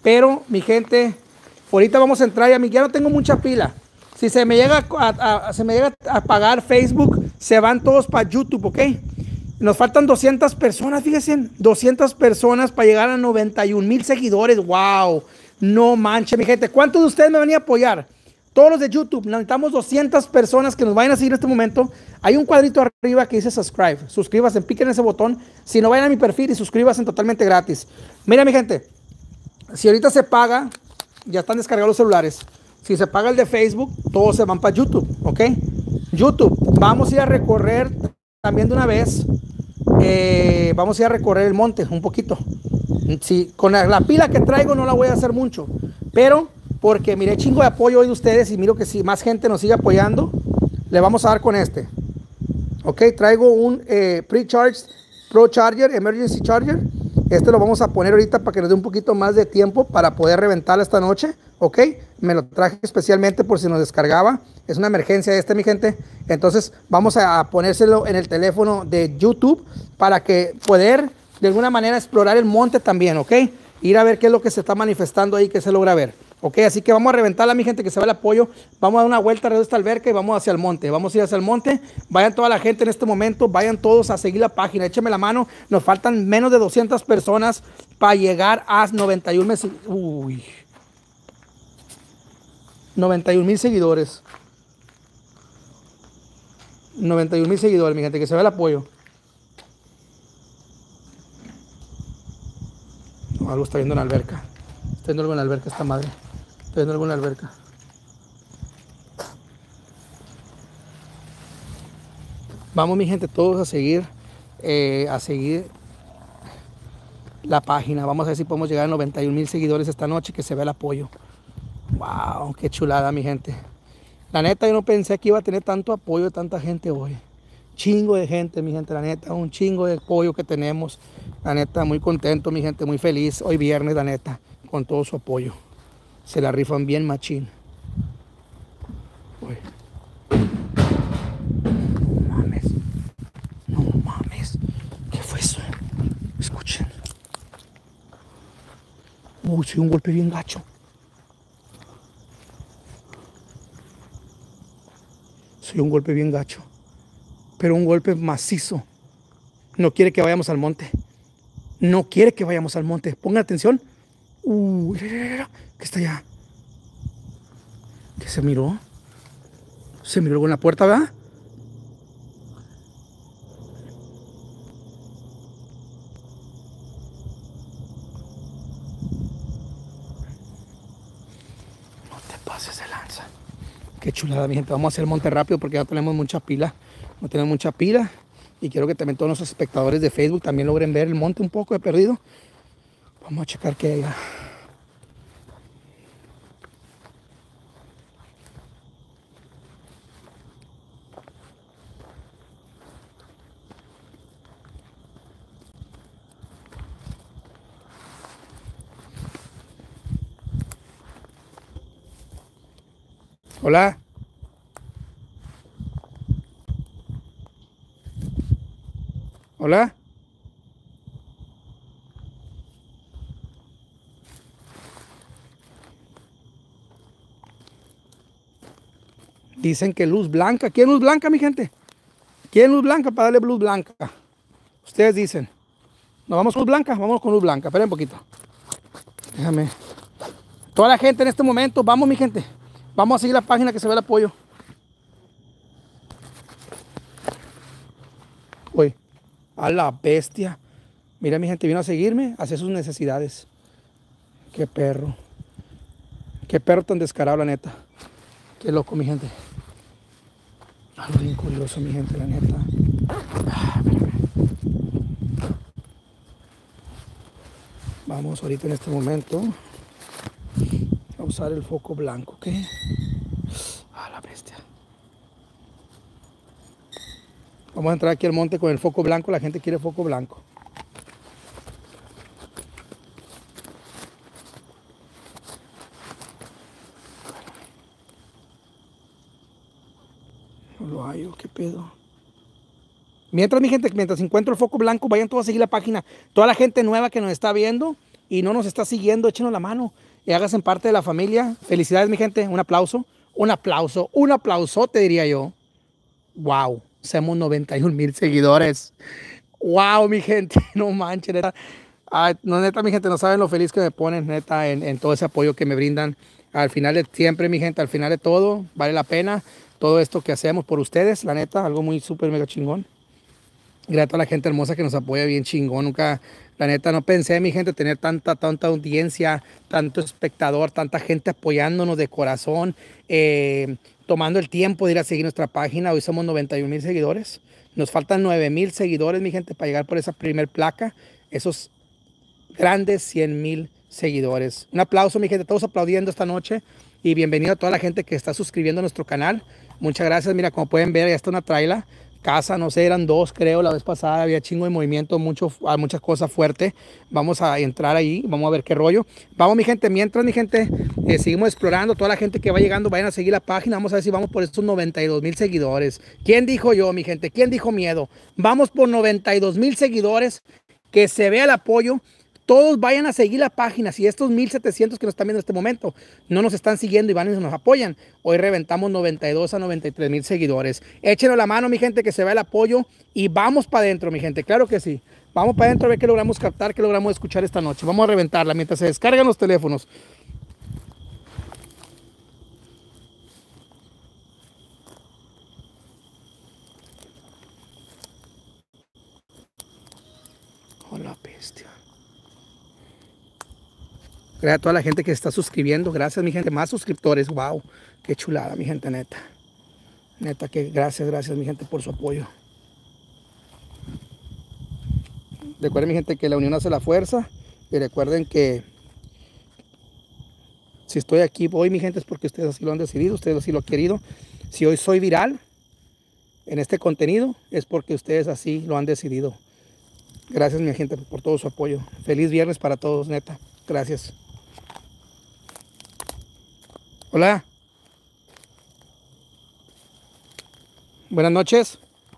Pero, mi gente, ahorita vamos a entrar y a mí ya no tengo mucha pila. Si se me llega a, a, a, se me llega a apagar Facebook, se van todos para YouTube, ¿ok? Nos faltan doscientas personas, fíjense, doscientas personas para llegar a noventa y un mil seguidores. ¡Wow! No manche, mi gente. ¿Cuántos de ustedes me van a apoyar? Todos los de YouTube. Necesitamos doscientas personas que nos vayan a seguir en este momento. Hay un cuadrito arriba que dice subscribe. Suscríbanse, piquen ese botón. Si no, vayan a mi perfil y suscríbanse totalmente gratis. Mira, mi gente, si ahorita se paga, ya están descargados los celulares. Si se paga el de Facebook, todos se van para YouTube, ¿ok? YouTube, vamos a ir a recorrer también de una vez. Eh, vamos a ir a recorrer el monte un poquito. Sí, con la, la pila que traigo no la voy a hacer mucho, pero porque miré chingo de apoyo hoy de ustedes y miro que si más gente nos sigue apoyando, le vamos a dar con este. Ok, traigo un eh, Pre-Charged Pro Charger, Emergency Charger. Este lo vamos a poner ahorita para que nos dé un poquito más de tiempo para poder reventarla esta noche. Ok, me lo traje especialmente por si nos descargaba. Es una emergencia este, mi gente. Entonces vamos a ponérselo en el teléfono de YouTube para que poder de alguna manera explorar el monte también, ok. Ir a ver qué es lo que se está manifestando ahí, que se logra ver. Ok, así que vamos a reventarla, mi gente, que se va el apoyo. Vamos a dar una vuelta alrededor de esta alberca y vamos hacia el monte. Vamos a ir hacia el monte. Vayan toda la gente en este momento. Vayan todos a seguir la página. Échenme la mano. Nos faltan menos de doscientas personas para llegar a noventa y un meses. Uy. noventa y un mil seguidores. noventa y un mil seguidores, mi gente, que se ve el apoyo. No, algo está viendo en la alberca. Está viendo algo en la alberca esta madre. Está viendo algo en la alberca. Vamos, mi gente, todos a seguir, eh, a seguir la página. Vamos a ver si podemos llegar a noventa y un mil seguidores esta noche, que se vea el apoyo. Wow, qué chulada, mi gente. La neta, yo no pensé que iba a tener tanto apoyo de tanta gente hoy. Chingo de gente, mi gente, la neta, un chingo de apoyo que tenemos. La neta, muy contento, mi gente, muy feliz. Hoy viernes, la neta, con todo su apoyo. Se la rifan bien machín. Uy. No mames. No mames. ¿Qué fue eso? Escuchen. Uy, sí, un golpe bien gacho. Sí, un golpe bien gacho. Pero un golpe macizo. No quiere que vayamos al monte. No quiere que vayamos al monte. Pongan atención. Uy, ¿qué está allá? ¿Qué se miró? Se miró algo en la puerta, ¿verdad? No te pases de lanza. Qué chulada, mi gente. Vamos a hacer el monte rápido porque ya tenemos mucha pila. No tenemos mucha pila. Y quiero que también todos los espectadores de Facebook también logren ver el monte un poco de perdido. Vamos a checar qué hay allá. Hola. Hola. Dicen que luz blanca. ¿Quién luz blanca, mi gente? ¿Quién luz blanca para darle luz blanca? Ustedes dicen. ¿Nos vamos con luz blanca? Vamos con luz blanca. Esperen un poquito. Déjame. Toda la gente en este momento. Vamos, mi gente. Vamos a seguir la página, que se ve el apoyo. Uy. A la bestia. Mira, mi gente, vino a seguirme, a hacer sus necesidades. Qué perro. Qué perro tan descarado, la neta. Qué loco, mi gente. Algo bien curioso, mi gente, la neta. Ah, vamos ahorita en este momento a usar el foco blanco, ¿ok? A la bestia. Vamos a entrar aquí al monte con el foco blanco. La gente quiere foco blanco. No lo hallo, qué pedo. Mientras, mi gente, mientras encuentro el foco blanco, vayan todos a seguir la página. Toda la gente nueva que nos está viendo y no nos está siguiendo, échenos la mano y háganse parte de la familia. Felicidades, mi gente. Un aplauso, un aplauso, un aplausote, diría yo. Wow, somos noventa y un mil seguidores. Wow, mi gente, no manches, neta. Ay, no, neta, mi gente, no saben lo feliz que me ponen, neta, en, en todo ese apoyo que me brindan. Al final de siempre, mi gente, al final de todo, vale la pena todo esto que hacemos por ustedes, la neta, algo muy súper mega chingón. Gracias a toda la gente hermosa que nos apoya bien chingón. Nunca, la neta, no pensé, mi gente, tener tanta, tanta audiencia, tanto espectador, tanta gente apoyándonos de corazón, eh, tomando el tiempo de ir a seguir nuestra página. Hoy somos noventa y un mil seguidores. Nos faltan nueve mil seguidores, mi gente, para llegar por esa primer placa. Esos grandes cien mil seguidores. Un aplauso, mi gente, todos aplaudiendo esta noche. Y bienvenido a toda la gente que está suscribiendo a nuestro canal. Muchas gracias. Mira, como pueden ver, ya está una traila. Casa, no sé, eran dos, creo, la vez pasada. Había chingo de movimiento, mucho, muchas cosas fuertes. Vamos a entrar ahí, vamos a ver qué rollo. Vamos, mi gente, mientras, mi gente, eh, seguimos explorando. Toda la gente que va llegando, vayan a seguir la página. Vamos a ver si vamos por estos noventa y dos mil seguidores. ¿Quién dijo yo, mi gente? ¿Quién dijo miedo? Vamos por noventa y dos mil seguidores. Que se vea el apoyo. Todos vayan a seguir la página. Si estos mil setecientos que nos están viendo en este momento no nos están siguiendo y van y nos apoyan, hoy reventamos noventa y dos a noventa y tres mil seguidores. Échenos la mano, mi gente, que se vea el apoyo y vamos para adentro, mi gente. Claro que sí. Vamos para adentro a ver qué logramos captar, qué logramos escuchar esta noche. Vamos a reventarla mientras se descargan los teléfonos. Hola, bestia. Gracias a toda la gente que se está suscribiendo. Gracias, mi gente. Más suscriptores. Wow. Qué chulada, mi gente, neta. Neta, que gracias, gracias, mi gente, por su apoyo. Recuerden, mi gente, que la unión hace la fuerza. Y recuerden que si estoy aquí hoy, mi gente, es porque ustedes así lo han decidido. Ustedes así lo han querido. Si hoy soy viral en este contenido, es porque ustedes así lo han decidido. Gracias, mi gente, por todo su apoyo. Feliz viernes para todos, neta. Gracias. Hola. Buenas noches.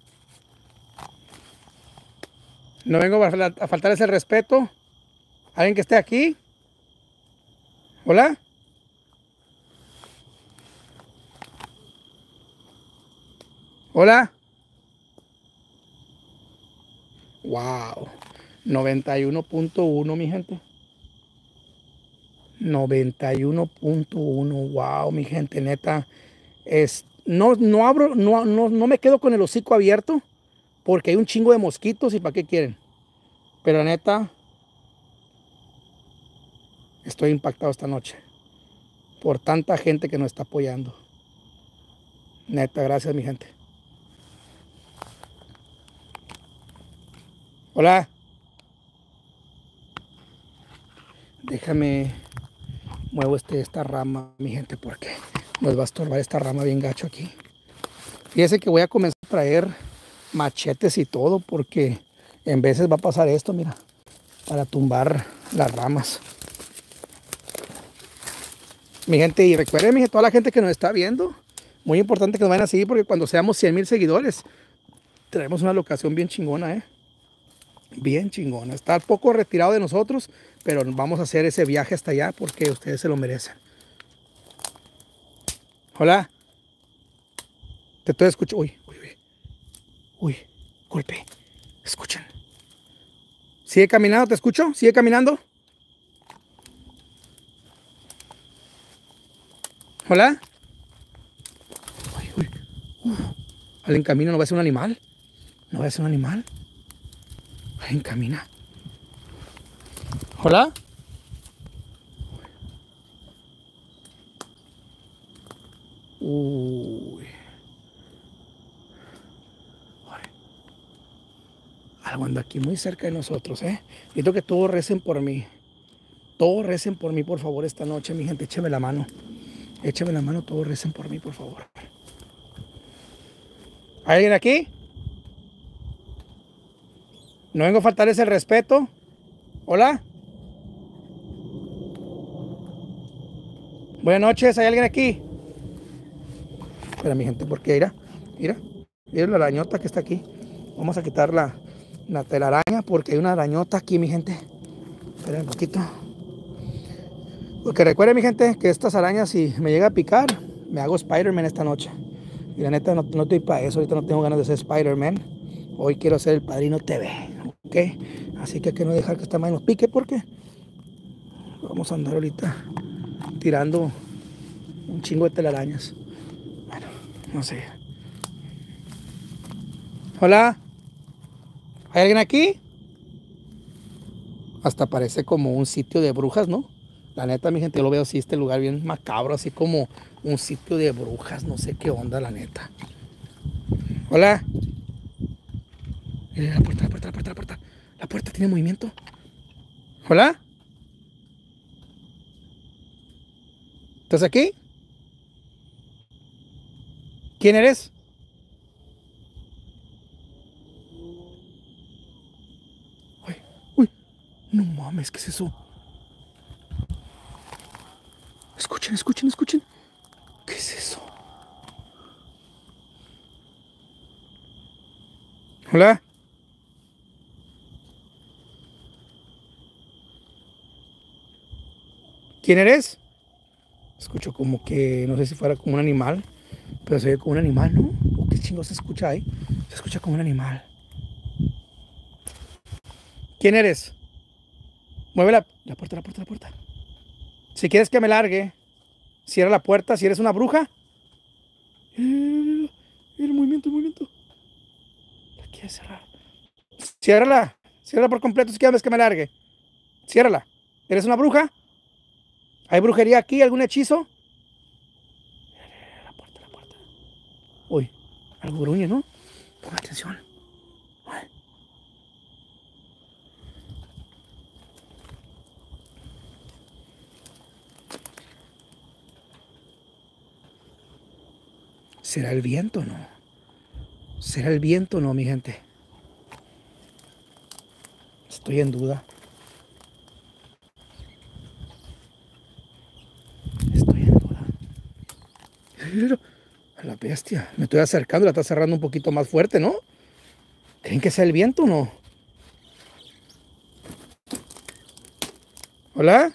No vengo a faltarles el respeto. ¿Alguien que esté aquí? Hola. Hola. Wow. noventa y uno punto uno, mi gente. noventa y uno punto uno. Wow, mi gente, neta. Es, no, no abro, no, no, no me quedo con el hocico abierto porque hay un chingo de mosquitos y para qué quieren. Pero neta, estoy impactado esta noche por tanta gente que nos está apoyando. Neta, gracias, mi gente. Hola. Déjame, muevo este, esta rama, mi gente, porque nos va a estorbar esta rama bien gacho aquí. Fíjense que voy a comenzar a traer machetes y todo, porque en veces va a pasar esto, mira, para tumbar las ramas. Mi gente, y recuerden, mi gente, toda la gente que nos está viendo, muy importante que nos vayan a seguir, porque cuando seamos cien mil seguidores, tenemos una locación bien chingona, eh. Bien chingona. Está poco retirado de nosotros, pero vamos a hacer ese viaje hasta allá porque ustedes se lo merecen. Hola. Te estoy escuchando. Uy, uy, uy. Uy, golpe. Escuchen. Sigue caminando, ¿te escucho? Sigue caminando. Hola. Uy, uy. Uf. Alguien camina, ¿no va a ser un animal? ¿No va a ser un animal? Alguien camina. Hola. Uy. Algo anda aquí muy cerca de nosotros, ¿eh? Necesito que todos recen por mí. Todos recen por mí, por favor, esta noche, mi gente. Écheme la mano. Écheme la mano, todos recen por mí, por favor. ¿Hay alguien aquí? No vengo a faltarles el respeto. Hola. Buenas noches, ¿hay alguien aquí? Espera, mi gente, porque mira, mira, mira la arañota que está aquí. Vamos a quitar la, la telaraña porque hay una arañota aquí, mi gente. Espera un poquito. Porque recuerden, mi gente, que estas arañas, si me llega a picar, me hago Spider-Man esta noche. Y la neta, no, no estoy para eso. Ahorita no tengo ganas de ser Spider-Man. Hoy quiero ser el Padrino T V. ¿Ok? Así que hay que no dejar que esta madre nos pique porque vamos a andar ahorita tirando un chingo de telarañas. Bueno, no sé. Hola. ¿Hay alguien aquí? Hasta parece como un sitio de brujas, ¿no? La neta, mi gente, yo lo veo así, este lugar bien macabro, así como un sitio de brujas. No sé qué onda, la neta. Hola. La puerta, la puerta, la puerta, la puerta. La puerta tiene movimiento. Hola. ¿Estás aquí? ¿Quién eres? Uy, uy. No mames, ¿qué es eso? Escuchen, escuchen, escuchen. ¿Qué es eso? Hola. ¿Quién eres? Escucho como que, no sé si fuera como un animal, pero se oye como un animal, ¿no? ¿O qué chingo se escucha ahí? Se escucha como un animal. ¿Quién eres? Mueve la, la puerta, la puerta, la puerta. Si quieres que me largue, cierra la puerta. Si eres una bruja. El, el movimiento, el movimiento. La quieres cerrar. Ciérrala. Ciérrala por completo si quieres que me largue. Ciérrala. ¿Eres una bruja? ¿Hay brujería aquí? ¿Algún hechizo? La puerta, la puerta. Uy, algo gruñe, ¿no? Pon atención. Ay. ¿Será el viento o no? ¿Será el viento o no, mi gente? Estoy en duda. Estoy en duda. A la bestia. Me estoy acercando, la está cerrando un poquito más fuerte, ¿no? ¿Creen que sea el viento o no? ¿Hola?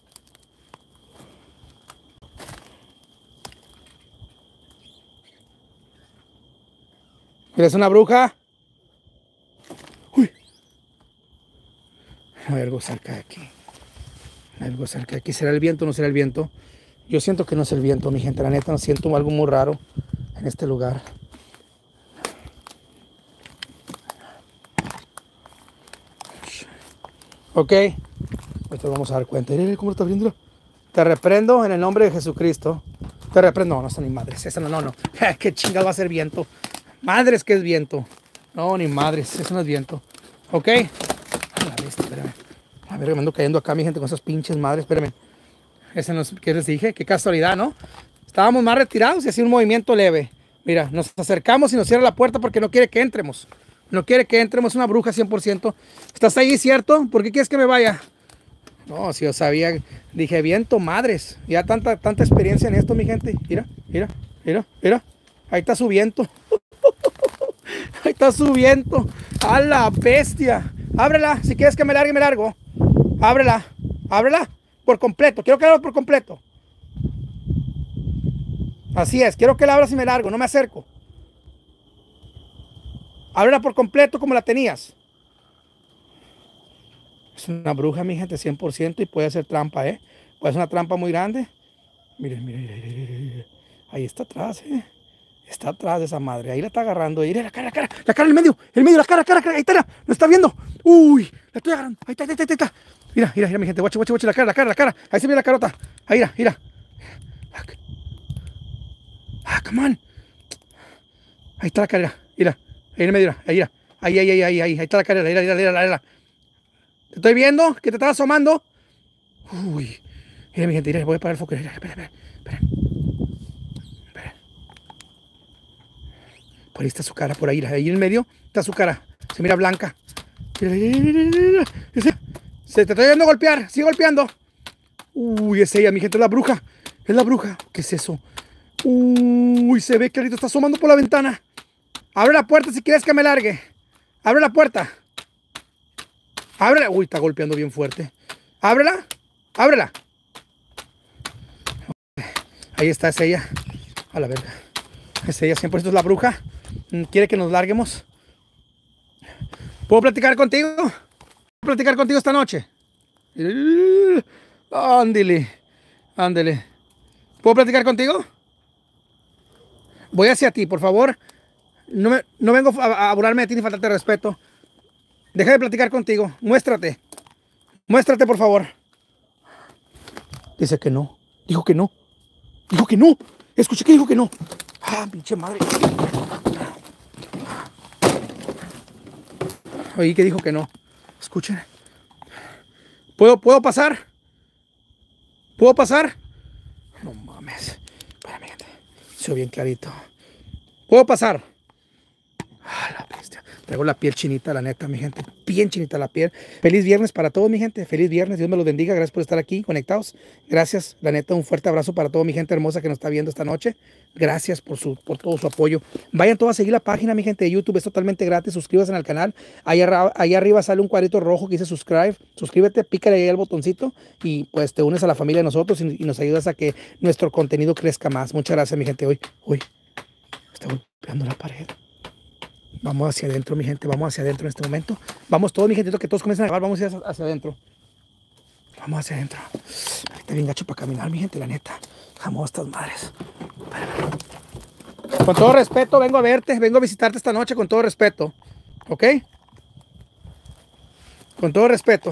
¿Eres una bruja? Uy. Hay algo cerca de aquí. Hay algo cerca de aquí. ¿Será el viento o no será el viento? Yo siento que no es el viento, mi gente. La neta, no siento algo muy raro en este lugar. Ok. Ahorita vamos a dar cuenta. Mira cómo está abriendo. Te reprendo en el nombre de Jesucristo. Te reprendo. No, no son ni madres. Esa no, no, no. ¿Qué chingada va a ser viento? Madres que es viento. No, ni madres. Eso no es viento. Ok. A la bestia, espérame. A ver, me ando cayendo acá, mi gente, con esas pinches madres. Espérame. Ese no es, ¿qué les dije? Qué casualidad, ¿no? Estábamos más retirados y hacía un movimiento leve. Mira, nos acercamos y nos cierra la puerta porque no quiere que entremos. No quiere que entremos, es una bruja cien por ciento. ¿Estás ahí, cierto? ¿Por qué quieres que me vaya? No, si yo sabía, dije, viento, madres. Ya tanta, tanta experiencia en esto, mi gente. Mira, mira, mira, mira. Ahí está su viento. Ahí está su viento. A la bestia. Ábrela, si quieres que me largue, me largo. Ábrela, ábrela. Por completo, quiero que la abra por completo. Así es, quiero que la abras y me largo, no me acerco. Ábrela por completo como la tenías. Es una bruja, mi gente, cien por ciento y puede ser trampa, ¿eh? Puede ser una trampa muy grande. Miren, miren, miren, miren. Ahí está atrás, ¿eh? Está atrás de esa madre, ahí la está agarrando. Ahí, la cara, la cara, la cara en el medio, el medio, la cara, la cara, la cara. Ahí está, lo está viendo. Uy, la estoy agarrando. Ahí está, ahí está, ahí está. Mira, mira, mira, mi gente, guache, guache, guache, la cara, la cara, la cara. Ahí se ve la carota. Ahí, mira, mira. Ah, come on. Ahí está la cara, mira. Ahí en el medio, ahí, mira. Ahí, ahí, ahí, ahí, ahí, ahí está la cara, mira, mira, mira, mira. Te estoy viendo, que te estaba asomando. Uy, mira, mi gente, mira, voy a parar el foco. Mira, espera, espera, espera. Espera. Por ahí está su cara, por ahí, ahí en el medio está su cara. Se mira blanca. Mira, mira, mira, mira, mira. Se te estoy viendo golpear, sigue golpeando. Uy, es ella, mi gente, es la bruja. Es la bruja. ¿Qué es eso? Uy, se ve que ahorita está asomando por la ventana. Abre la puerta si quieres que me largue. Abre la puerta. Ábrela. Uy, está golpeando bien fuerte. Ábrela. Ábrela. Ahí está, es ella. A la verga. Es ella, cien por ciento es la bruja. Quiere que nos larguemos. ¿Puedo platicar contigo? ¿Puedo platicar contigo esta noche? Ándele. Ándele. ¿Puedo platicar contigo? Voy hacia ti, por favor. No, me, no vengo a, a burlarme de ti ni faltarte respeto. Deja de platicar contigo. Muéstrate. Muéstrate, por favor. Dice que no. Dijo que no. Dijo que no. Escuché que dijo que no. Ah, pinche madre. Oí que dijo que no. Escuchen. ¿Puedo, ¿Puedo pasar? ¿Puedo pasar? No mames. Espérame, gente. Se ve bien clarito. ¿Puedo pasar? Ah, la bestia. Traigo la piel chinita, la neta, mi gente. Bien chinita la piel. Feliz viernes para todos, mi gente. Feliz viernes. Dios me los bendiga. Gracias por estar aquí conectados. Gracias, la neta. Un fuerte abrazo para toda mi gente hermosa que nos está viendo esta noche. Gracias por, su, por todo su apoyo. Vayan todos a seguir la página, mi gente de YouTube. Es totalmente gratis. Suscríbanse al canal. Allá, allá arriba sale un cuadrito rojo que dice subscribe. Suscríbete, pícale ahí al botoncito y pues te unes a la familia de nosotros y, y nos ayudas a que nuestro contenido crezca más. Muchas gracias, mi gente. Hoy, hoy, está golpeando la pared. Vamos hacia adentro, mi gente. Vamos hacia adentro en este momento. Vamos todos, mi gente. Que todos comiencen a grabar. Vamos hacia, hacia adentro. Vamos hacia adentro. Ahorita bien gacho para caminar, mi gente, la neta. Vamos, estas madres. Espérame. Con todo respeto, vengo a verte. Vengo a visitarte esta noche con todo respeto. ¿Ok? Con todo respeto.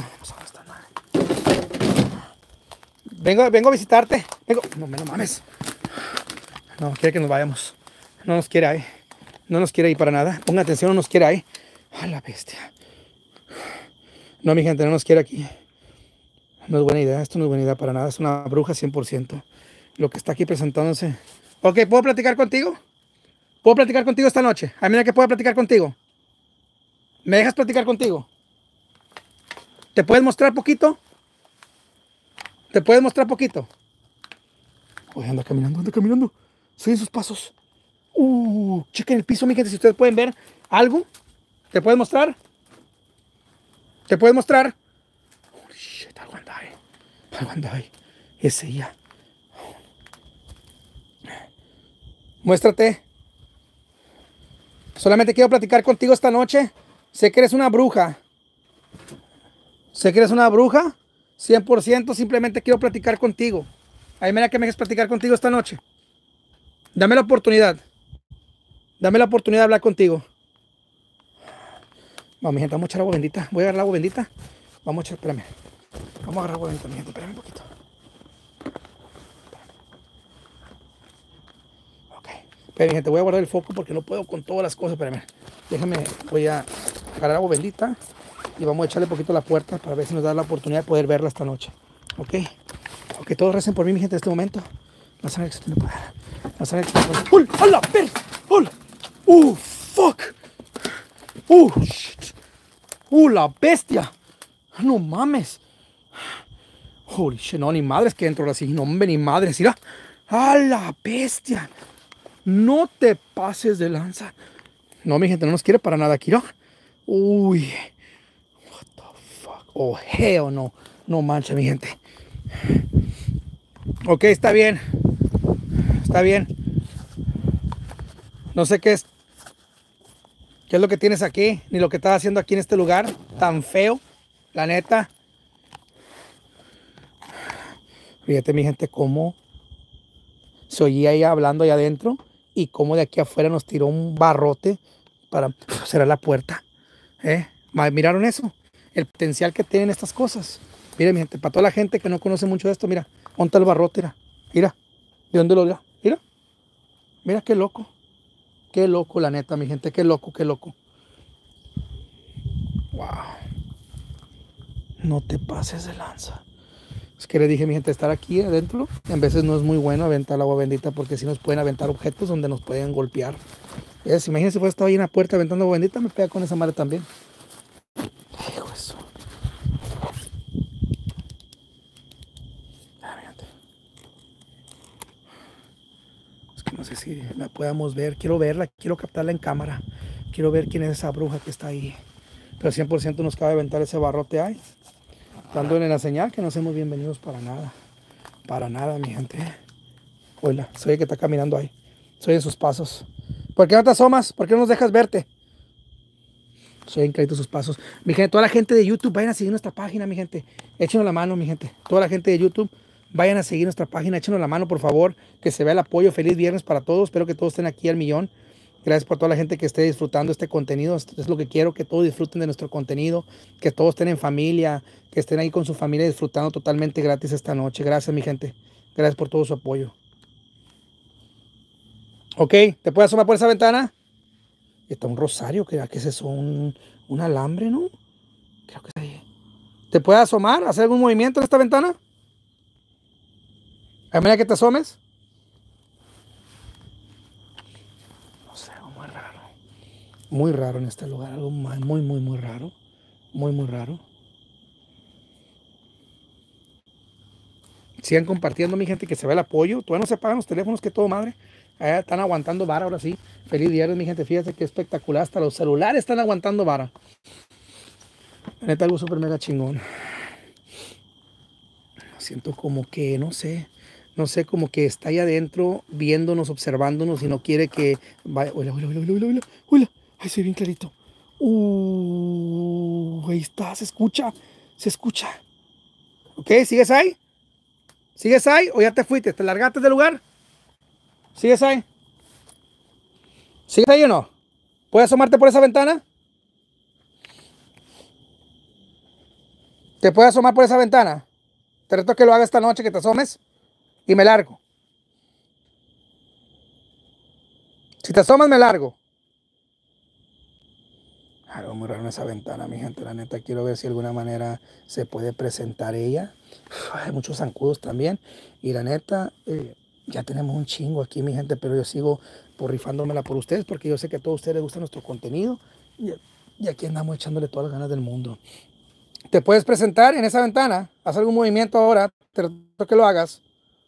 Vengo, vengo a visitarte. Vengo. No me no mames. No, quiere que nos vayamos. No nos quiere ahí. No nos quiere ahí para nada. Ponga atención, no nos quiere ahí. A la bestia. No, mi gente, no nos quiere aquí. No es buena idea. Esto no es buena idea para nada. Es una bruja cien por ciento. Lo que está aquí presentándose. Ok, ¿puedo platicar contigo? ¿Puedo platicar contigo esta noche? A mí que puedo platicar contigo. ¿Me dejas platicar contigo? ¿Te puedes mostrar poquito? ¿Te puedes mostrar poquito? Oye, anda caminando, anda caminando. Siguen sus pasos. Uh, chequen el piso, mi gente, si ustedes pueden ver algo. ¿Te puedes mostrar? ¿Te puedes mostrar? Holy shit, algo anda ahí. Algo anda ahí. Es ella. Muéstrate. Solamente quiero platicar contigo esta noche. Sé que eres una bruja. Sé que eres una bruja. cien por ciento. Simplemente quiero platicar contigo. Ahí mira que me dejes platicar contigo esta noche. Dame la oportunidad. Dame la oportunidad de hablar contigo. Vamos, mi gente, vamos a echar agua bendita. Voy a agarrar agua bendita. Vamos a echar, espérame. Vamos a agarrar agua bendita, mi gente. Espérame un poquito. Ok. Espérame, mi gente, voy a guardar el foco porque no puedo con todas las cosas. Espérame. Déjame, voy a agarrar agua bendita y vamos a echarle un poquito a la puerta para ver si nos da la oportunidad de poder verla esta noche. Ok. Ok, todos recen por mí, mi gente, en este momento. No saben que se tiene poder. No saben que se tiene poder. ¡Ul! ¡Hola! ¡Ven! ¡Hola! ¡Uh! ¡Fuck! ¡Uh! ¡Shit! ¡Uh! ¡La bestia! ¡No mames! ¡Holy shit! No, ni madres que dentro así. No, hombre, ni madres. Mira. ¡Ah, la bestia! No te pases de lanza. No, mi gente, no nos quiere para nada aquí, ¿no? Uy. What the fuck? Oh, hell no. No mancha, mi gente. Ok, está bien. Está bien. No sé qué es. ¿Qué es lo que tienes aquí? Ni lo que estás haciendo aquí en este lugar tan feo. La neta. Fíjate, mi gente, cómo se oía ella hablando allá adentro. Y cómo de aquí afuera nos tiró un barrote para cerrar la puerta. ¿Eh? ¿Miraron eso? El potencial que tienen estas cosas. Miren, mi gente, para toda la gente que no conoce mucho de esto, mira, monta el barrote, mira, mira, ¿de dónde lo mira? Mira, mira qué loco, qué loco, la neta, mi gente, qué loco, qué loco. Wow. No te pases de lanza. Es que le dije, mi gente, estar aquí adentro, en veces no es muy bueno aventar el agua bendita porque si nos pueden aventar objetos donde nos pueden golpear. Es, imagínense, si estaba ahí en la puerta aventando agua bendita, me pega con esa madre también. Hijo de eso. No sé si la podamos ver. Quiero verla, quiero captarla en cámara. Quiero ver quién es esa bruja que está ahí. Pero cien por ciento nos cabe aventar ese barrote ahí. Dándole la señal que no somos bienvenidos para nada. Para nada, mi gente. Oíla, se oye que está caminando ahí. Se oyen sus pasos. ¿Por qué no te asomas? ¿Por qué no nos dejas verte? Se oyen claritos sus pasos. Mi gente, toda la gente de YouTube, vayan a seguir nuestra página, mi gente. Échenos la mano, mi gente. Toda la gente de YouTube, vayan a seguir nuestra página. Échenos la mano, por favor. Que se vea el apoyo. Feliz viernes para todos. Espero que todos estén aquí al millón. Gracias por toda la gente que esté disfrutando este contenido. Esto es lo que quiero, que todos disfruten de nuestro contenido, que todos estén en familia, que estén ahí con su familia disfrutando totalmente gratis esta noche. Gracias, mi gente. Gracias por todo su apoyo. Ok, ¿te puedes asomar por esa ventana? Está un rosario, ¿qué es eso? Un, un alambre, ¿no? Creo que está ahí. ¿Te puedes asomar? ¿Hacer algún movimiento en esta ventana? ¿A medida que te asomes? Muy raro en este lugar, algo muy, muy, muy raro. Muy, muy raro. Sigan compartiendo, mi gente, que se ve el apoyo. Todavía no se apagan los teléfonos, que todo madre. Allá están aguantando vara, ahora sí. Feliz viernes, mi gente. Fíjense qué espectacular. Hasta los celulares están aguantando vara. Neta, algo súper mega chingón. Siento como que, no sé, no sé, como que está ahí adentro viéndonos, observándonos y no quiere que vaya. Hola, hola, hola, hola, hola, hola. Ay, se ve bien clarito. Uh, ahí está, se escucha, se escucha. Ok, ¿sigues ahí? ¿Sigues ahí o ya te fuiste? ¿Te largaste del lugar? ¿Sigues ahí? ¿Sigues ahí o no? ¿Puedes asomarte por esa ventana? ¿Te puedes asomar por esa ventana? Te reto que lo hagas esta noche, que te asomes y me largo. Si te asomas, me largo. Algo muy raro en esa ventana, mi gente. La neta, quiero ver si de alguna manera se puede presentar ella. Uf, hay muchos zancudos también. Y la neta, eh, ya tenemos un chingo aquí, mi gente. Pero yo sigo por rifándomela por ustedes, porque yo sé que a todos ustedes les gusta nuestro contenido. Y, y aquí andamos echándole todas las ganas del mundo. ¿Te puedes presentar en esa ventana? Haz algún movimiento ahora. Te reto que lo hagas.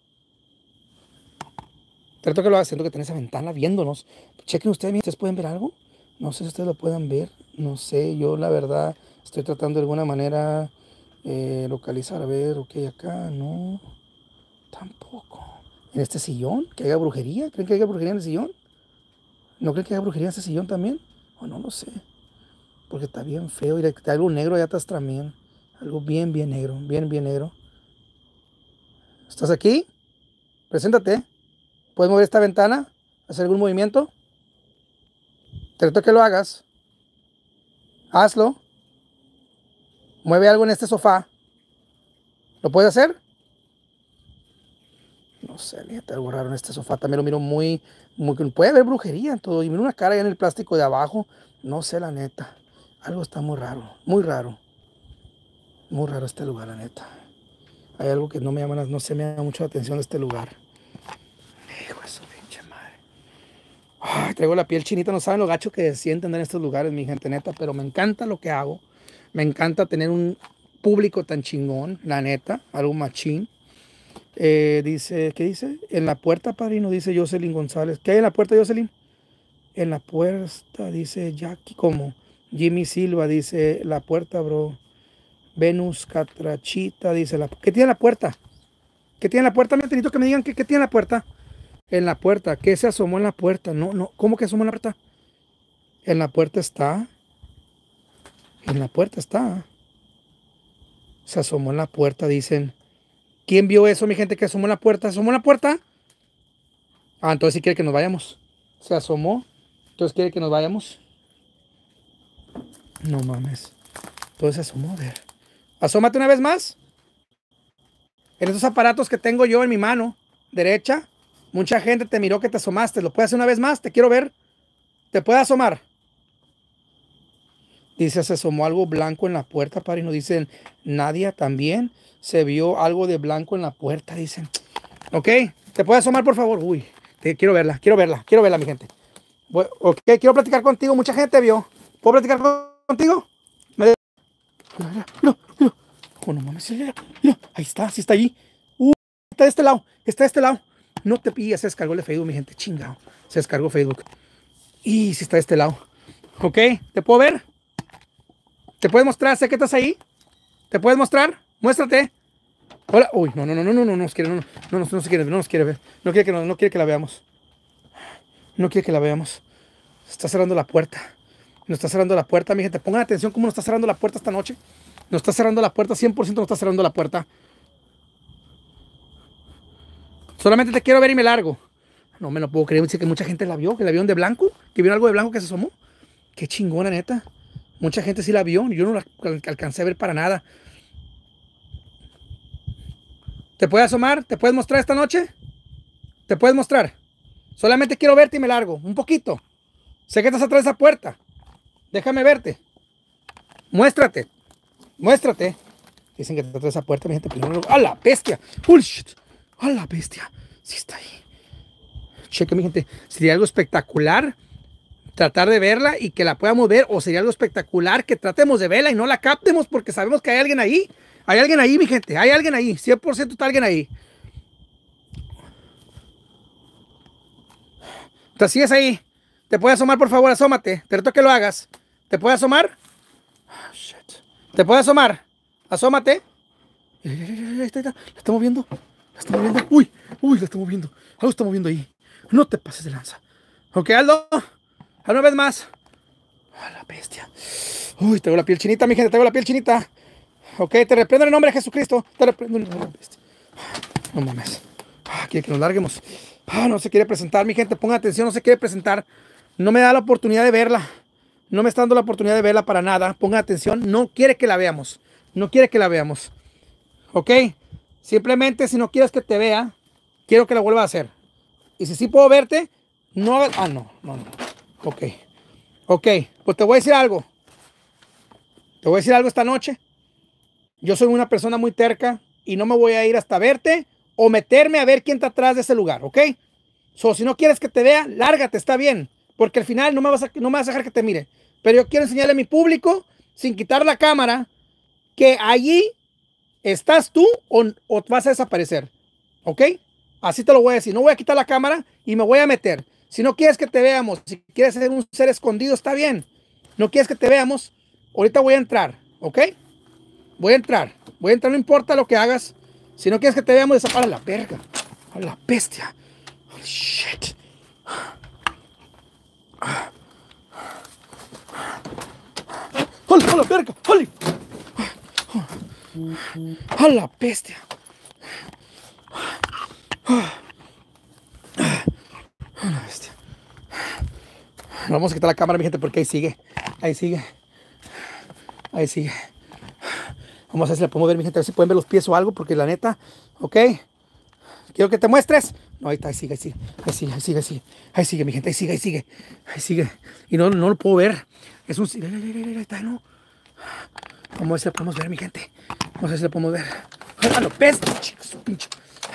Te reto que lo hagas. Siento que tenés esa ventana viéndonos. Chequen ustedes, ¿ustedes pueden ver algo? No sé si ustedes lo puedan ver. No sé, yo la verdad estoy tratando de alguna manera eh, localizar. A ver, ok, acá no. Tampoco. ¿En este sillón? ¿Que haya brujería? ¿Creen que haya brujería en el sillón? ¿No creen que haya brujería en este sillón también? O no lo sé. Porque está bien feo. Y está algo negro allá atrás también. Algo bien, bien negro. Bien, bien negro. ¿Estás aquí? Preséntate. ¿Puedes mover esta ventana? ¿Hacer algún movimiento? Te reto que lo hagas. Hazlo. Mueve algo en este sofá. ¿Lo puedes hacer? No sé, fíjate, algo raro en este sofá. También lo miro muy, muy... Puede haber brujería en todo. Y miro una cara ahí en el plástico de abajo. No sé, la neta. Algo está muy raro. Muy raro. Muy raro este lugar, la neta. Hay algo que no me llama, no se me llama mucho la atención de este lugar. Hijo de su pinche madre. Ay, traigo la piel chinita. No saben lo gacho que se sienten en estos lugares, mi gente, neta. Pero me encanta lo que hago. Me encanta tener un público tan chingón, la neta. Algo machín. Eh, dice, ¿qué dice? En la puerta, padrino, dice Jocelyn González. ¿Qué hay en la puerta, Jocelyn? En la puerta, dice Jackie, ¿cómo? Jimmy Silva, dice, la puerta, bro. Venus Catrachita, dice, la, ¿qué tiene la puerta? ¿Qué tiene la puerta? Me necesito que me digan qué, qué tiene la puerta. En la puerta, ¿qué se asomó en la puerta? No, no, ¿cómo que asomó en la puerta? En la puerta está. En la puerta está. Se asomó en la puerta, dicen. ¿Quién vio eso, mi gente, que asomó en la puerta? ¿Asomó en la puerta? Ah, entonces sí quiere que nos vayamos. Se asomó. Entonces quiere que nos vayamos. No mames. Entonces se asomó, a ver. Asómate una vez más. En esos aparatos que tengo yo en mi mano derecha, mucha gente te miró que te asomaste. ¿Lo puedes hacer una vez más? Te quiero ver. ¿Te puede asomar? Dice, se asomó algo blanco en la puerta, padre. Y nos dicen, Nadia también se vio algo de blanco en la puerta, dicen. Ok, ¿te puede asomar, por favor? Uy, te, quiero verla, quiero verla, quiero verla, mi gente. Bueno, ok, quiero platicar contigo. Mucha gente vio. ¿Puedo platicar con, contigo? Me de... Mira, mira, mira. Oh, no mames, mira, mira. Ahí está, sí está ahí. Uh, está de este lado, está de este lado. No te pillas, se descargó el Facebook, mi gente. Chingado. Se descargó Facebook. Y sí está de este lado. Ok, ¿te puedo ver? ¿Te puedes mostrar? Sé que estás ahí. ¿Te puedes mostrar? Muéstrate. Hola. Uy, no, no, no, no, no, no, no nos quiere, no, no, no, no, no se quiere, no nos quiere ver. No quiere que, no, no quiere que la veamos. No quiere que la veamos. Está cerrando la puerta. Nos está cerrando la puerta, mi gente. Pongan atención cómo nos está cerrando la puerta esta noche. Nos está cerrando la puerta, cien por ciento nos está cerrando la puerta. Solamente te quiero ver y me largo. No me lo puedo creer. Dice que mucha gente la vio, que la vieron de blanco, que vieron algo de blanco que se asomó. Qué chingona, neta. Mucha gente sí la vio. Yo no la alcancé a ver para nada. ¿Te puedes asomar? ¿Te puedes mostrar esta noche? ¿Te puedes mostrar? Solamente quiero verte y me largo. Un poquito. Sé que estás atrás de esa puerta. Déjame verte. Muéstrate. Muéstrate. Dicen que está atrás de esa puerta, mi gente. ¡A la bestia! ¡Bullshit! ¡A la bestia! Sí está ahí. Cheque, mi gente. Sería algo espectacular tratar de verla y que la podamos ver. O sería algo espectacular que tratemos de verla y no la captemos porque sabemos que hay alguien ahí. Hay alguien ahí, mi gente. Hay alguien ahí. cien por ciento está alguien ahí. Entonces, si es ahí. ¿Te puedes asomar, por favor? Asómate. Te reto que lo hagas. ¿Te puedes asomar? Oh, shit. ¿Te puedes asomar? Asómate. La estamos viendo. La estamos viendo. Uy, uy, la estamos viendo. Algo está moviendo ahí. No te pases de lanza. Ok, Aldo. A una vez más. A la bestia. Uy, tengo la piel chinita, mi gente. Tengo la piel chinita. Ok, te reprendo en el nombre de Jesucristo. Te reprendo en el nombre de la bestia. No mames. Ah, quiere que nos larguemos. Ah, no se quiere presentar, mi gente. Pongan atención, no se quiere presentar. No me da la oportunidad de verla. No me está dando la oportunidad de verla para nada. Pongan atención. No quiere que la veamos. No quiere que la veamos. Ok. Simplemente si no quieres que te vea, quiero que la vuelva a hacer. Y si sí puedo verte, no hagas... Ah, no, no, no. Ok. Ok. Pues te voy a decir algo. Te voy a decir algo esta noche. Yo soy una persona muy terca y no me voy a ir hasta verte o meterme a ver quién está atrás de ese lugar, ¿ok? So, si no quieres que te vea, lárgate, está bien. Porque al final no me vas a, no me vas a dejar que te mire. Pero yo quiero enseñarle a mi público, sin quitar la cámara, que allí estás tú o, o vas a desaparecer. ¿Ok? Así te lo voy a decir. No voy a quitar la cámara y me voy a meter. Si no quieres que te veamos, si quieres ser un ser escondido, está bien. No quieres que te veamos, ahorita voy a entrar. ¿Ok? Voy a entrar. Voy a entrar, no importa lo que hagas. Si no quieres que te veamos, desaparece la verga. A la bestia. Oh, shit. ¡Hola, hola, verga! ¡Hola! ¡A la bestia! ¡A la bestia! Vamos a quitar la cámara, mi gente, porque ahí sigue. Ahí sigue. Ahí sigue. Vamos a ver si la podemos ver, mi gente. A ver si pueden ver los pies o algo, porque la neta, ok. Quiero que te muestres. No, ahí está, ahí sigue, ahí sigue. Ahí sigue, ahí sigue, ahí sigue. Ahí sigue, mi gente, ahí sigue, ahí sigue. Ahí sigue. Y no, no lo puedo ver. Es un... Ahí está, ¿no? Vamos a ver si la podemos ver, mi gente. Vamos a ver si la podemos ver. ¡Ah, lo pes! Pinche.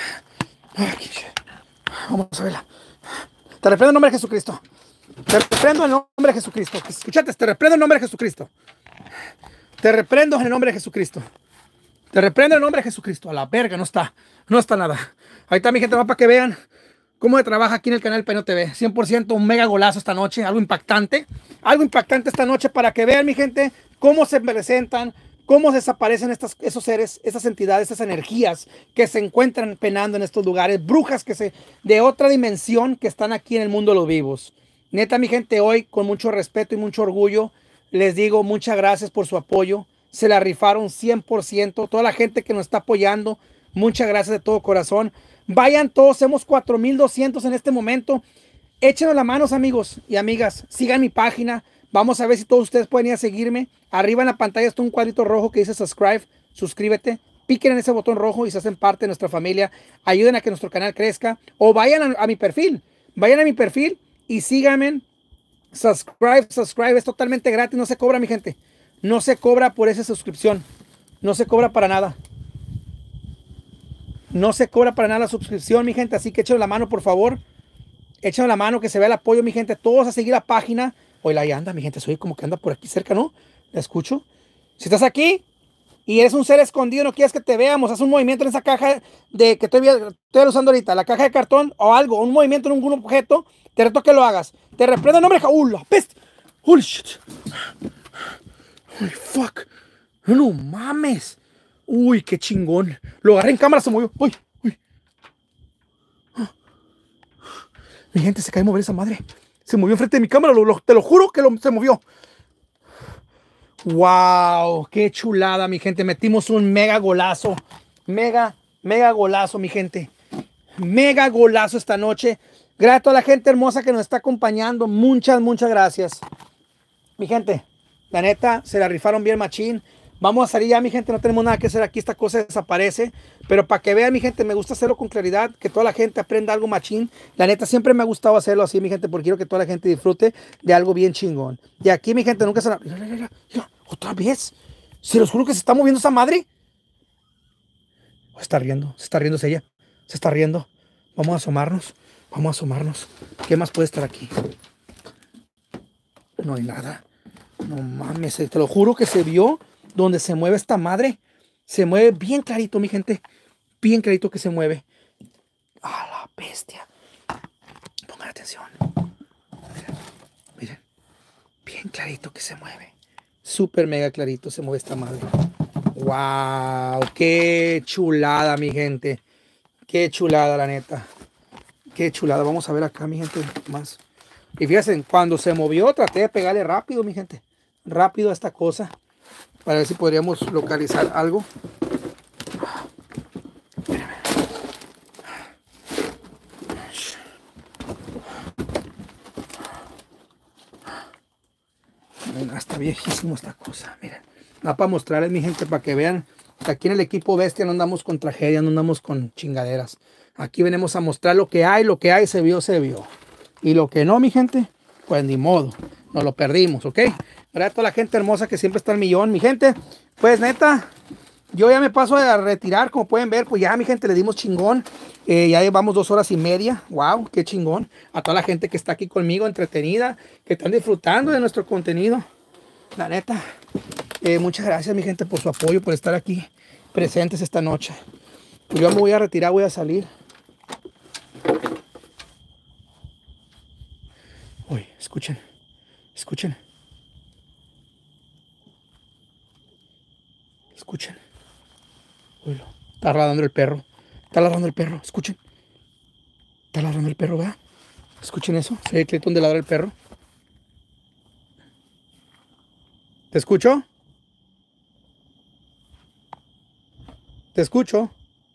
Vamos a verla. Te reprendo en nombre de Jesucristo. Te reprendo en nombre de Jesucristo. Escuchate, te reprendo en nombre de Jesucristo. Te reprendo en el nombre de Jesucristo. Te reprendo en el nombre de Jesucristo. A la verga, no está. No está nada. Ahí está, mi gente, va para que vean cómo se trabaja aquí en el canal Peino T V. cien por ciento un mega golazo esta noche. Algo impactante. Algo impactante esta noche para que vean, mi gente, cómo se presentan, cómo desaparecen estas, esos seres, esas entidades, esas energías que se encuentran penando en estos lugares. Brujas que se, de otra dimensión que están aquí en el mundo de los vivos. Neta, mi gente, hoy con mucho respeto y mucho orgullo les digo muchas gracias por su apoyo. Se la rifaron cien por ciento. Toda la gente que nos está apoyando, muchas gracias de todo corazón. Vayan todos, somos cuatro mil doscientos en este momento. Échenos las manos, amigos y amigas. Sigan mi página. Vamos a ver si todos ustedes pueden ir a seguirme. Arriba en la pantalla está un cuadrito rojo que dice subscribe. Suscríbete. Piquen en ese botón rojo y se hacen parte de nuestra familia. Ayuden a que nuestro canal crezca. O vayan a, a mi perfil. Vayan a mi perfil y síganme. Subscribe, subscribe. Es totalmente gratis. No se cobra, mi gente. No se cobra por esa suscripción. No se cobra para nada. No se cobra para nada la suscripción, mi gente. Así que échenle la mano, por favor. Échenle la mano, que se vea el apoyo, mi gente. Todos a seguir la página. Oye, ahí anda, mi gente. Soy como que anda por aquí cerca, ¿no? La escucho. Si estás aquí y eres un ser escondido, no quieres que te veamos, haz un movimiento en esa caja de que estoy, estoy usando ahorita, la caja de cartón o algo, un movimiento en algún objeto. Te reto que lo hagas. Te reprendo el nombre de ¡Uh, la peste! ¡Holy shit! ¡Holy fuck! ¡No mames! Uy, qué chingón. Lo agarré en cámara, se movió. Uy, uy. Mi gente, se cae a mover esa madre. Se movió enfrente de mi cámara, lo, lo, te lo juro que lo, se movió. Wow, qué chulada, mi gente. Metimos un mega golazo. Mega, mega golazo, mi gente. Mega golazo esta noche. Gracias a toda la gente hermosa que nos está acompañando. Muchas, muchas gracias. Mi gente, la neta, se la rifaron bien machín. Vamos a salir ya, mi gente, no tenemos nada que hacer aquí, esta cosa desaparece. Pero para que vean, mi gente, me gusta hacerlo con claridad, que toda la gente aprenda algo machín. La neta, siempre me ha gustado hacerlo así, mi gente, porque quiero que toda la gente disfrute de algo bien chingón. Y aquí, mi gente, nunca se la... Mira, mira, mira, mira, otra vez. Se los juro que se está moviendo esa madre. Se está riendo, se está riendo ella. Se está riendo. Vamos a asomarnos, vamos a asomarnos. ¿Qué más puede estar aquí? No hay nada. No mames, te lo juro que se vio donde se mueve esta madre. Se mueve bien clarito, mi gente. Bien clarito que se mueve. ¡A la bestia! Pongan atención. Miren, miren. Bien clarito que se mueve. Súper mega clarito se mueve esta madre. ¡Wow! ¡Qué chulada, mi gente! ¡Qué chulada, la neta! ¡Qué chulada! Vamos a ver acá, mi gente, más. Y fíjense, cuando se movió, traté de pegarle rápido, mi gente. Rápido a esta cosa. Para ver si podríamos localizar algo. Miren, está viejísimo esta cosa. Miren. Va para mostrarles, mi gente, para que vean que aquí en el equipo bestia no andamos con tragedia, no andamos con chingaderas. Aquí venimos a mostrar lo que hay, lo que hay, se vio, se vio. Y lo que no, mi gente, pues ni modo. Nos lo perdimos, ¿ok? Gracias a toda la gente hermosa que siempre está al millón. Mi gente, pues neta, yo ya me paso a retirar. Como pueden ver, pues ya, mi gente, le dimos chingón. Eh, ya llevamos dos horas y media. Wow, qué chingón. A toda la gente que está aquí conmigo, entretenida, que están disfrutando de nuestro contenido. La neta, eh, muchas gracias, mi gente, por su apoyo, por estar aquí presentes esta noche. Pues yo me voy a retirar, voy a salir. Uy, escuchen, escuchen. Escuchen. Uy, está ladrando el perro. Está ladrando el perro, escuchen. Está ladrando el perro, ¿verdad? Escuchen eso. ¿Se ve el clip donde ladra el perro? ¿Te escucho? ¿Te escucho?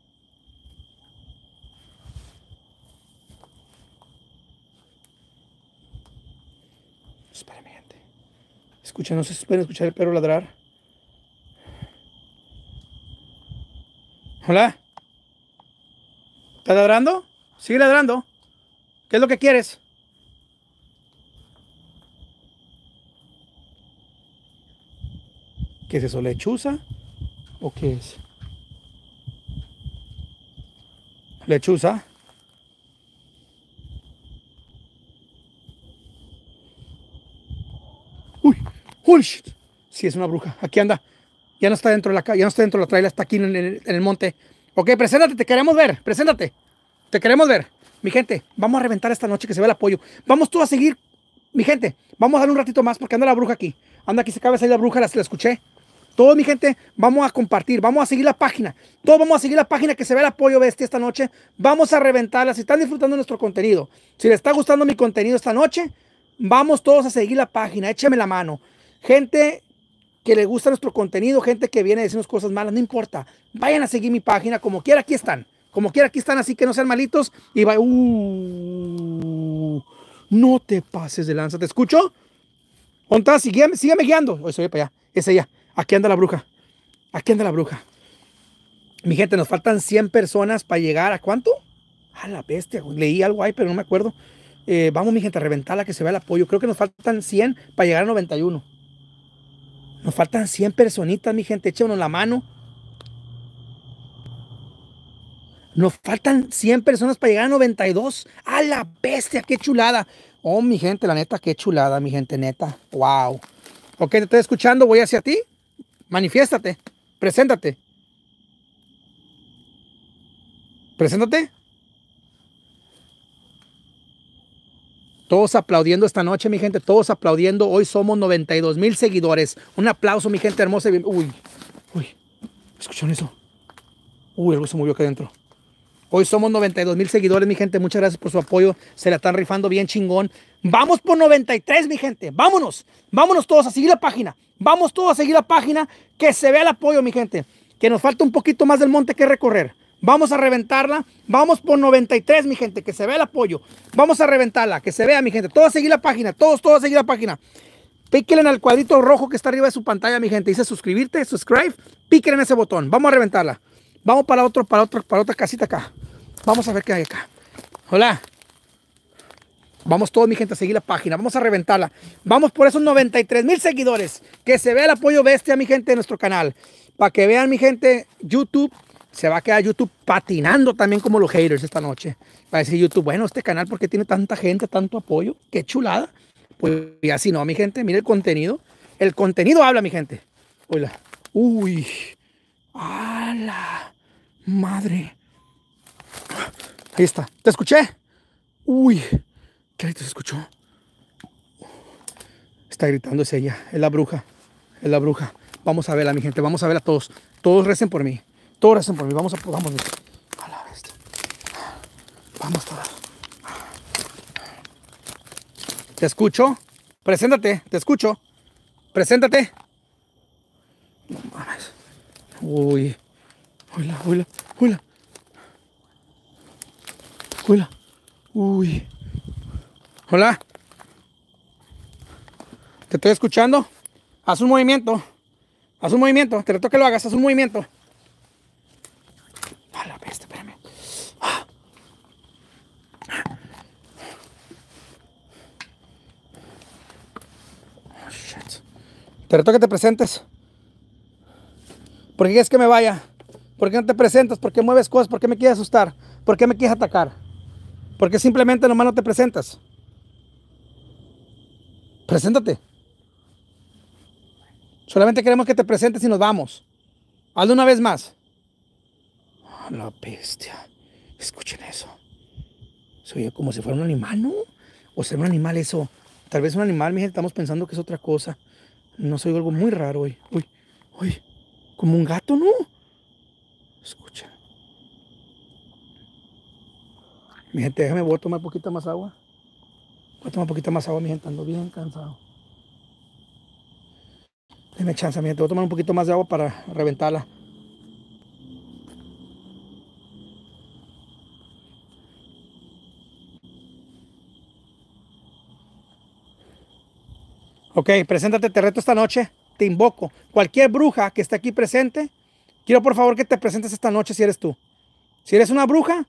Espérame, gente. Escuchen, no sé si pueden escuchar el perro ladrar. Hola. ¿Estás ladrando? Sigue ladrando. ¿Qué es lo que quieres? ¿Qué es eso? ¿Lechuza? ¿O qué es? ¿Lechuza? Uy, uy, shit. Sí, es una bruja. Aquí anda. Ya no está dentro de la casa, ya no está dentro de la trailer, está aquí en el, en el monte. Ok, preséntate, te queremos ver, preséntate. Te queremos ver. Mi gente, vamos a reventar esta noche que se ve el apoyo. Vamos tú a seguir, mi gente. Vamos a darle un ratito más porque anda la bruja aquí. Anda aquí, se acaba de salir la bruja, la, la escuché. Todos, mi gente, vamos a compartir, vamos a seguir la página. Todos vamos a seguir la página que se ve el apoyo bestia esta noche. Vamos a reventarla. Si están disfrutando de nuestro contenido, si les está gustando mi contenido esta noche, vamos todos a seguir la página. Écheme la mano. Gente que le gusta nuestro contenido, gente que viene a decirnos cosas malas, no importa. Vayan a seguir mi página, como quiera aquí están. Como quiera aquí están, así que no sean malitos. Y va, uh, no te pases de lanza. ¿Te escucho? ¿Onta? Sígueme, sígueme guiando. Oye, soy para allá. Es ella. Aquí anda la bruja. Aquí anda la bruja. Mi gente, nos faltan cien personas para llegar. ¿A cuánto? A la bestia. Leí algo ahí, pero no me acuerdo. Eh, vamos, mi gente, a reventarla, que se vea el apoyo. Creo que nos faltan cien para llegar a noventa y uno. Nos faltan cien personitas, mi gente. Échenos la mano. Nos faltan cien personas para llegar a noventa y dos. ¡A la bestia! ¡Qué chulada! Oh, mi gente, la neta, qué chulada, mi gente, neta. ¡Wow! Ok, te estoy escuchando. Voy hacia ti. Manifiéstate. Preséntate. Preséntate. Todos aplaudiendo esta noche, mi gente. Todos aplaudiendo. Hoy somos noventa y dos mil seguidores. Un aplauso, mi gente hermosa. Uy, uy. ¿Escucharon eso? Uy, algo se movió acá adentro. Hoy somos noventa y dos mil seguidores, mi gente. Muchas gracias por su apoyo. Se la están rifando bien chingón. Vamos por noventa y tres, mi gente. Vámonos. Vámonos todos a seguir la página. Vamos todos a seguir la página. Que se vea el apoyo, mi gente. Que nos falta un poquito más del monte que recorrer. Vamos a reventarla. Vamos por noventa y tres, mi gente. Que se vea el apoyo. Vamos a reventarla. Que se vea, mi gente. Todos a seguir la página. Todos, todos a seguir la página. Píquenle en el cuadrito rojo que está arriba de su pantalla, mi gente. Dice suscribirte, subscribe. Píquenle en ese botón. Vamos a reventarla. Vamos para otro, para otro, para otra casita acá. Vamos a ver qué hay acá. Hola. Vamos todos, mi gente, a seguir la página. Vamos a reventarla. Vamos por esos noventa y tres mil seguidores. Que se vea el apoyo bestia, mi gente, de nuestro canal. Para que vean, mi gente, YouTube. Se va a quedar YouTube patinando también como los haters esta noche. Va a decir YouTube, bueno, este canal, ¿por qué tiene tanta gente, tanto apoyo? Qué chulada. Pues y así no, mi gente. Mira el contenido. El contenido habla, mi gente. Hola. Uy. ¡A la madre! Ahí está. ¿Te escuché? Uy. ¿Qué grito se escuchó? Está gritando, es ella. Es la bruja. Es la bruja. Vamos a verla, mi gente. Vamos a verla todos. Todos recen por mí. Todos recen por mí. Vamos a... Vamos. A la bestia. Vamos todos. ¿Te escucho? Preséntate. Te escucho. Preséntate. No mames. Uy. Hola, hola, hola. Hola. Uy. Hola. Te estoy escuchando. Haz un movimiento. Haz un movimiento. Te reto que lo hagas. Haz un movimiento. A la bestia, espérame. Ah. Oh, shit. Te reto que te presentes. ¿Por qué quieres que me vaya? ¿Por qué no te presentas? ¿Por qué mueves cosas? ¿Por qué me quieres asustar? ¿Por qué me quieres atacar? ¿Por qué simplemente nomás no te presentas? Preséntate. Solamente queremos que te presentes y nos vamos. Hazlo una vez más. Oh, la bestia. Escuchen eso. Se oye como si fuera un animal, ¿no? O será un animal eso. Tal vez un animal, mi gente, estamos pensando que es otra cosa. No soy algo muy raro hoy. Uy, uy. Como un gato, ¿no? Escuchen. Mi gente, déjame, voy a tomar un poquito más agua. Voy a tomar un poquito más agua, mi gente, ando bien cansado. Deme chance, mi gente, voy a tomar un poquito más de agua para reventarla. Ok, preséntate, te reto esta noche, te invoco. Cualquier bruja que esté aquí presente, quiero por favor que te presentes esta noche si eres tú. Si eres una bruja,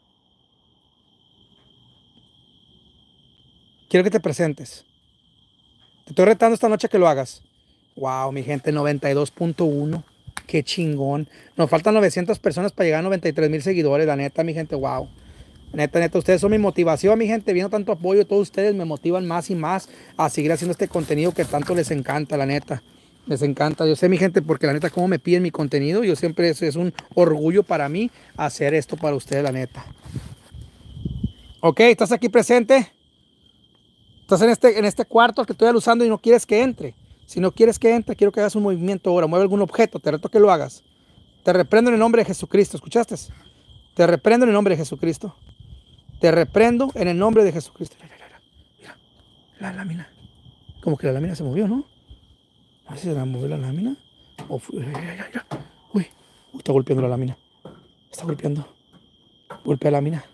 quiero que te presentes. Te estoy retando esta noche que lo hagas. Wow, mi gente, noventa y dos punto uno. Qué chingón. Nos faltan novecientas personas para llegar a noventa y tres mil seguidores. La neta, mi gente, wow. Neta, neta, ustedes son mi motivación, mi gente. Viendo tanto apoyo, todos ustedes me motivan más y más a seguir haciendo este contenido que tanto les encanta, la neta. Les encanta. Yo sé, mi gente, porque la neta, como me piden mi contenido, yo siempre, es, es un orgullo para mí hacer esto para ustedes, la neta. Ok, ¿estás aquí presente? Estás en este, en este cuarto que estoy usando y no quieres que entre. Si no quieres que entre, quiero que hagas un movimiento ahora. Mueve algún objeto, te reto que lo hagas. Te reprendo en el nombre de Jesucristo. ¿Escuchaste? Te reprendo en el nombre de Jesucristo. Te reprendo en el nombre de Jesucristo. Mira, mira, mira. La lámina. Como que la lámina se movió, ¿no? A ver si se la movió la lámina. Oh, mira, mira, mira. Uy, uy, está golpeando la lámina. Está golpeando. Golpea la lámina.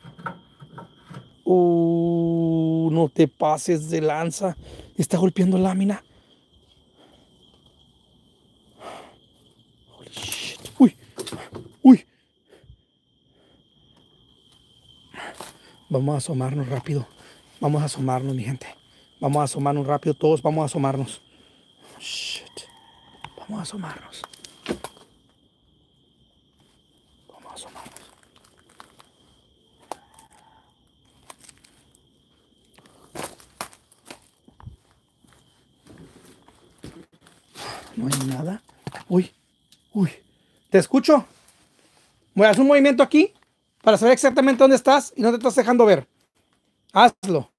Uh, no te pases de lanza. Está golpeando la lámina. Holy shit. Uy, uy. Vamos a asomarnos rápido. Vamos a asomarnos, mi gente. Vamos a asomarnos rápido. Todos vamos a asomarnos. Shit. Vamos a asomarnos. Vamos a asomarnos. No hay nada. Uy, uy. ¿Te escucho? Voy a hacer un movimiento aquí para saber exactamente dónde estás y no te estás dejando ver. Hazlo.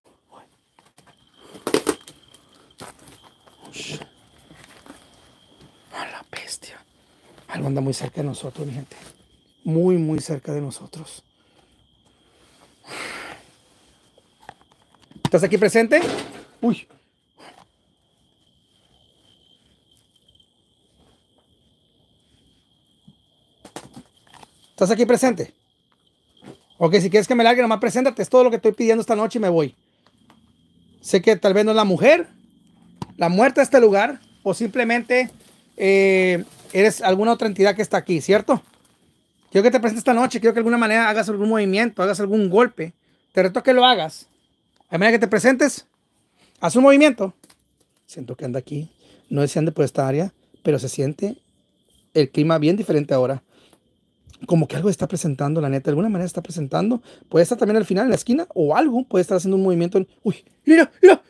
A la bestia. Algo anda muy cerca de nosotros, mi gente. Muy, muy cerca de nosotros. ¿Estás aquí presente? Uy. ¿Estás aquí presente? Ok, si quieres que me largue, nomás preséntate. Es todo lo que estoy pidiendo esta noche y me voy. Sé que tal vez no es la mujer, la muerta de este lugar, o simplemente eh, eres alguna otra entidad que está aquí, ¿cierto? Quiero que te presentes esta noche. Quiero que de alguna manera hagas algún movimiento, hagas algún golpe. Te reto a que lo hagas. A manera que te presentes, haz un movimiento. Siento que anda aquí. No es si ande por esta área, pero se siente el clima bien diferente ahora. Como que algo está presentando, la neta. De alguna manera está presentando. Puede estar también al final, en la esquina, o algo. Puede estar haciendo un movimiento. En... Uy, mira, mira.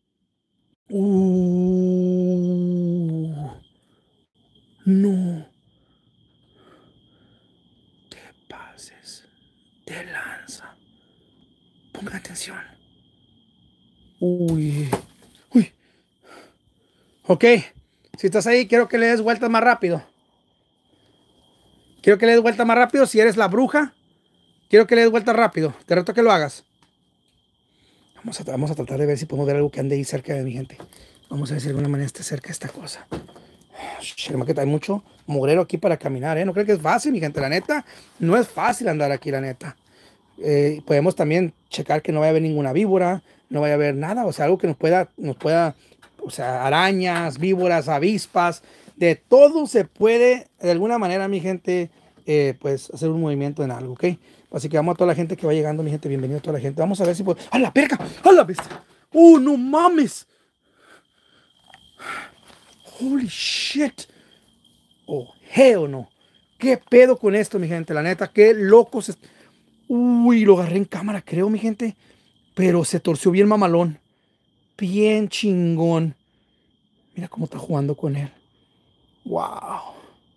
Uh, no. Te pases de lanza. Pongan atención. Uy. Uy. Ok. Si estás ahí, quiero que le des vueltas más rápido. Quiero que le des vuelta más rápido. Si eres la bruja, quiero que le des vuelta rápido. Te reto a que lo hagas. Vamos a, vamos a tratar de ver si podemos ver algo que ande ahí cerca de mi gente. Vamos a ver si de alguna manera esté cerca de esta cosa. Que hay mucho mugrero aquí para caminar, ¿eh? No creo que es fácil, mi gente. La neta, no es fácil andar aquí, la neta. Eh, podemos también checar que no vaya a haber ninguna víbora, no vaya a haber nada. O sea, algo que nos pueda, nos pueda, o sea, arañas, víboras, avispas. De todo se puede, de alguna manera, mi gente, eh, pues hacer un movimiento en algo, ¿ok? Así que vamos a toda la gente que va llegando, mi gente, bienvenido a toda la gente. Vamos a ver si puedo... ¡A la perca! ¡A la bestia! ¡Oh, no mames! ¡Holy shit! ¡Oh, hell no! ¿Qué pedo con esto, mi gente? La neta, qué locos. Es... Uy, lo agarré en cámara, creo, mi gente. Pero se torció bien mamalón. Bien chingón. Mira cómo está jugando con él. Wow.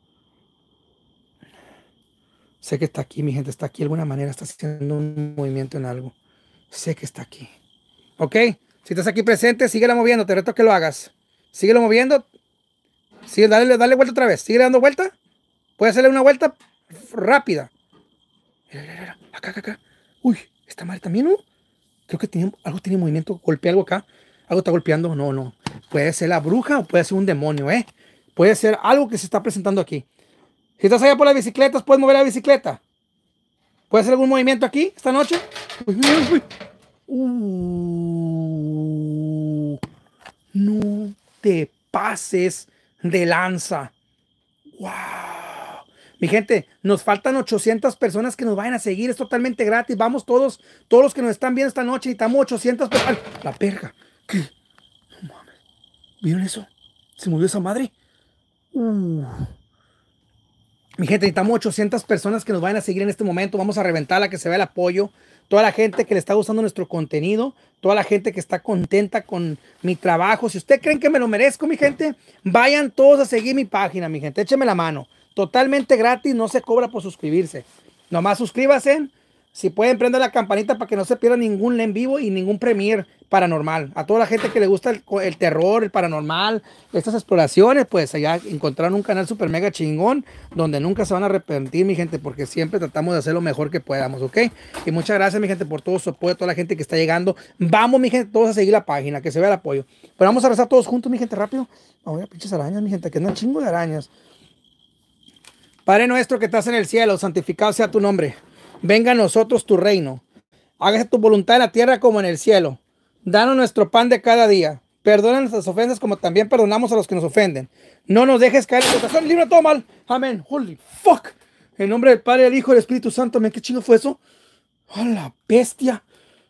Sé que está aquí, mi gente, está aquí de alguna manera, está haciendo un movimiento en algo. Sé que está aquí. Ok, si estás aquí presente, síguela moviendo, te reto que lo hagas. Síguelo moviendo. Sigue, dale, dale vuelta otra vez. Sigue dando vuelta. Puedes hacerle una vuelta rápida. Mira, mira, mira. Acá, acá, acá. Uy, esta madre también, ¿no? Creo que tiene, algo tiene movimiento. Golpea algo acá. Algo está golpeando. No, no. Puede ser la bruja o puede ser un demonio, ¿eh? Puede ser algo que se está presentando aquí. Si estás allá por las bicicletas, puedes mover la bicicleta. ¿Puedes hacer algún movimiento aquí esta noche? Uy, uy, uy. Uh, no te pases de lanza. Wow. Mi gente, nos faltan ochocientas personas que nos vayan a seguir. Es totalmente gratis. Vamos todos, todos los que nos están viendo esta noche. Necesitamos ochocientas personas. La perga. ¿Qué? No mames. ¿Vieron eso? ¿Se movió esa madre? Uh. Mi gente, necesitamos ochocientas personas que nos vayan a seguir en este momento. Vamos a reventarla, que se vea el apoyo. Toda la gente que le está gustando nuestro contenido. Toda la gente que está contenta con mi trabajo. Si ustedes creen que me lo merezco, mi gente, vayan todos a seguir mi página, mi gente. Échenme la mano. Totalmente gratis, no se cobra por suscribirse. Nomás suscríbanse. Si pueden, prender la campanita para que no se pierda ningún en vivo y ningún premier paranormal. A toda la gente que le gusta el, el terror, el paranormal, estas exploraciones, pues allá encontraron un canal super mega chingón donde nunca se van a arrepentir, mi gente, porque siempre tratamos de hacer lo mejor que podamos, ¿ok? Y muchas gracias, mi gente, por todo su apoyo, a toda la gente que está llegando. Vamos, mi gente, todos a seguir la página, que se vea el apoyo. Pero vamos a rezar todos juntos, mi gente, rápido. Vamos a pinches arañas, mi gente, que andan chingo de arañas. Padre nuestro que estás en el cielo, santificado sea tu nombre. Venga a nosotros tu reino. Hágase tu voluntad en la tierra como en el cielo. Danos nuestro pan de cada día. Perdona nuestras ofensas como también perdonamos a los que nos ofenden. No nos dejes caer en tentación. Libra todo mal. Amén. Holy fuck. En nombre del Padre, del Hijo y del Espíritu Santo. Amén. ¿Qué chingo fue eso? ¡A la bestia!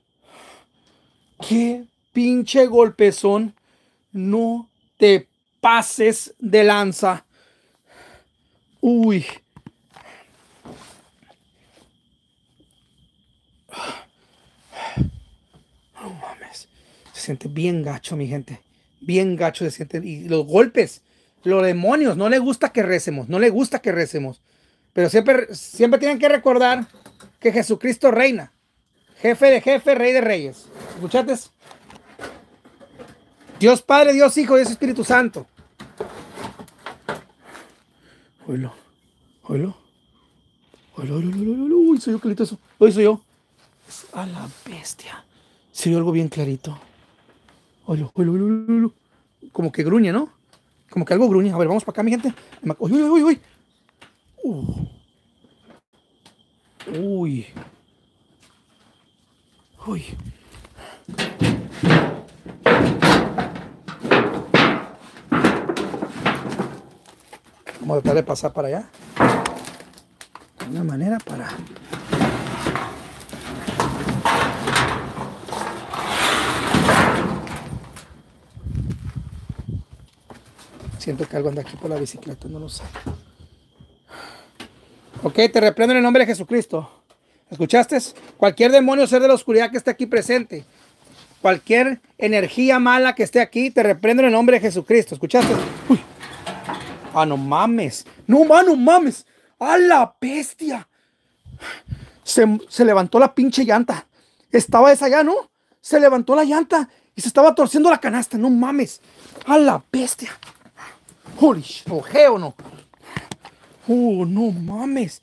¡Qué pinche golpezón! No te pases de lanza. Uy. No mames. Se siente bien gacho, mi gente. Bien gacho se siente. Y los golpes, los demonios, no le gusta que recemos. No le gusta que recemos. Pero siempre, siempre tienen que recordar que Jesucristo reina. Jefe de jefe, rey de reyes. ¿Escuchaste? Dios Padre, Dios Hijo, Dios Espíritu Santo. Oílo. Oílo. Oílo, oílo, oílo, oílo. Uy, soy yo, clarito eso. Uy, soy yo. A la bestia. Se oyó algo bien clarito. Oílo, oílo, oílo, oílo, oílo. Como que gruñe, ¿no? Como que algo gruñe. A ver, vamos para acá, mi gente. Uy, uy, uy, uy. Uh. Uy. Uy. Vamos a tratar de pasar para allá. De una manera para... Siento que algo anda aquí por la bicicleta, no lo sé. Ok, te reprendo en el nombre de Jesucristo. ¿Escuchaste? Cualquier demonio, ser de la oscuridad que esté aquí presente, cualquier energía mala que esté aquí, te reprendo en el nombre de Jesucristo. ¿Escuchaste? Uy. Ah, no mames. No, mano, mames. ¡A la bestia! Se, se levantó la pinche llanta. Estaba esa ya, ¿no? Se levantó la llanta y se estaba torciendo la canasta. No mames. ¡A la bestia! Holy shit, ojeo, no. Oh, no mames.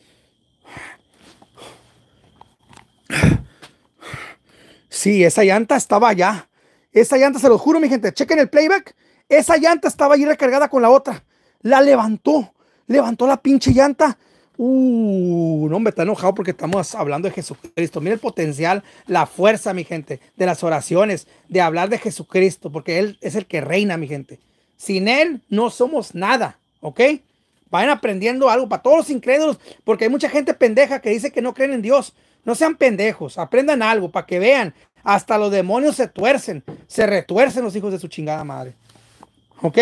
Sí, esa llanta estaba allá. Esa llanta, se lo juro, mi gente. Chequen el playback. Esa llanta estaba allí recargada con la otra. La levantó. Levantó la pinche llanta. Uh, no, me está enojado porque estamos hablando de Jesucristo. Mira el potencial, la fuerza, mi gente, de las oraciones, de hablar de Jesucristo, porque Él es el que reina, mi gente. Sin Él no somos nada, ¿ok? Vayan aprendiendo algo para todos los incrédulos, porque hay mucha gente pendeja que dice que no creen en Dios. No sean pendejos, aprendan algo para que vean. Hasta los demonios se tuercen, se retuercen los hijos de su chingada madre. ¿Ok?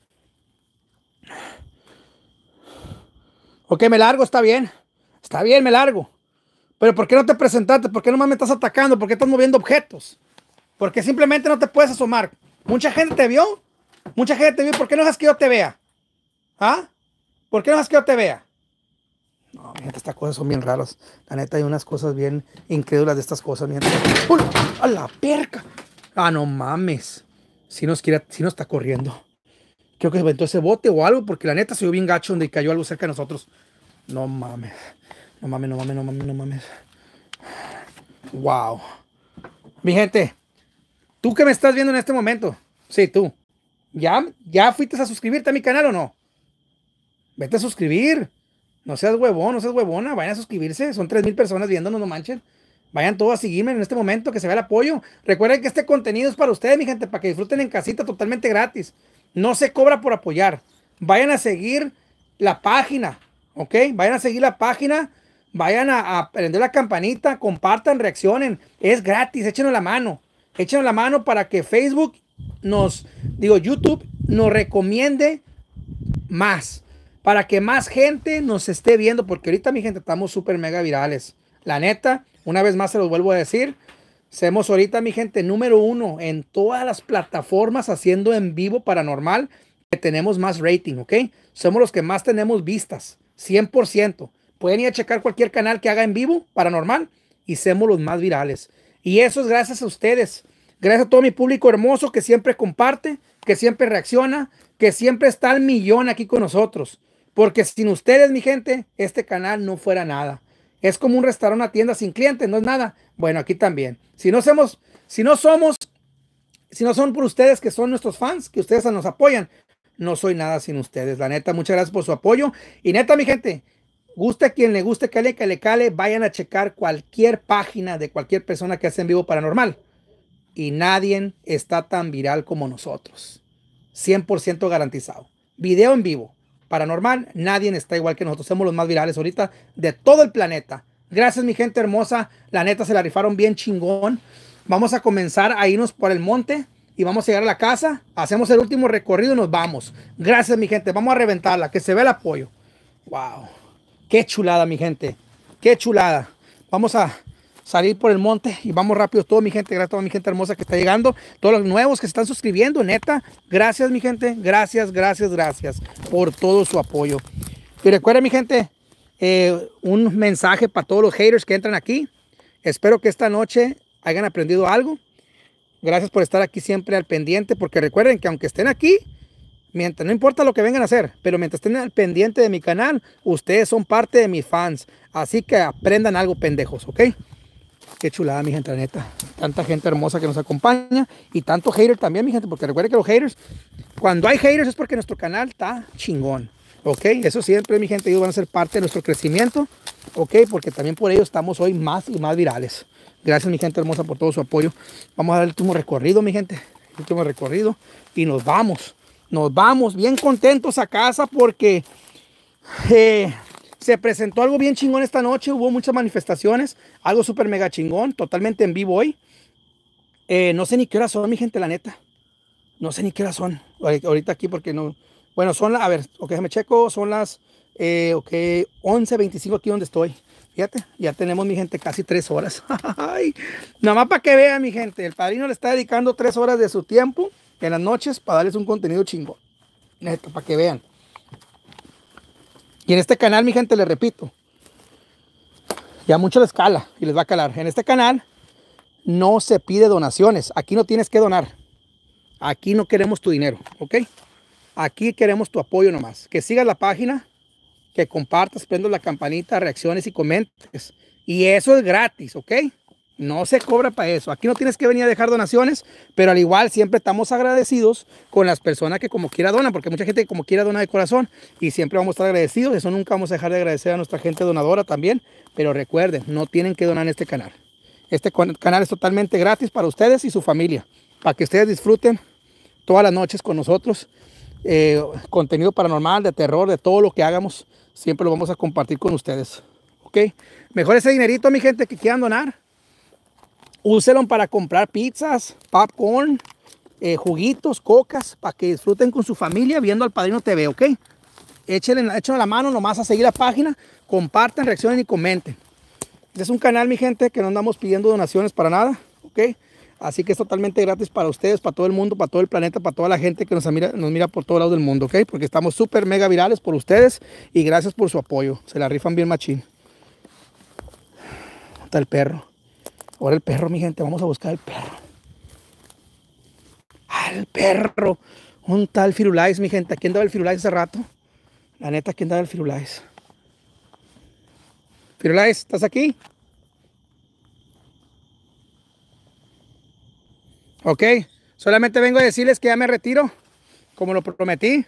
Ok, me largo, está bien. Está bien, me largo. Pero ¿por qué no te presentaste? ¿Por qué nomás me estás atacando? ¿Por qué estás moviendo objetos? ¿Por qué simplemente no te puedes asomar? Mucha gente te vio. Mucha gente te vio. ¿Por qué no dejas que yo te vea? ¿Ah? ¿Por qué no dejas que yo te vea? No, mi gente, estas cosas son bien raras. La neta, hay unas cosas bien incrédulas de estas cosas, mi gente. ¡Uy! ¡A la perca! Ah, no mames. Si nos quiere, si nos está corriendo. Creo que se aventó ese bote o algo, porque la neta se vio bien gacho donde cayó algo cerca de nosotros. No mames. No mames, no mames, no mames, no mames. Wow. Mi gente, tú que me estás viendo en este momento. Sí, tú. ¿Ya, ya fuiste a suscribirte a mi canal o no? Vete a suscribir. No seas huevón, no seas huevona. Vayan a suscribirse. Son tres mil personas viéndonos, no manchen. Vayan todos a seguirme en este momento, que se vea el apoyo. Recuerden que este contenido es para ustedes, mi gente, para que disfruten en casita totalmente gratis. No se cobra por apoyar. Vayan a seguir la página, ¿ok? Vayan a seguir la página. Vayan a, a prender la campanita. Compartan, reaccionen. Es gratis. Échenos la mano. Échenos la mano para que Facebook nos, digo, YouTube nos recomiende más. Para que más gente nos esté viendo. Porque ahorita, mi gente, estamos súper mega virales. La neta, una vez más se los vuelvo a decir. Somos ahorita, mi gente, número uno en todas las plataformas haciendo en vivo paranormal, que tenemos más rating, ¿ok? Somos los que más tenemos vistas, cien por ciento. Pueden ir a checar cualquier canal que haga en vivo paranormal y somos los más virales. Y eso es gracias a ustedes. Gracias a todo mi público hermoso que siempre comparte, que siempre reacciona, que siempre está al millón aquí con nosotros. Porque sin ustedes, mi gente, este canal no fuera nada. Es como un restaurante, una tienda sin clientes, no es nada. Bueno, aquí también. Si no somos, si no somos, si no son por ustedes que son nuestros fans, que ustedes nos apoyan, no soy nada sin ustedes. La neta, muchas gracias por su apoyo. Y neta, mi gente, guste a quien le guste, cale, cale, cale, vayan a checar cualquier página de cualquier persona que hace en vivo paranormal. Y nadie está tan viral como nosotros. cien por ciento garantizado. Video en vivo. Paranormal, nadie está igual que nosotros. Somos los más virales ahorita de todo el planeta. Gracias, mi gente hermosa. La neta, se la rifaron bien chingón. Vamos a comenzar a irnos por el monte y vamos a llegar a la casa. Hacemos el último recorrido y nos vamos. Gracias, mi gente. Vamos a reventarla. Que se vea el apoyo. Wow. Qué chulada, mi gente. Qué chulada. Vamos a salir por el monte y vamos rápido todo, mi gente. Gracias a toda mi gente hermosa que está llegando, todos los nuevos que se están suscribiendo, neta, gracias, mi gente, gracias, gracias, gracias por todo su apoyo. Y recuerden, mi gente, eh, un mensaje para todos los haters que entran aquí. Espero que esta noche hayan aprendido algo. Gracias por estar aquí siempre al pendiente, porque recuerden que aunque estén aquí, Mientras, no importa lo que vengan a hacer, pero mientras estén al pendiente de mi canal, ustedes son parte de mis fans. Así que aprendan algo, pendejos, ¿ok? Qué chulada, mi gente, la neta. Tanta gente hermosa que nos acompaña y tanto hater también, mi gente, porque recuerden que los haters, cuando hay haters es porque nuestro canal está chingón, ¿ok? Eso siempre, mi gente, ellos van a ser parte de nuestro crecimiento, ¿ok? Porque también por ellos estamos hoy más y más virales. Gracias, mi gente hermosa, por todo su apoyo. Vamos a dar el último recorrido, mi gente, el último recorrido y nos vamos. Nos vamos bien contentos a casa porque... Eh, se presentó algo bien chingón esta noche, hubo muchas manifestaciones, algo súper mega chingón, totalmente en vivo hoy. Eh, no sé ni qué horas son, mi gente, la neta. No sé ni qué horas son. Ahorita aquí porque no... Bueno, son las... A ver, ok, déjame checo. Son las... Eh, ok, once veinticinco aquí donde estoy. Fíjate, ya tenemos, mi gente, casi tres horas. Ay, nada más para que vean, mi gente. El padrino le está dedicando tres horas de su tiempo en las noches para darles un contenido chingón. Neta, para que vean. Y en este canal, mi gente, les repito, ya mucho les cala y les va a calar. En este canal no se pide donaciones. Aquí no tienes que donar. Aquí no queremos tu dinero, ¿ok? Aquí queremos tu apoyo nomás. Que sigas la página, que compartas, prendas la campanita, reacciones y comentes. Y eso es gratis, ¿ok? No se cobra para eso. Aquí no tienes que venir a dejar donaciones, pero al igual siempre estamos agradecidos con las personas que como quiera donan, porque mucha gente como quiera dona de corazón y siempre vamos a estar agradecidos. Eso nunca vamos a dejar de agradecer a nuestra gente donadora también, pero recuerden, no tienen que donar en este canal. Este canal es totalmente gratis para ustedes y su familia, para que ustedes disfruten todas las noches con nosotros. Eh, contenido paranormal, de terror, de todo lo que hagamos, siempre lo vamos a compartir con ustedes, ¿ok? Mejor ese dinerito, mi gente, que quieran donar, úselo para comprar pizzas, popcorn, eh, juguitos, cocas, para que disfruten con su familia viendo al Padrino T V, ¿ok? Échenle, échenle la mano nomás a seguir la página, compartan, reaccionen y comenten. Este es un canal, mi gente, que no andamos pidiendo donaciones para nada, ¿ok? Así que es totalmente gratis para ustedes, para todo el mundo, para todo el planeta, para toda la gente que nos mira, nos mira por todos lados del mundo, ¿ok? Porque estamos súper mega virales por ustedes y gracias por su apoyo. Se la rifan bien machín. Está el perro. Ahora el perro, mi gente, vamos a buscar el perro. Ah, el perro. Un tal Firulais, mi gente. ¿A quién daba el Firulais hace rato? La neta, ¿a quién daba el Firulais? Firulais, ¿estás aquí? Ok, solamente vengo a decirles que ya me retiro, como lo prometí.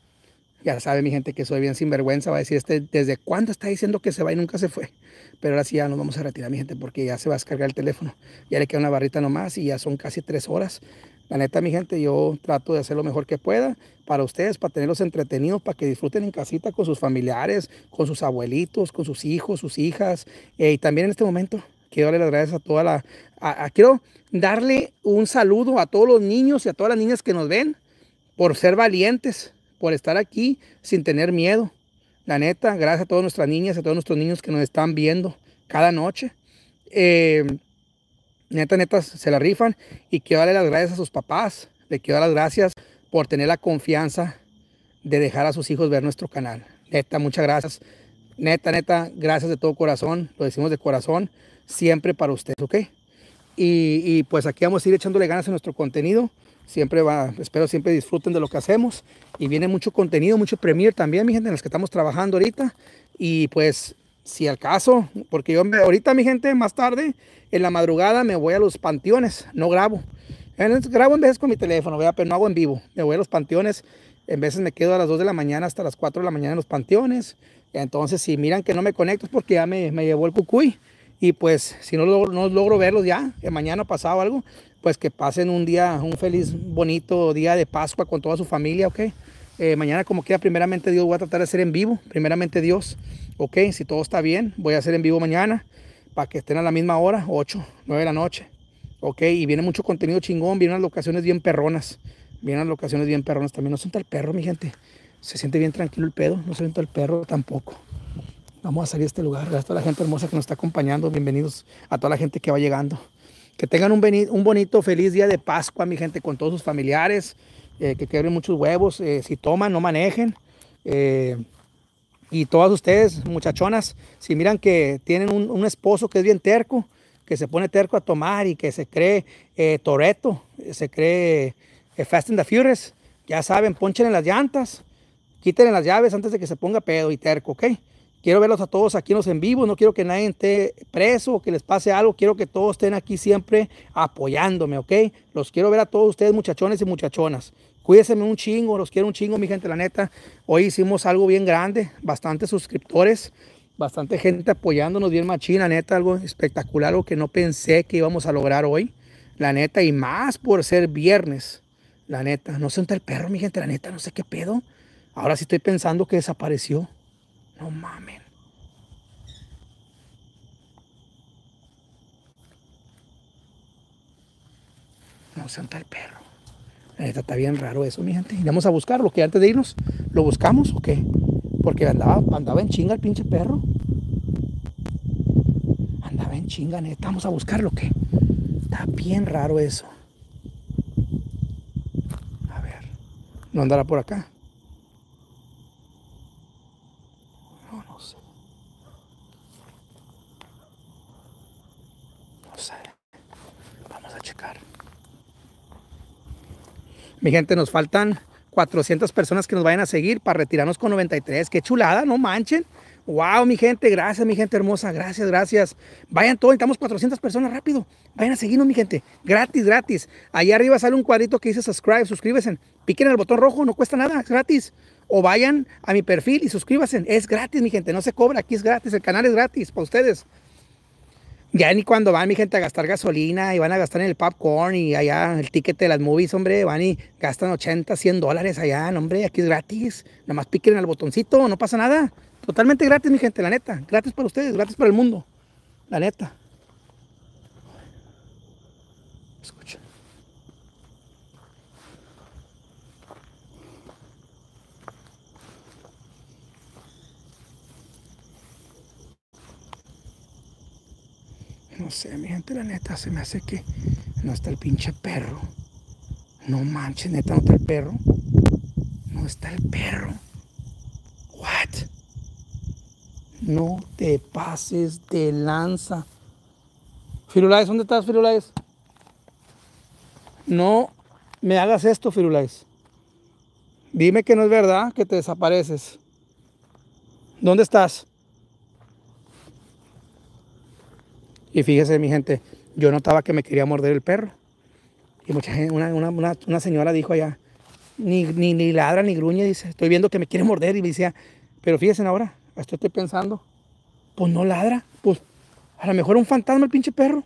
Ya sabe, mi gente, que soy bien sinvergüenza. Va a decir, este, ¿desde cuándo está diciendo que se va y nunca se fue? Pero ahora sí ya nos vamos a retirar, mi gente, porque ya se va a descargar el teléfono. Ya le queda una barrita nomás y ya son casi tres horas. La neta, mi gente, yo trato de hacer lo mejor que pueda para ustedes, para tenerlos entretenidos, para que disfruten en casita con sus familiares, con sus abuelitos, con sus hijos, sus hijas. Eh, y también en este momento quiero darle las gracias a toda la... A, a, quiero darle un saludo a todos los niños y a todas las niñas que nos ven por ser valientes, por estar aquí sin tener miedo. La neta, gracias a todas nuestras niñas, a todos nuestros niños que nos están viendo cada noche. Eh, neta, neta, se la rifan. Y quiero darle las gracias a sus papás. Le quiero dar las gracias por tener la confianza de dejar a sus hijos ver nuestro canal. Neta, muchas gracias. Neta, neta, gracias de todo corazón. Lo decimos de corazón, siempre para ustedes, ¿ok? Y, y pues aquí vamos a ir echándole ganas a nuestro contenido. Siempre va, espero siempre disfruten de lo que hacemos. Y viene mucho contenido, mucho premier también, mi gente, en los que estamos trabajando ahorita. Y pues, si al caso, porque yo me, ahorita, mi gente, más tarde, en la madrugada me voy a los panteones, no grabo. Grabo en veces con mi teléfono, ¿verdad? Pero no hago en vivo. Me voy a los panteones, en veces me quedo a las dos de la mañana hasta las cuatro de la mañana en los panteones. Entonces, si miran que no me conecto es porque ya me, me llevó el cucuy. Y pues, si no logro, no logro verlos ya, que mañana pasado algo, pues que pasen un día, un feliz, bonito día de Pascua con toda su familia, ¿ok? Eh, mañana, como quiera, primeramente Dios, voy a tratar de hacer en vivo, primeramente Dios, ¿ok? Si todo está bien, voy a hacer en vivo mañana, para que estén a la misma hora, ocho, nueve de la noche, ¿ok? Y viene mucho contenido chingón, vienen las locaciones bien perronas, vienen las locaciones bien perronas también. No sienta el perro, mi gente, se siente bien tranquilo el pedo, no siento el perro tampoco. Vamos a salir de este lugar, gracias a toda la gente hermosa que nos está acompañando, bienvenidos a toda la gente que va llegando. Que tengan un, un bonito, feliz día de Pascua, mi gente, con todos sus familiares, eh, que quebren muchos huevos, eh, si toman, no manejen. Eh, y todas ustedes, muchachonas, si miran que tienen un, un esposo que es bien terco, que se pone terco a tomar y que se cree eh, Toretto, se cree eh, Fast and the Furious, Ya saben, ponchen en las llantas, quítenle las llaves antes de que se ponga pedo y terco, ¿ok? Quiero verlos a todos aquí en los en vivos, no quiero que nadie esté preso o que les pase algo, quiero que todos estén aquí siempre apoyándome, ¿ok? Los quiero ver a todos ustedes, muchachones y muchachonas. Cuídense un chingo, los quiero un chingo, mi gente, la neta. Hoy hicimos algo bien grande, bastantes suscriptores, bastante gente apoyándonos bien machín, la neta, algo espectacular, algo que no pensé que íbamos a lograr hoy, la neta, y más por ser viernes, la neta. No sé dónde está el perro, mi gente, la neta, no sé qué pedo. Ahora sí estoy pensando que desapareció. No mamen. No sé dónde está el perro. La neta está bien raro eso, mi gente. Iremos a buscarlo, que antes de irnos, ¿lo buscamos o qué? Porque andaba, andaba en chinga el pinche perro. Andaba en chinga, neta. Vamos a buscarlo, ¿qué? Está bien raro eso. A ver. ¿No andará por acá? No, no sé. No sé. Vamos a checar. Mi gente, nos faltan cuatrocientas personas que nos vayan a seguir para retirarnos con noventa y tres. Qué chulada, no manchen. Wow, mi gente, gracias, mi gente hermosa. Gracias, gracias. Vayan todos, necesitamos cuatrocientas personas rápido. Vayan a seguirnos, mi gente. Gratis, gratis. Allá arriba sale un cuadrito que dice subscribe, suscríbese. Piquen el botón rojo, no cuesta nada, es gratis. O vayan a mi perfil y suscríbanse. Es gratis, mi gente, no se cobra, aquí es gratis. El canal es gratis para ustedes. Ya ni cuando van, mi gente, a gastar gasolina y van a gastar en el popcorn y allá el ticket de las movies, hombre, van y gastan ochenta, cien dólares allá, no, hombre, aquí es gratis. Nada más piquen al botoncito, no pasa nada. Totalmente gratis, mi gente, la neta. Gratis para ustedes, gratis para el mundo. La neta. Escucha. No sé, mi gente, la neta, se me hace que no está el pinche perro. No manches, neta, no está el perro. No está el perro. What? No te pases de lanza. Firulais, ¿dónde estás, Firulais? No me hagas esto, Firulais. Dime que no es verdad que te desapareces. ¿Dónde estás? Y fíjese, mi gente, yo notaba que me quería morder el perro. Y mucha gente, una, una, una, una señora dijo allá, ni, ni, ni ladra ni gruñe, dice, estoy viendo que me quiere morder. Y me decía, pero fíjense ahora, esto estoy pensando, pues no ladra, pues a lo mejor un fantasma el pinche perro.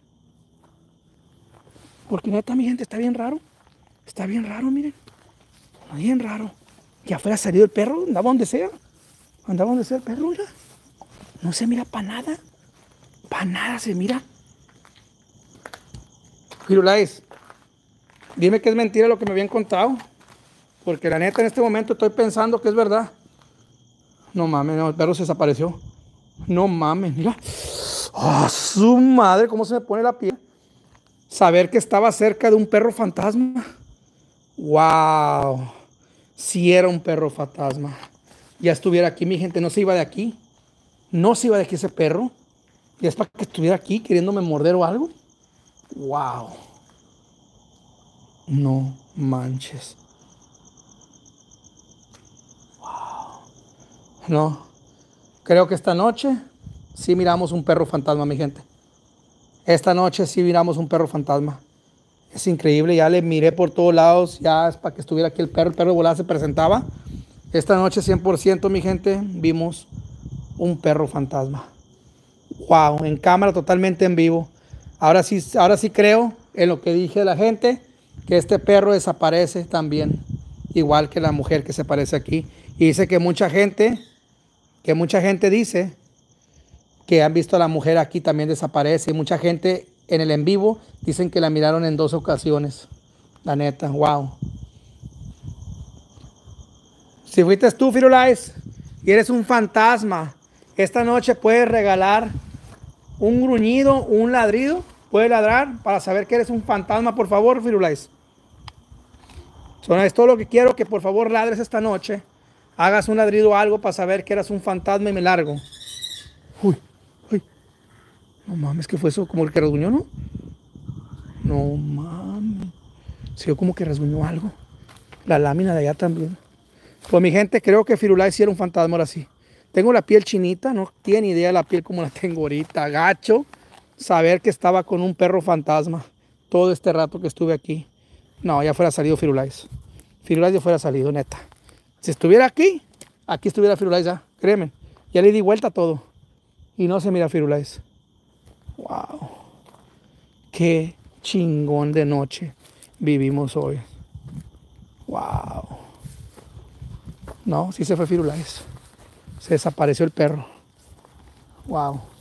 Porque neta, mi gente, está bien raro. Está bien raro, miren. Bien raro. Y afuera ha salido el perro, andaba donde sea. Andaba donde sea el perro, mira. No se mira para nada. Para nada se mira. Firulais, dime que es mentira lo que me habían contado. Porque la neta en este momento estoy pensando que es verdad. No mames, no, el perro se desapareció. No mames, mira. ¡Oh, su madre! ¿Cómo se me pone la piel? Saber que estaba cerca de un perro fantasma. ¡Wow! Si era un perro fantasma. Ya estuviera aquí, mi gente. No se iba de aquí. No se iba de aquí ese perro. Y es para que estuviera aquí queriéndome morder o algo. ¡Wow! No manches. ¡Wow! No. Creo que esta noche sí miramos un perro fantasma, mi gente. Esta noche sí miramos un perro fantasma. Es increíble, ya le miré por todos lados, ya es para que estuviera aquí el perro. El perro de volada se presentaba. Esta noche cien por ciento, mi gente, vimos un perro fantasma. Wow, en cámara, totalmente en vivo. Ahora sí, ahora sí creo en lo que dije de la gente, que este perro desaparece también, igual que la mujer que se aparece aquí. Y dice que mucha gente, que mucha gente dice que han visto a la mujer aquí también desaparece. Y mucha gente en el en vivo dicen que la miraron en dos ocasiones. La neta, wow. Si fuiste tú, Firulais, y eres un fantasma, esta noche puedes regalar un gruñido, un ladrido. Puedes ladrar para saber que eres un fantasma, por favor, Firulais. Es todo lo que quiero, que por favor ladres esta noche. Hagas un ladrido o algo para saber que eres un fantasma y me largo. Uy, uy. No mames, ¿qué fue eso? ¿Como el que rasguñó, no? No mames. Se vio como que rasguñó algo. La lámina de allá también. Pues mi gente, creo que Firulais sí era un fantasma ahora sí. Tengo la piel chinita, no tiene idea de la piel como la tengo ahorita. Gacho saber que estaba con un perro fantasma todo este rato que estuve aquí. No, ya fuera salido Firulais. Firulais ya fuera salido, neta. Si estuviera aquí, aquí estuviera Firulais ya, créeme. Ya le di vuelta a todo. Y no se mira Firulais. Wow. Qué chingón de noche vivimos hoy. Wow. No, sí se fue Firulais. Se desapareció el perro. Wow.